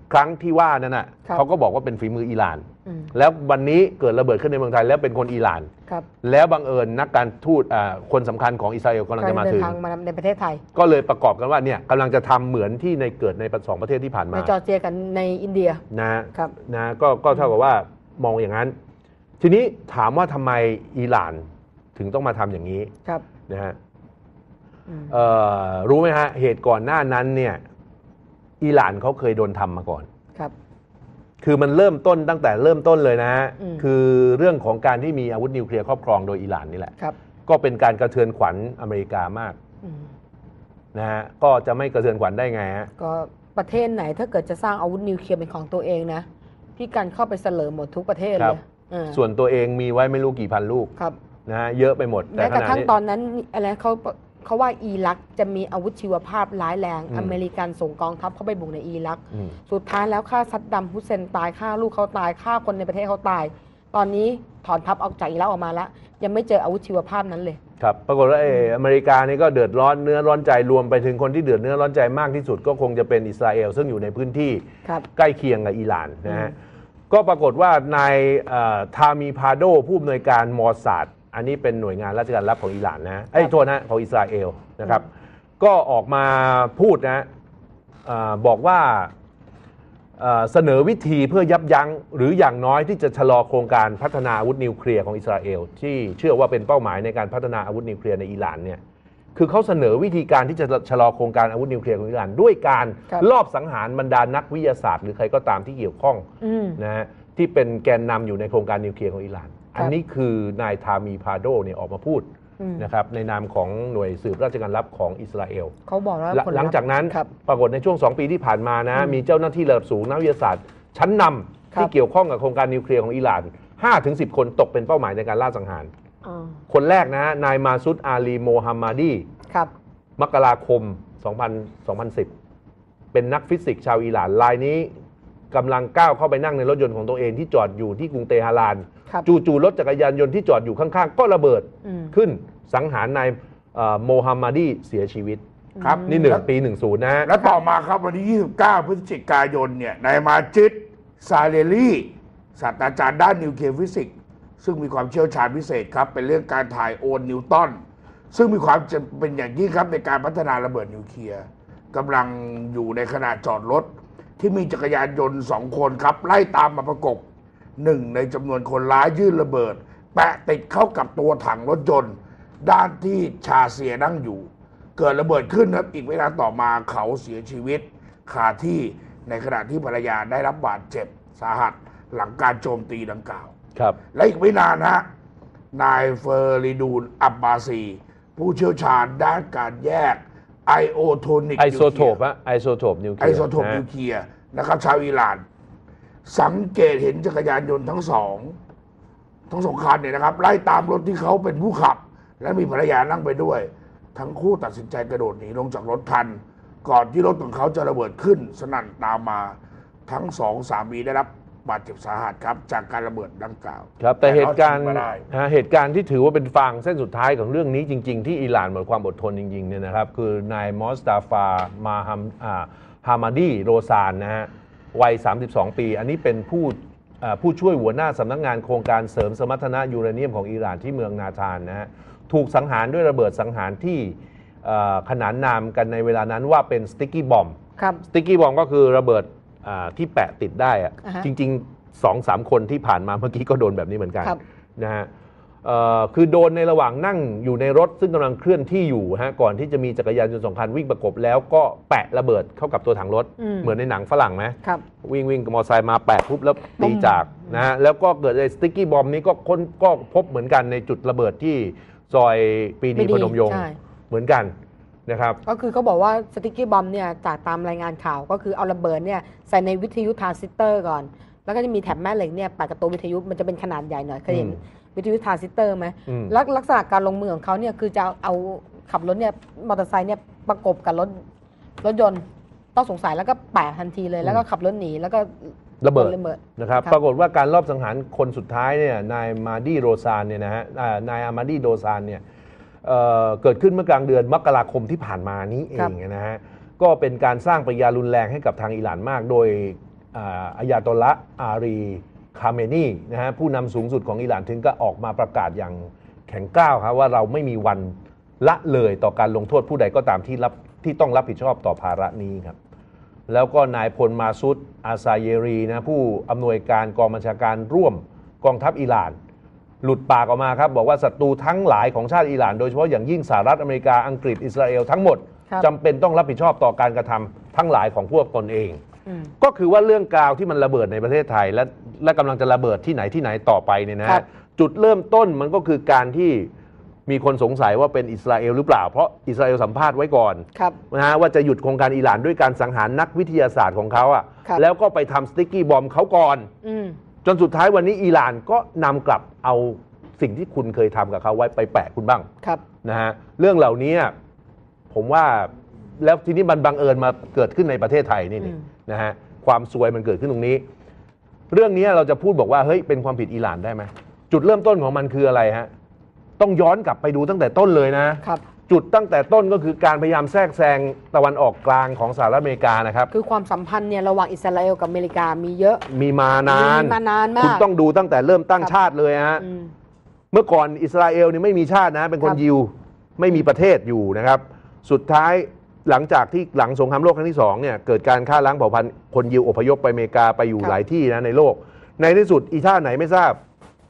ครั้งที่ว่านั่นน่ะครับเขาก็บอกว่าเป็นฝีมืออิหร่านอืมแล้ววันนี้เกิดระเบิดขึ้นในเมืองไทยแล้วเป็นคนอิหร่านครับแล้วบังเอิญนักการทูตคนสำคัญของอิสราเอลกำลังจะมาเดิถึนงทางมาในประเทศไทยก็เลยประกอบกันว่าเนี่ยกำลังจะทำเหมือนที่ในเกิดในสองประเทศที่ผ่านในมาจอร์เจียกันในอินเดียนะครับ นะก็เท่ากับว่ามองอย่างนั้น ทีนี้ถามว่าทำไมอิหร่านถึงต้องมาทำอย่างนี้ครับนะฮะอืมรู้ไหมฮะเหตุก่อนหน้านั้นเนี่ยอิหร่านเขาเคยโดนทำมาก่อนครับคือมันเริ่มต้นตั้งแต่เริ่มต้นเลยนะฮะอืมคือเรื่องของการที่มีอาวุธนิวเคลียร์ครอบครองโดยอิหร่านนี่แหละครับก็เป็นการกระเทือนขวัญอเมริกามากอืมนะฮะก็จะไม่กระเทือนขวัญได้ไงฮะก็ประเทศไหนถ้าเกิดจะสร้างอาวุธนิวเคลียร์เป็นของตัวเองนะพี่กันเข้าไปเสลอหมดทุกประเทศครัเลบยาส่วนตัวเองมีไว้ไม่รู้กี่พันลูกครับนะฮะเยอะไปหมดแม้กระทั่งนี้ตอนนั้นอะไรเขาว่าอิรักจะมีอาวุธชีวภาพร้ายแรงอืมอเมริกันส่งกองทัพเข้าไปบุกในอิรักอืมสุดท้ายแล้วฆ่าซัดดัมฮุสเซนตายฆ่าลูกเขาตายฆ่าคนในประเทศเขาตาย ตอนนี้ถอนทัพออกจากอิรักออกมาแล้ว ยังไม่เจออาวุธชีวภาพนั้นเลยครับปรากฏว่าอเมริกานี่ก็เดือดร้อนเนื้อร้อนใจรวมไปถึงคนที่เดือดเนื้อร้อนใจมากที่สุดก็คงจะเป็นอิสราเอลซึ่งอยู่ในพื้นที่ครับใกล้เคียงกับอิหร่านนะฮะก็ปรากฏว่านายทามีพาโดผู้อำนวยการมอสซาดอันนี้เป็นหน่วยงานราชการลับของอิหร่านนะโทษนะของอิสราเอลนะครับก็ออกมาพูดนะบอกว่าเสนอวิธีเพื่อยับยั้งหรืออย่างน้อยที่จะชะลอโครงการพัฒนาอาวุธนิวเคลียร์ของอิสราเอลที่เชื่อว่าเป็นเป้าหมายในการพัฒนาอาวุธนิวเคลียร์ในอิหร่านเนี่ยคือเขาเสนอวิธีการที่จะชะลอโครงการอาวุธนิวเคลียร์ของอิหร่านด้วยการครับลอบสังหารบรรดานักวิทยาศาสตร์หรือใครก็ตามที่เกี่ยวข้องอืมนะฮะที่เป็นแกนนำอยู่ในโครงการนิวเคลียร์ของอิหร่าน อันนี้คือนายทามีพาโดเนี่ยออกมาพูดอืมนะครับในนามของหน่วยสืบราชการลับของอิสราเอลเขาบอกว่าผหลังจากนั้นครับปรากฏในช่วง 2 ปีที่ผ่านมานะมีเจ้าหน้าที่ระดับสูงนักวิทยาศาสตร์ชั้นนำครับที่เกี่ยวข้องกับโครงการนิวเคลียร์ของอิหร่าน 5-10 คนตกเป็นเป้าหมายในการล่าสังหารอ่าคนแรกนะฮะนายมาซุดอาลีโมฮัมมัดีครับมกราคม 2010 เป็นนักฟิสิกส์ชาวอิหร่านรายนี้กำลังก้าวเข้าไปนั่งในรถยนต์ของตัวเองที่จอดอยู่ที่กรุงเตหะรานครับจู่ๆรถจักรยานยนต์ที่จอดอยู่ข้างๆ ก็ระเบิดอืมขึ้นสังหารนายโมฮัมมัดีเสียชีวิตครับนี่ปี 10 นะฮะแล้วต่อมาครับวันที่ 29 พฤศจิกายนเนี่ยนายมาจิดซาเลลีศาสตราจารย์ด้านนิวเคลียร์ฟิสิกส์ซึ่งมีความเชี่ยวชาญพิเศษครับ เป็นเรื่องการถ่ายโอนนิวตันซึ่งมีความจำเป็นอย่างยิ่งครับในการพัฒนาระเบิดนิวเคลียร์กำลังอยู่ในขณะจอดรถ ที่มีจักรยานยนต์2 คนครับ ไล่ตามมาประกบหนึ่งในจำนวนคนร้ายยื่นระเบิด แปะติดเข้ากับตัวถังรถยนต์ ด้านที่ชาเซียนั่งอยู่ เกิดระเบิดขึ้นครับอีกไม่นานต่อมาเขาเสียชีวิตคาที่ในขณะที่ภรรยาได้รับบาดเจ็บสาหัสหลังการโจมตีดังกล่าวครับและอีกไม่นานฮะนายเฟอร์ริดูนอับบาซี ผู้เชี่ยวชาญด้านการแยกไอโอโทนิกไอโซโทปฮะไอโซโทปนิวเคไอลียร์โซโทปนิวเคลียร์นะครับชาวอิหร่าน สังเกตเห็นจักรยานยนต์ทั้งสองคันเนี่ยนะครับ ไล่ตามรถที่เขาเป็นผู้ขับ และมีภรรยานั่งไปด้วย ทั้งคู่ตัดสินใจกระโดดหนีลงจากรถทัน ก่อนที่รถของเขาจะระเบิดขึ้นสนั่นตามมา ทั้งสองสามีได้รับบาดเจ็บสาหัสครับ จากการระเบิดดังกล่าวครับแต่เหตุการณ์แต่รอดชีวิตมาได้เหตุการณ์ที่ถือว่าเป็นฟางเส้นสุดท้ายของเรื่องนี้จริง ๆ ที่อิหร่านหมดความอดทนจริงๆเนี่ยนะครับคือนายมอสตาฟามาฮามาดีโรซานนะฮะวัย 32 ปี อันนี้เป็นผู้ช่วยหัวหน้าสำนักงานโครงการเสริมสมรรถนะยูเรเนียมของอิหร่านที่เมืองนาธานนะฮะถูกสังหารด้วยระเบิดสังหารที่ขนานนามกันในเวลานั้นว่าเป็นสติ๊กกี้บอมครับสติ๊กกี้บอมก็คือระเบิดที่แปะติดได้อะอ่าฮะจริง ๆ 2-3 คนที่ผ่านมาเมื่อกี้ก็โดนแบบนี้เหมือนกันครับนะฮะคือโดนในระหว่างนั่งอยู่ในรถซึ่งกำลังเคลื่อนที่อยู่ฮะก่อนที่จะมีจักรยานยนต์2 คันวิ่งประกบแล้วก็แปะระเบิดเข้ากับตัวถังรถ เหมือนในหนังฝรั่งไหมครับวิ่งกับมอเตอร์ไซค์มาแปะปุ๊บแล้วตีจากนะฮะแล้วก็เกิดไอ้สติ๊กกี้บอมนี้ก็พบเหมือนกันในจุดระเบิดที่ซอยปรีดีพนมยงค์ใช่เหมือนกันนะครับก็คือเขาบอกว่าสติ๊กกี้บอมเนี่ยจากตามรายงานข่าวก็คือเอาระเบิดเนี่ยใส่ในวิทยุทรานซิสเตอร์ก่อน แล้วก็จะมีแถบแม่เหล็กเนี่ยปะกับตัววิทยุมันจะเป็นขนาดใหญ่หน่อยเคยเห็นวิทยุทรานซิสเตอร์ไหมอืมแล้วลักษณะการลงมือของเขาเนี่ยคือจะเอาขับรถเนี่ยมอเตอร์ไซค์เนี่ยประกบกับรถยนต์ต้องสงสัยแล้วก็แปะทันทีเลยแล้วก็ขับรถหนีแล้วก็ระเบิดระเบิดนะครับครับปรากฏว่าการลอบสังหารคนสุดท้ายเนี่ยนายมาดีโรซานเนี่ยนะฮะนายอามาดีโรซานเนี่ยเกิดขึ้นเมื่อกลางเดือนมกราคมที่ผ่านมานี้เองนะฮะก็เป็นการสร้างปฏิกิริยารุนแรงให้กับทางอิหร่านมากโดยอายาตอลละอารีคาเมนีนะฮะผู้นำสูงสุดของอิหร่านถึงก็ออกมาประกาศอย่างแข็งกร้าวครับว่าเราไม่มีวันละเลยต่อการลงโทษผู้ใดก็ตามที่ต้องรับผิดชอบต่อภาระนี้ครับแล้วก็นายพลมาซุดอาซาเยรีนะผู้อำนวยการกองบัญชาการร่วมกองทัพอิหร่านหลุดปากออกมาครับบอกว่าศัตรูทั้งหลายของชาติอิหร่านโดยเฉพาะอย่างยิ่งสหรัฐอเมริกาอังกฤษอิสราเอลทั้งหมดจำเป็นต้องรับผิดชอบต่อการกระทำทั้งหลายของพวกตนเองก็คือว่าเรื่องกาวที่มันระเบิดในประเทศไทยและกำลังจะระเบิดที่ไหนต่อไปเนี่ยนะจุดเริ่มต้นมันก็คือการที่มีคนสงสัยว่าเป็นอิสราเอลหรือเปล่าเพราะอิสราเอลสัมภาษณ์ไว้ก่อนนะฮะว่าจะหยุดโครงการอิหร่านด้วยการสังหารนักวิทยาศาสตร์ของเขาอ่ะแล้วก็ไปทำสติ๊กกี้บอมเขาก่อนจนสุดท้ายวันนี้อิหร่านก็นำกลับเอาสิ่งที่คุณเคยทำกับเขาไว้ไปแปะคุณบ้างนะฮะเรื่องเหล่านี้ผมว่าแล้วทีนี้มันบังเอิญมาเกิดขึ้นในประเทศไทยนี่นะฮะความซวยมันเกิดขึ้นตรงนี้เรื่องนี้เราจะพูดบอกว่าเฮ้ยเป็นความผิดอิหร่านได้ไหมจุดเริ่มต้นของมันคืออะไรฮะต้องย้อนกลับไปดูตั้งแต่ต้นเลยนะครับจุดตั้งแต่ต้นก็คือการพยายามแทรกแซงตะวันออกกลางของสหรัฐอเมริกานะครับคือความสัมพันธ์เนี่ยระหว่างอิสราเอลกับอเมริกามีเยอะมีมานานมากคุณต้องดูตั้งแต่เริ่มตั้งชาติเลยฮะเมื่อก่อนอิสราเอลนี่ไม่มีชาตินะเป็นคนยิวไม่มีประเทศอยู่นะครับสุดท้ายหลังจากที่หลังสงครามโลกครั้งที่2เนี่ยเกิดการฆ่าล้างเผ่าพันธุ์คนยิวอพยพไปอเมริกาไปอยู่หลายที่นะในโลกในที่สุดอีท่าไหนไม่ทราบ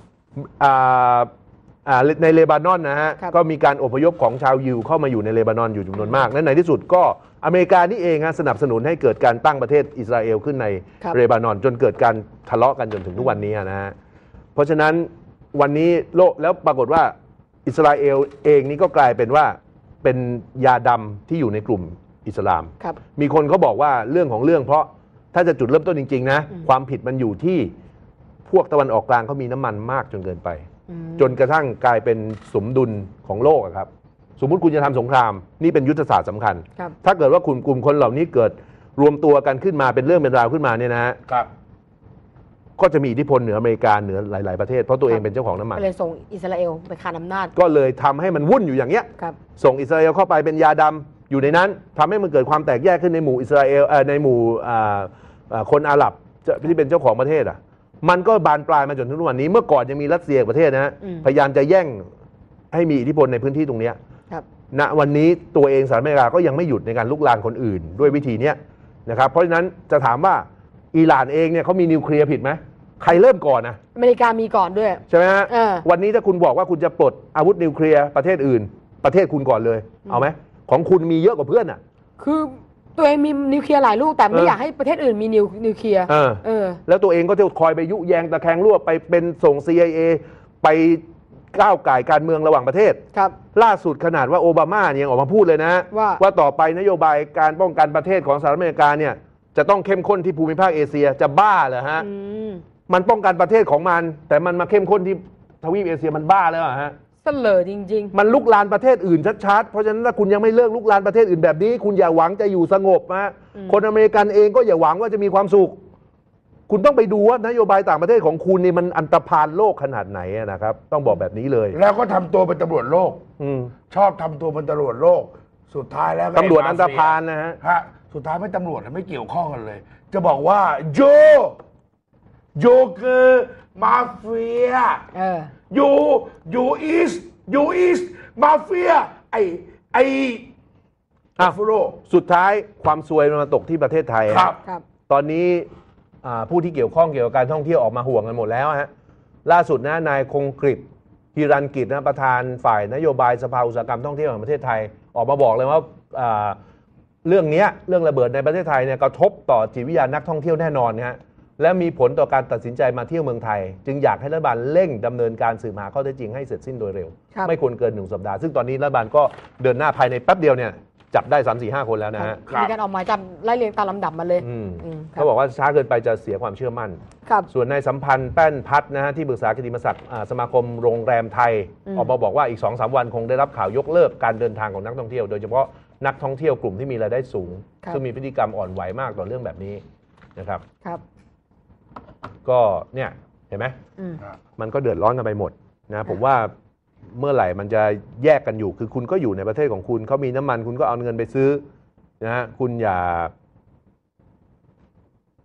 ในเลบานอนนะฮะก็มีการอพยพของชาวยิวเข้ามาอยู่ในเลบานอนอยู่จำนวนมากและในที่สุดก็อเมริกานี่เองสนับสนุนให้เกิดการตั้งประเทศอิสราเอลขึ้นในเลบานอนจนเกิดการทะเลาะกันจนถึงทุกวันนี้นะฮะเพราะฉะนั้นวันนี้โลกแล้วปรากฏว่าอิสราเอลเองนี่ก็กลายเป็นว่าเป็นยาดำที่อยู่ในกลุ่มอิสลามมีคนเขาบอกว่าเรื่องของเรื่องเพราะถ้าจะจุดเริ่มต้นจริงๆนะความผิดมันอยู่ที่พวกตะวันออกกลางเขามีน้ำมันมากจนเกินไปจนกระทั่งกลายเป็นสมดุลของโลกครับสมมุติคุณจะทำสงครามนี่เป็นยุทธศาสตร์สำคัญถ้าเกิดว่ากลุ่มคนเหล่านี้เกิดรวมตัวกันขึ้นมาเป็นเรื่องเป็นราวขึ้นมาเนี่ยนะครับก็จะมีอิทธิพลเหนืออเมริกาเหนือหลายๆประเทศเพราะตัวเองเป็นเจ้าของน้ำมันก็เลยส่งอิสราเอลไปคานอำนาจก็เลยทำให้มันวุ่นอยู่อย่างเงี้ยส่งอิสราเอลเข้าไปเป็นยาดำอยู่ในนั้นทำให้มันเกิดความแตกแยกขึ้นในหมู่อิสราเอลในหมู่คนอาหรับที่เป็นเจ้าของประเทศมันก็บานปลายมาจนถึงทุกวันนี้เมื่อก่อนยังมีรัสเซียประเทศนะพยายามจะแย่งให้มีอิทธิพลในพื้นที่ตรงนี้ณวันนี้ตัวเองสหรัฐอเมริกาก็ยังไม่หยุดในการลุกลานคนอื่นด้วยวิธีนี้นะครับเพราะฉะนั้นจะถามว่าอิหร่านเองเนี่ยเขามีนิวเคลียร์ผิดไหมใครเริ่มก่อนนะอเมริกามีก่อนด้วยใช่ไหมฮะวันนี้ถ้าคุณบอกว่าคุณจะปลดอาวุธนิวเคลียร์ประเทศอื่นประเทศคุณก่อนเลยเอาไหมของคุณมีเยอะกว่าเพื่อนคือตัวเองมีนิวเคลียร์หลายลูกแต่ไม่อยากให้ประเทศอื่นมีนิวเคลียร์แล้วตัวเองก็จะคอยไปยุแยงตะแคงรั่วไปเป็นส่ง CIA ไปก้าวไก่การเมืองระหว่างประเทศล่าสุดขนาดว่าโอบามาเนี่ยออกมาพูดเลยนะว่าต่อไปนโยบายการป้องกันประเทศของสหรัฐอเมริกาเนี่ยจะต้องเข้มข้นที่ภูมิภาคเอเชียจะบ้าเหรอฮะมันป้องกันประเทศของมันแต่มันมาเข้มข้นที่ทวีปเอเชียมันบ้าแล้วฮะเสลอจริงๆมันลุกลานประเทศอื่นชัดๆเพราะฉะนั้นถ้าคุณยังไม่เลิกลุกลานประเทศอื่นแบบนี้คุณอย่าหวังจะอยู่สงบนะคนอเมริกันเองก็อย่าหวังว่าจะมีความสุขคุณต้องไปดูว่านโยบายต่างประเทศของคุณนี่มันอันตรพาลโลกขนาดไหนนะครับต้องบอกแบบนี้เลยแล้วก็ทำตัวเป็นตำรวจโลกชอบทำตัวเป็นตำรวจโลกสุดท้ายแล้วตำรวจอันตรพาลนะฮะสุดท้ายไม่ตำรวจไม่เกี่ยวข้องกันเลยจะบอกว่าโยคือมาเฟียยูอีสมาเฟียไอฟูโรสุดท้ายความซวยมันมาตกที่ประเทศไทยครับตอนนี้ผู้ที่เกี่ยวข้องเกี่ยวกับการท่องเที่ยวออกมาห่วงกันหมดแล้วฮะล่าสุดนะนายคงกฤษฮิรัญกิจนะประธานฝ่ายนโยบายสภาอุตสาหกรรมท่องเที่ยวแห่งประเทศไทยออกมาบอกเลยว่าเรื่องระเบิดในประเทศไทยเนี่ยกระทบต่อจิตวิทยานักท่องเที่ยวแน่นอนนะฮะและมีผลต่อการตัดสินใจมาเที่ยวเมืองไทยจึงอยากให้รัฐบาลเร่งดำเนินการสืบหาข้อเท็จจริงให้เสร็จสิ้นโดยเร็วไม่ควรเกิน1 สัปดาห์ซึ่งตอนนี้รัฐบาลก็เดินหน้าภายในแป๊บเดียวเนี่ยจับได้ 3-4-5 คนแล้วนะฮะมีการออกหมายจับไล่เรียงตามลำดับมาเลยเขาบอกว่าช้าเกินไปจะเสียความเชื่อมั่นส่วนนายสัมพันธ์แป้นพัฒนะฮะที่ปรึกษากิตติมศักดิ์สมาคมโรงแรมไทยออกมาบอกว่าอีก 2-3 วันคงได้รับข่าวยกเลิกการเดินทางของนักท่องเที่ยวโดยเฉพาะนักท่องเที่ยวกลุ่มที่มีรายได้สูงซึ่งมีพฤติกรรมอ่อนไหวมากต่อเรื่องแบบนี้นะครับก็เนี่ยเห็นไหมมันก็เดือดร้อนกันไปหมดนะผมว่าเมื่อไหร่มันจะแยกกันอยู่คือคุณก็อยู่ในประเทศของคุณเขามีน้ำมันคุณก็เอาเงินไปซื้อนะฮะคุณอย่า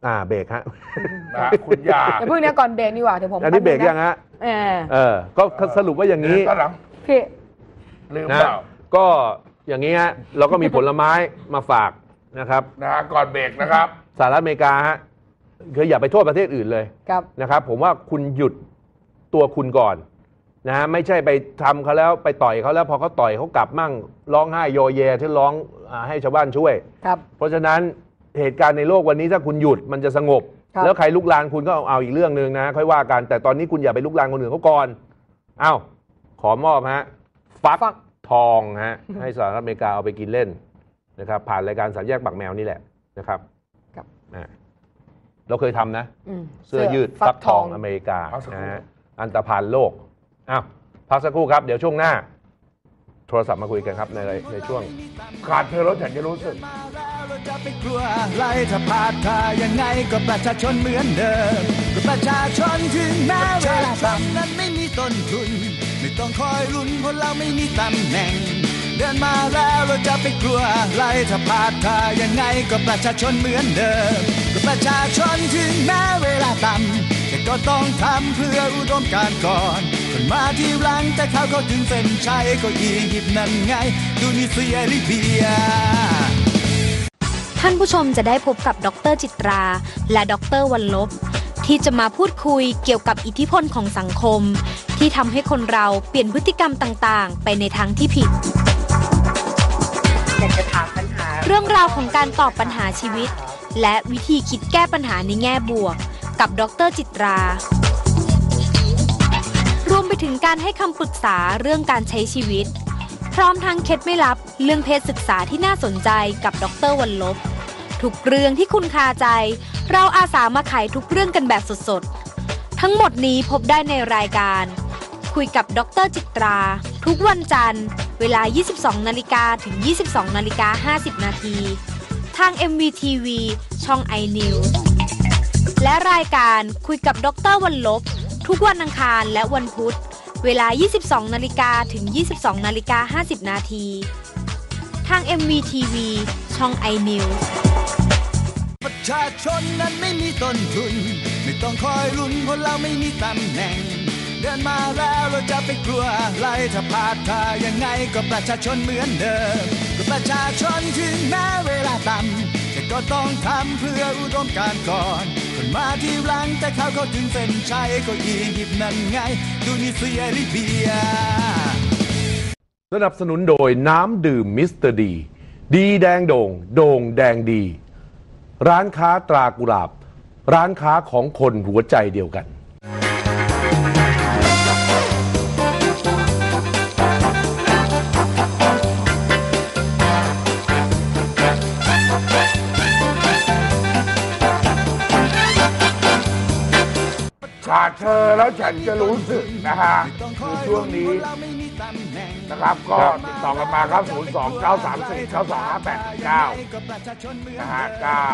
เบรกฮะนะคุณยาเดี๋ยวเพิ่งนี้ก่อนเบรกนี่หว่าเดี๋ยวผมอันนี้เบรกยังฮะก็สรุปว่าอย่างนี้พี่ลืมเปล่าก็อย่างนี้ฮะเราก็มีผลไม้มาฝากนะครับก่อนเบรกนะครับสหรัฐอเมริกาฮะคืออย่าไปโทษประเทศอื่นเลยนะครับผมว่าคุณหยุดตัวคุณก่อนนะไม่ใช่ไปทำเขาแล้วไปต่อยเขาแล้วพอเขาต่อยเขากลับมั่งร้องไห้โยเยที่ร้องให้ชาวบ้านช่วยเพราะฉะนั้นเหตุการณ์ในโลกวันนี้ถ้าคุณหยุดมันจะสงบแล้วใครลุกลานคุณก็เอาอีกเรื่องนึงนะค่อยว่ากันแต่ตอนนี้คุณอย่าไปลุกลานคนอื่นเขาก่อนขอมอบฮะฟักทองฮะให้สหรัฐอเมริกาเอาไปกินเล่นนะครับผ่านรายการสามแยกปากแมวนี่แหละนะครับเราเคยทำนะเสื้อยืดฟักทองอเมริกานะฮะอันตรพานโลกพักสักครู่ครับเดี๋ยวช่วงหน้าโทรศัพท์มาคุยกันครับในช่วงขาดเธอแล้วฉันจะรู้สึกจะไปกลัวอะไรถ้าพลาดท่ายังไงก็ประชาชนเหมือนเดิมก็ประชาชนถึงแม้เวลาทำนั้นไม่มีต้นทุนไม่ต้องคอยลุ้นเพราะเราไม่มีตำแหน่งเดินมาแล้วเราจะไปกลัวอะไรถ้าพลาดท่ายังไงก็ประชาชนเหมือนเดิมก็ประชาชนถึงแม้เวลาต่ำแต่ก็ต้องทำเพื่ออุดมการณ์ก่อนคนมาที่หลังแต่เขาถึงเส้นชัยก็อียิปต์นั่นไงดูนิเซียลิเบียท่านผู้ชมจะได้พบกับดร.จิตราและดร.วรรลบที่จะมาพูดคุยเกี่ยวกับอิทธิพลของสังคมที่ทำให้คนเราเปลี่ยนพฤติกรรมต่างๆไปในทางที่ผิดอยากจะถามปัญหาเรื่องราวของการตอบปัญหาชีวิตและวิธีคิดแก้ปัญหาในแง่บวกกับดร.จิตรารวมไปถึงการให้คำปรึกษาเรื่องการใช้ชีวิตพร้อมทั้งเคล็ดไม่ลับเรื่องเพศศึกษาที่น่าสนใจกับดร.วรรลบทุกเรื่องที่คุณคาใจเราอาสามาไขทุกเรื่องกันแบบสดๆทั้งหมดนี้พบได้ในรายการคุยกับดร.จิตราทุกวันจันทร์เวลา 22:00 นถึง 22:50 นทาง MVTV ช่อง iNews และรายการคุยกับดร.วรรลบทุกวันอังคารและวันพุธเวลา 22:00 นถึง 22:50 นทาง MVTV ช่อง iNews ประชาชนนั้นไม่มีต้นทุนไม่ต้องคอยลุ้นเพราะเราไม่มีตำแหน่งเดินมาแล้วเราจะไปกลัวอะไรถ้าพลาดท่ายังไงก็ประชาชนเหมือนเดิมก็ประชาชนถึงแม้เวลาต่ำแต่ก็ต้องทำเพื่ออุดมการณ์ก่อนคนมาที่หลังแต่เขาถึงเส้นชัยก็อียิปต์นั่นไงดูนิเซียลิเบียสนับสนุนโดยน้ำดื่มมิสเตอร์ดีดีแดงโด่งโด่งแดงดีร้านค้าตรากุหลาบร้านค้าของคนหัวใจเดียวกันขาดเธอแล้วฉันจะรู้สึกนะฮะคือช่วงนี้นะครับก็ติดต่อกันมาครับ 02934925819 นะฮะ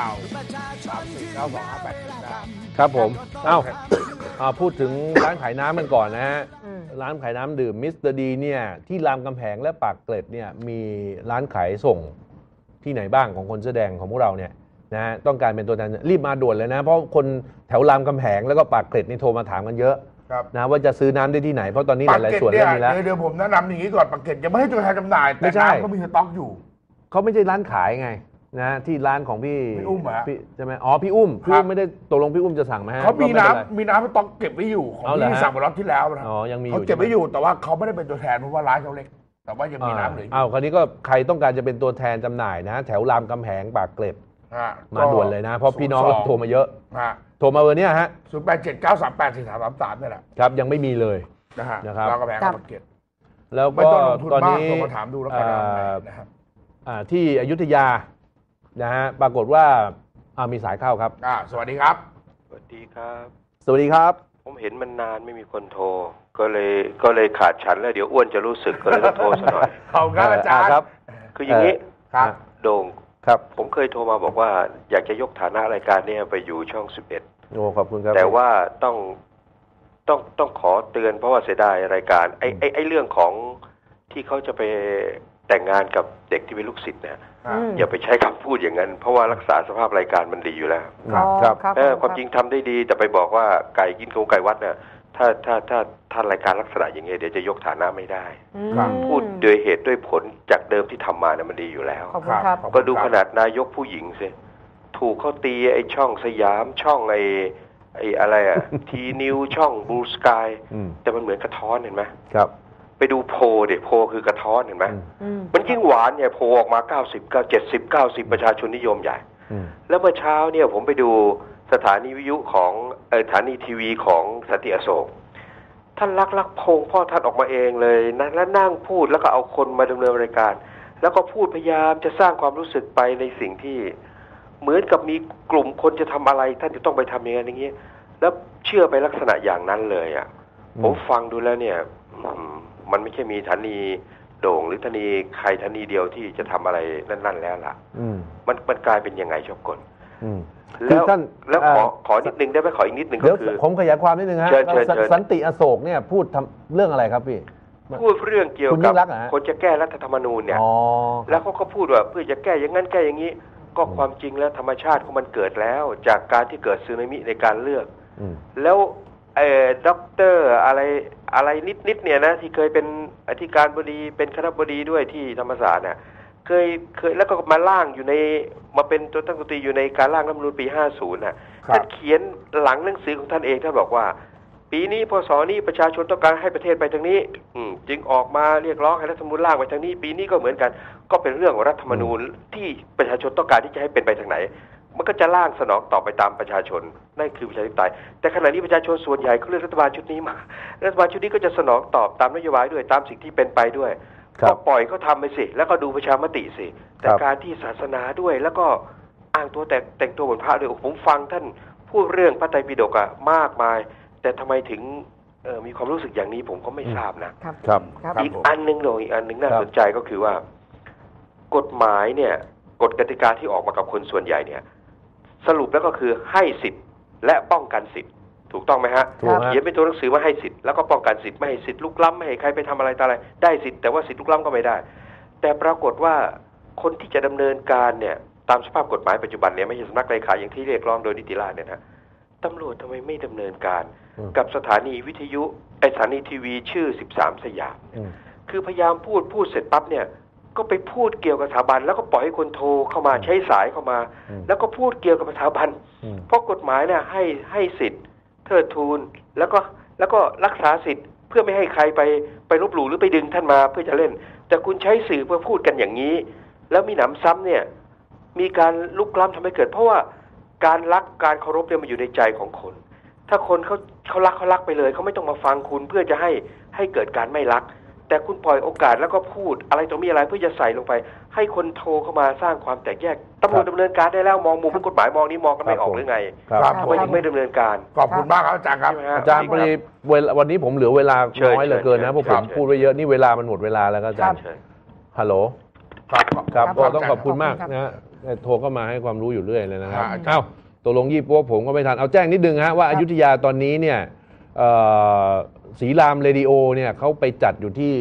934925819 ครับผมพูดถึงร้านขายน้ำกันก่อนนะฮะร้านขายน้ำดื่มมิสเตอร์ดีเนี่ยที่รามคำแหงและปากเกร็ดเนี่ยมีร้านขายส่งที่ไหนบ้างของคนเสื้อแดงของพวกเราเนี่ยนะต้องการเป็นตัวแทนรีบมาด่วนเลยนะเพราะคนแถวรามคำแหงแล้วก็ปากเกร็ดนี่โทรมาถามกันเยอะนะว่าจะซื้อน้ำได้ที่ไหนเพราะตอนนี้หลายส่วนเริ่มมีแล้วเดี๋ยวผมแนะนำอย่างนี้ก่อนปากเกร็ดยังไม่ให้ตัวแทนจำหน่ายแต่น้ำก็มีสต็อกอยู่เขาไม่ใช่ร้านขายไงนะที่ร้านของพี่อุ้มใช่ไหมพี่อุ้มไม่ได้ตกลงพี่อุ้มจะสั่งไหมฮะเขามีน้ำสต็อกเก็บไว้อยู่ของที่สั่งมาล็อตที่แล้วนะยังมีเขาเก็บไว้อยู่แต่ว่าเขาไม่ได้เป็นตัวแทนเพราะว่าร้านเขาเล็กแต่ว่ายังมีน้ำเหลืออยู่คราวนี้ก็ใครต้องการจะเป็นตัวแทนจำหน่ายนะแถวรามคำแหงปากเกร็ดมาด่วนเลยนะเพราะพี่น้องเราโทรมาเยอะโทรมาเบอร์นี้ฮะ 0879384333นี่แหละครับยังไม่มีเลยนะครับเราก็แพงปากเกร็ดแล้วก็ตอนนี้มาถามดูแล้วกันนะครับที่อยุธยานะฮะปรากฏว่ามีสายเข้าครับสวัสดีครับสวัสดีครับสวัสดีครับผมเห็นมันนานไม่มีคนโทรก็เลยขาดฉันแล้วเดี๋ยวอ้วนจะรู้สึกก็เลยต้องโทรซะหน่อยขอบคุณอาจารย์ครับคืออย่างนี้ครับโด่งครับผมเคยโทรมาบอกว่าอยากจะยกฐานะรายการนี้ไปอยู่ช่อง11 โอ้ขอบคุณครับแต่ว่าต้องขอเตือนเพราะว่าเสียดายรายการไอ้เรื่องของที่เขาจะไปแต่งงานกับเด็กที่เป็นลูกศิษย์เนี่ยอย่าไปใช้คำพูดอย่างนั้นเพราะว่ารักษาสภาพรายการมันดีอยู่แล้วครับความจริงทำได้ดีแต่ไปบอกว่าไก่กินโคไก่วัดเนี่ยถ้ารายการลักษณะอย่างเงี้ยเดี๋ยวจะยกฐานะไม่ได้พูดโดยเหตุด้วยผลจากเดิมที่ทำมาเนี่ยมันดีอยู่แล้วก็ดูขนาดนายกผู้หญิงสิถูกเขาตีไอ้ช่องสยามช่องไอ้อะไรอะทีนิวช่องบลูสกายแต่มันเหมือนกระท้อนเห็นไหมครับไปดูโพเด็กโพคือกระท้อนเห็นไหมมันยิ่งหวานเนี่ยโพออกมา90 ประชาชนนิยมใหญ่แล้วเมื่อเช้าเนี่ยผมไปดูสถานีวิทยุของสถานีทีวีของสันติอโศกท่านลักพงพ่อท่านออกมาเองเลยนะแล้วนั่งพูดแล้วก็เอาคนมาดำเนินรายการแล้วก็พูดพยายามจะสร้างความรู้สึกไปในสิ่งที่เหมือนกับมีกลุ่มคนจะทำอะไรท่านจะต้องไปทำอย่างนี้แล้วเชื่อไปลักษณะอย่างนั้นเลยอ่ะผมฟังดูแล้วเนี่ยมันไม่ใช่มีฐานีโด่งหรือฐานีใครฐานีเดียวที่จะทำอะไรนั่นแล้วล่ะมันกลายเป็นยังไงชอบกลแล้วขอนิดนึงได้ไหมขออีกนิดนึงก็คือผมขยายความนิดนึงฮะสันติอโศกเนี่ยพูดทำเรื่องอะไรครับพี่พูดเรื่องเกี่ยวกับคนจะแก้รัฐธรรมนูญเนี่ยแล้วเขาก็พูดว่าเพื่อจะแก้อย่างนั้นแก้อย่างนี้ก็ความจริงแล้วธรรมชาติของมันเกิดแล้วจากการที่เกิดสึนามิในการเลือกแล้วด็อกเตอร์อะไรนิดเนี่ยนะที่เคยเป็นอธิการบดีเป็นคณบดีด้วยที่ธรรมศาสตร์เนี่ยเคยแล้วก็มาร่างอยู่ในมาเป็นตัวตั้งตัวตีอยู่ในการร่างรัฐธรรมนูญปี50น่ะท่านเขียนหลังหนังสือของท่านเองท่านบอกว่าปีนี้พศนี้ประชาชนต้องการให้ประเทศไปทางนี้จึงออกมาเรียกร้องให้รัฐธรรมนูญร่างไปทางนี้ปีนี้ก็เหมือนกันก็เป็นเรื่องของรัฐธรรมนูญที่ประชาชนต้องการที่จะให้เป็นไปทางไหนมันก็จะร่างสนองตอบไปตามประชาชนนั่นคือประชาธิปไตยแต่ขณะนี้ประชาชนส่วนใหญ่เขาเลือกรัฐบาลชุดนี้มารัฐบาลชุดนี้ก็จะสนองตอบตามนโยบายด้วยตามสิ่งที่เป็นไปด้วยก็ปล่อยเขาทำไปสิแล้วก็ดูประชามติสิแต่การที่ศาสนาด้วยแล้วก็อ้างตัวแต่งตัวเหมือนพระด้วยผมฟังท่านพูดเรื่องพระไตรปิฎกอะมากมายแต่ทำไมถึงมีความรู้สึกอย่างนี้ผมก็ไม่ทราบนะครับอีกอันนึงน่าสนใจก็คือว่ากฎหมายเนี่ยกฎกติกาที่ออกมากับคนส่วนใหญ่เนี่ยสรุปแล้วก็คือให้สิทธิ์และป้องกันสิทธิ์ถูกต้องไหมฮะเขียนเป็นตัวหนังสือว่าให้สิทธิ์แล้วก็ป้องกันสิทธิ์ไม่ให้สิทธิ์ลุกล้ำไม่ให้ใครไปทำอะไรต่ออะไรได้สิทธิ์แต่ว่าสิทธิ์ลุกล้ำก็ไม่ได้แต่ปรากฏว่าคนที่จะดำเนินการเนี่ยตามสภาพกฎหมายปัจจุบันเนี่ยไม่ใช่สำนักเลขาอย่างที่เรียกร้องโดยนิติราษฎร์เนี่ยนะตำรวจทำไมไม่ดำเนินการกับสถานีวิทยุสถานีทีวีชื่อ13สยามคือพยายามพูดเสร็จปั๊บเนี่ยก็ไปพูดเกี่ยวกับสถาบันแล้วก็ปล่อยให้คนโทรเข้ามาใช้สายเข้ามาแล้วก็พูดเกี่ยวกับสถาบันเพราะกฎหมายเนี่ยให้สิทธิ์เทิดทูนแล้วก็รักษาสิทธิ์เพื่อไม่ให้ใครไปลบหลู่หรือไปดึงท่านมาเพื่อจะเล่นแต่คุณใช้สื่อเพื่อพูดกันอย่างนี้แล้วมีหนำซ้ำเนี่ยมีการลุกล้ำทำให้เกิดเพราะว่าการรักการเคารพเนี่ยมันอยู่ในใจของคนถ้าคนเขารักไปเลยเขาไม่ต้องมาฟังคุณเพื่อจะให้เกิดการไม่รักแต่คุณปล่อยโอกาสแล้วก็พูดอะไรตรงนี้อะไรเพื่อจะใส่ลงไปให้คนโทรเข้ามาสร้างความแตกแยกตำรวจดำเนินการได้แล้วมองมุมกฎหมายมองนี้มองกันไม่ออกหรือไงทำไมถึงไม่ดำเนินการขอบคุณมากครับอาจารย์ครับอาจารย์พอดีวันนี้ผมเหลือเวลาน้อยเหลือเกินนะเพราะผมพูดไว้เยอะนี่เวลามันหมดเวลาแล้วอาจารย์ฮัลโหลครับก็ต้องขอบคุณมากนะโทรเข้ามาให้ความรู้อยู่เรื่อยเลยนะครับเอ้าตกลงยี่ปั๊วผมก็ไม่ทันเอาแจ้งนิดนึงฮะว่าอยุธยาตอนนี้เนี่ยศรีรามเรดิโอเนี่ยเขาไปจัดอยู่ที่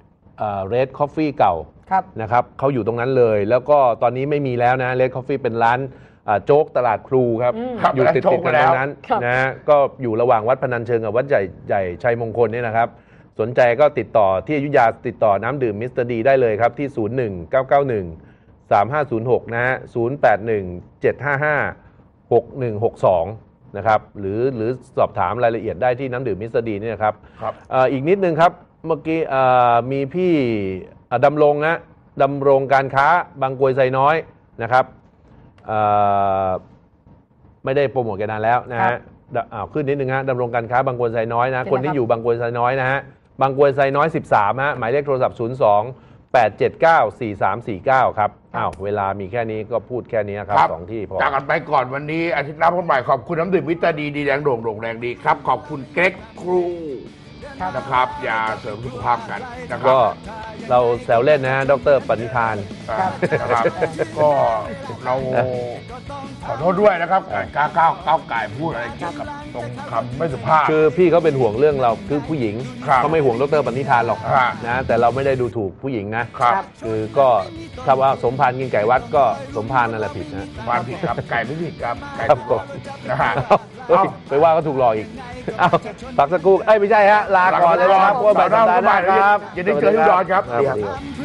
Red Coffee เก่านะครับเขาอยู่ตรงนั้นเลยแล้วก็ตอนนี้ไม่มีแล้วนะ Red Coffee เป็นร้านโจ๊กตลาดครูครับอยู่ติดกันตรงนั้นนะก็อยู่ระหว่างวัดพนัญเชิงกับวัดใหญ่ชัยมงคลเนี่ยนะครับสนใจก็ติดต่อที่อยุธยาติดต่อน้ำดื่มมิสเตอร์ดีได้เลยครับที่019913506นะฮะ0817556162นะครับหรือสอบถามรายละเอียดได้ที่น้ำดื่มมิสเตอร์ดีนี่นะครับอีกนิดนึงครับเมื่อกี้มีพี่ดำรงการค้าบางกรวยไซน้อยนะครับไม่ได้โปรโมทกันนานแล้วนะฮะขึ้นนิดนึงฮะดำรงการค้าบางกรวยไซน้อยนะคนที่อยู่บางกรวยไซน้อยนะฮะบางกรวยไซน้อย13ฮะหมายเลขโทรศัพท์02-879-4349ครับเวลามีแค่นี้ก็พูดแค่นี้ครับ2ที่พอจากกันไปก่อนวันนี้อาทิตย์หน้าพบใหม่ขอบคุณน้ำดื่มมิสเตอร์ดีแดงโด่งแรงดีครับขอบคุณเก๊กครูนะครับยาเสริมสุขภาพกันนะครับก็เราแซวเล่นนะฮะดร.ปณิธานนะครับก็เราขอโทษด้วยนะครับก้าวไก่พูดอะไรเกี่ยวกับตรงคำไม่สุภาพคือพี่เขาเป็นห่วงเรื่องเราคือผู้หญิงเขาไม่ห่วงดร.ปณิธานหรอกนะแต่เราไม่ได้ดูถูกผู้หญิงนะครับคือก็ถ้าว่าสมภารกินไก่วัดก็สมภารนั่นแหละผิดนะสมภารผิดครับไก่ไม่ผิดครับไก่ถูกนะฮะไปว่าก็ถูกหลอกอีกเอาพักสักครู่ไม่ใช่ฮะลาก่อนเลยนะครับพวกแบบนั้นนะครับอย่าได้เจอที่ดอนครับ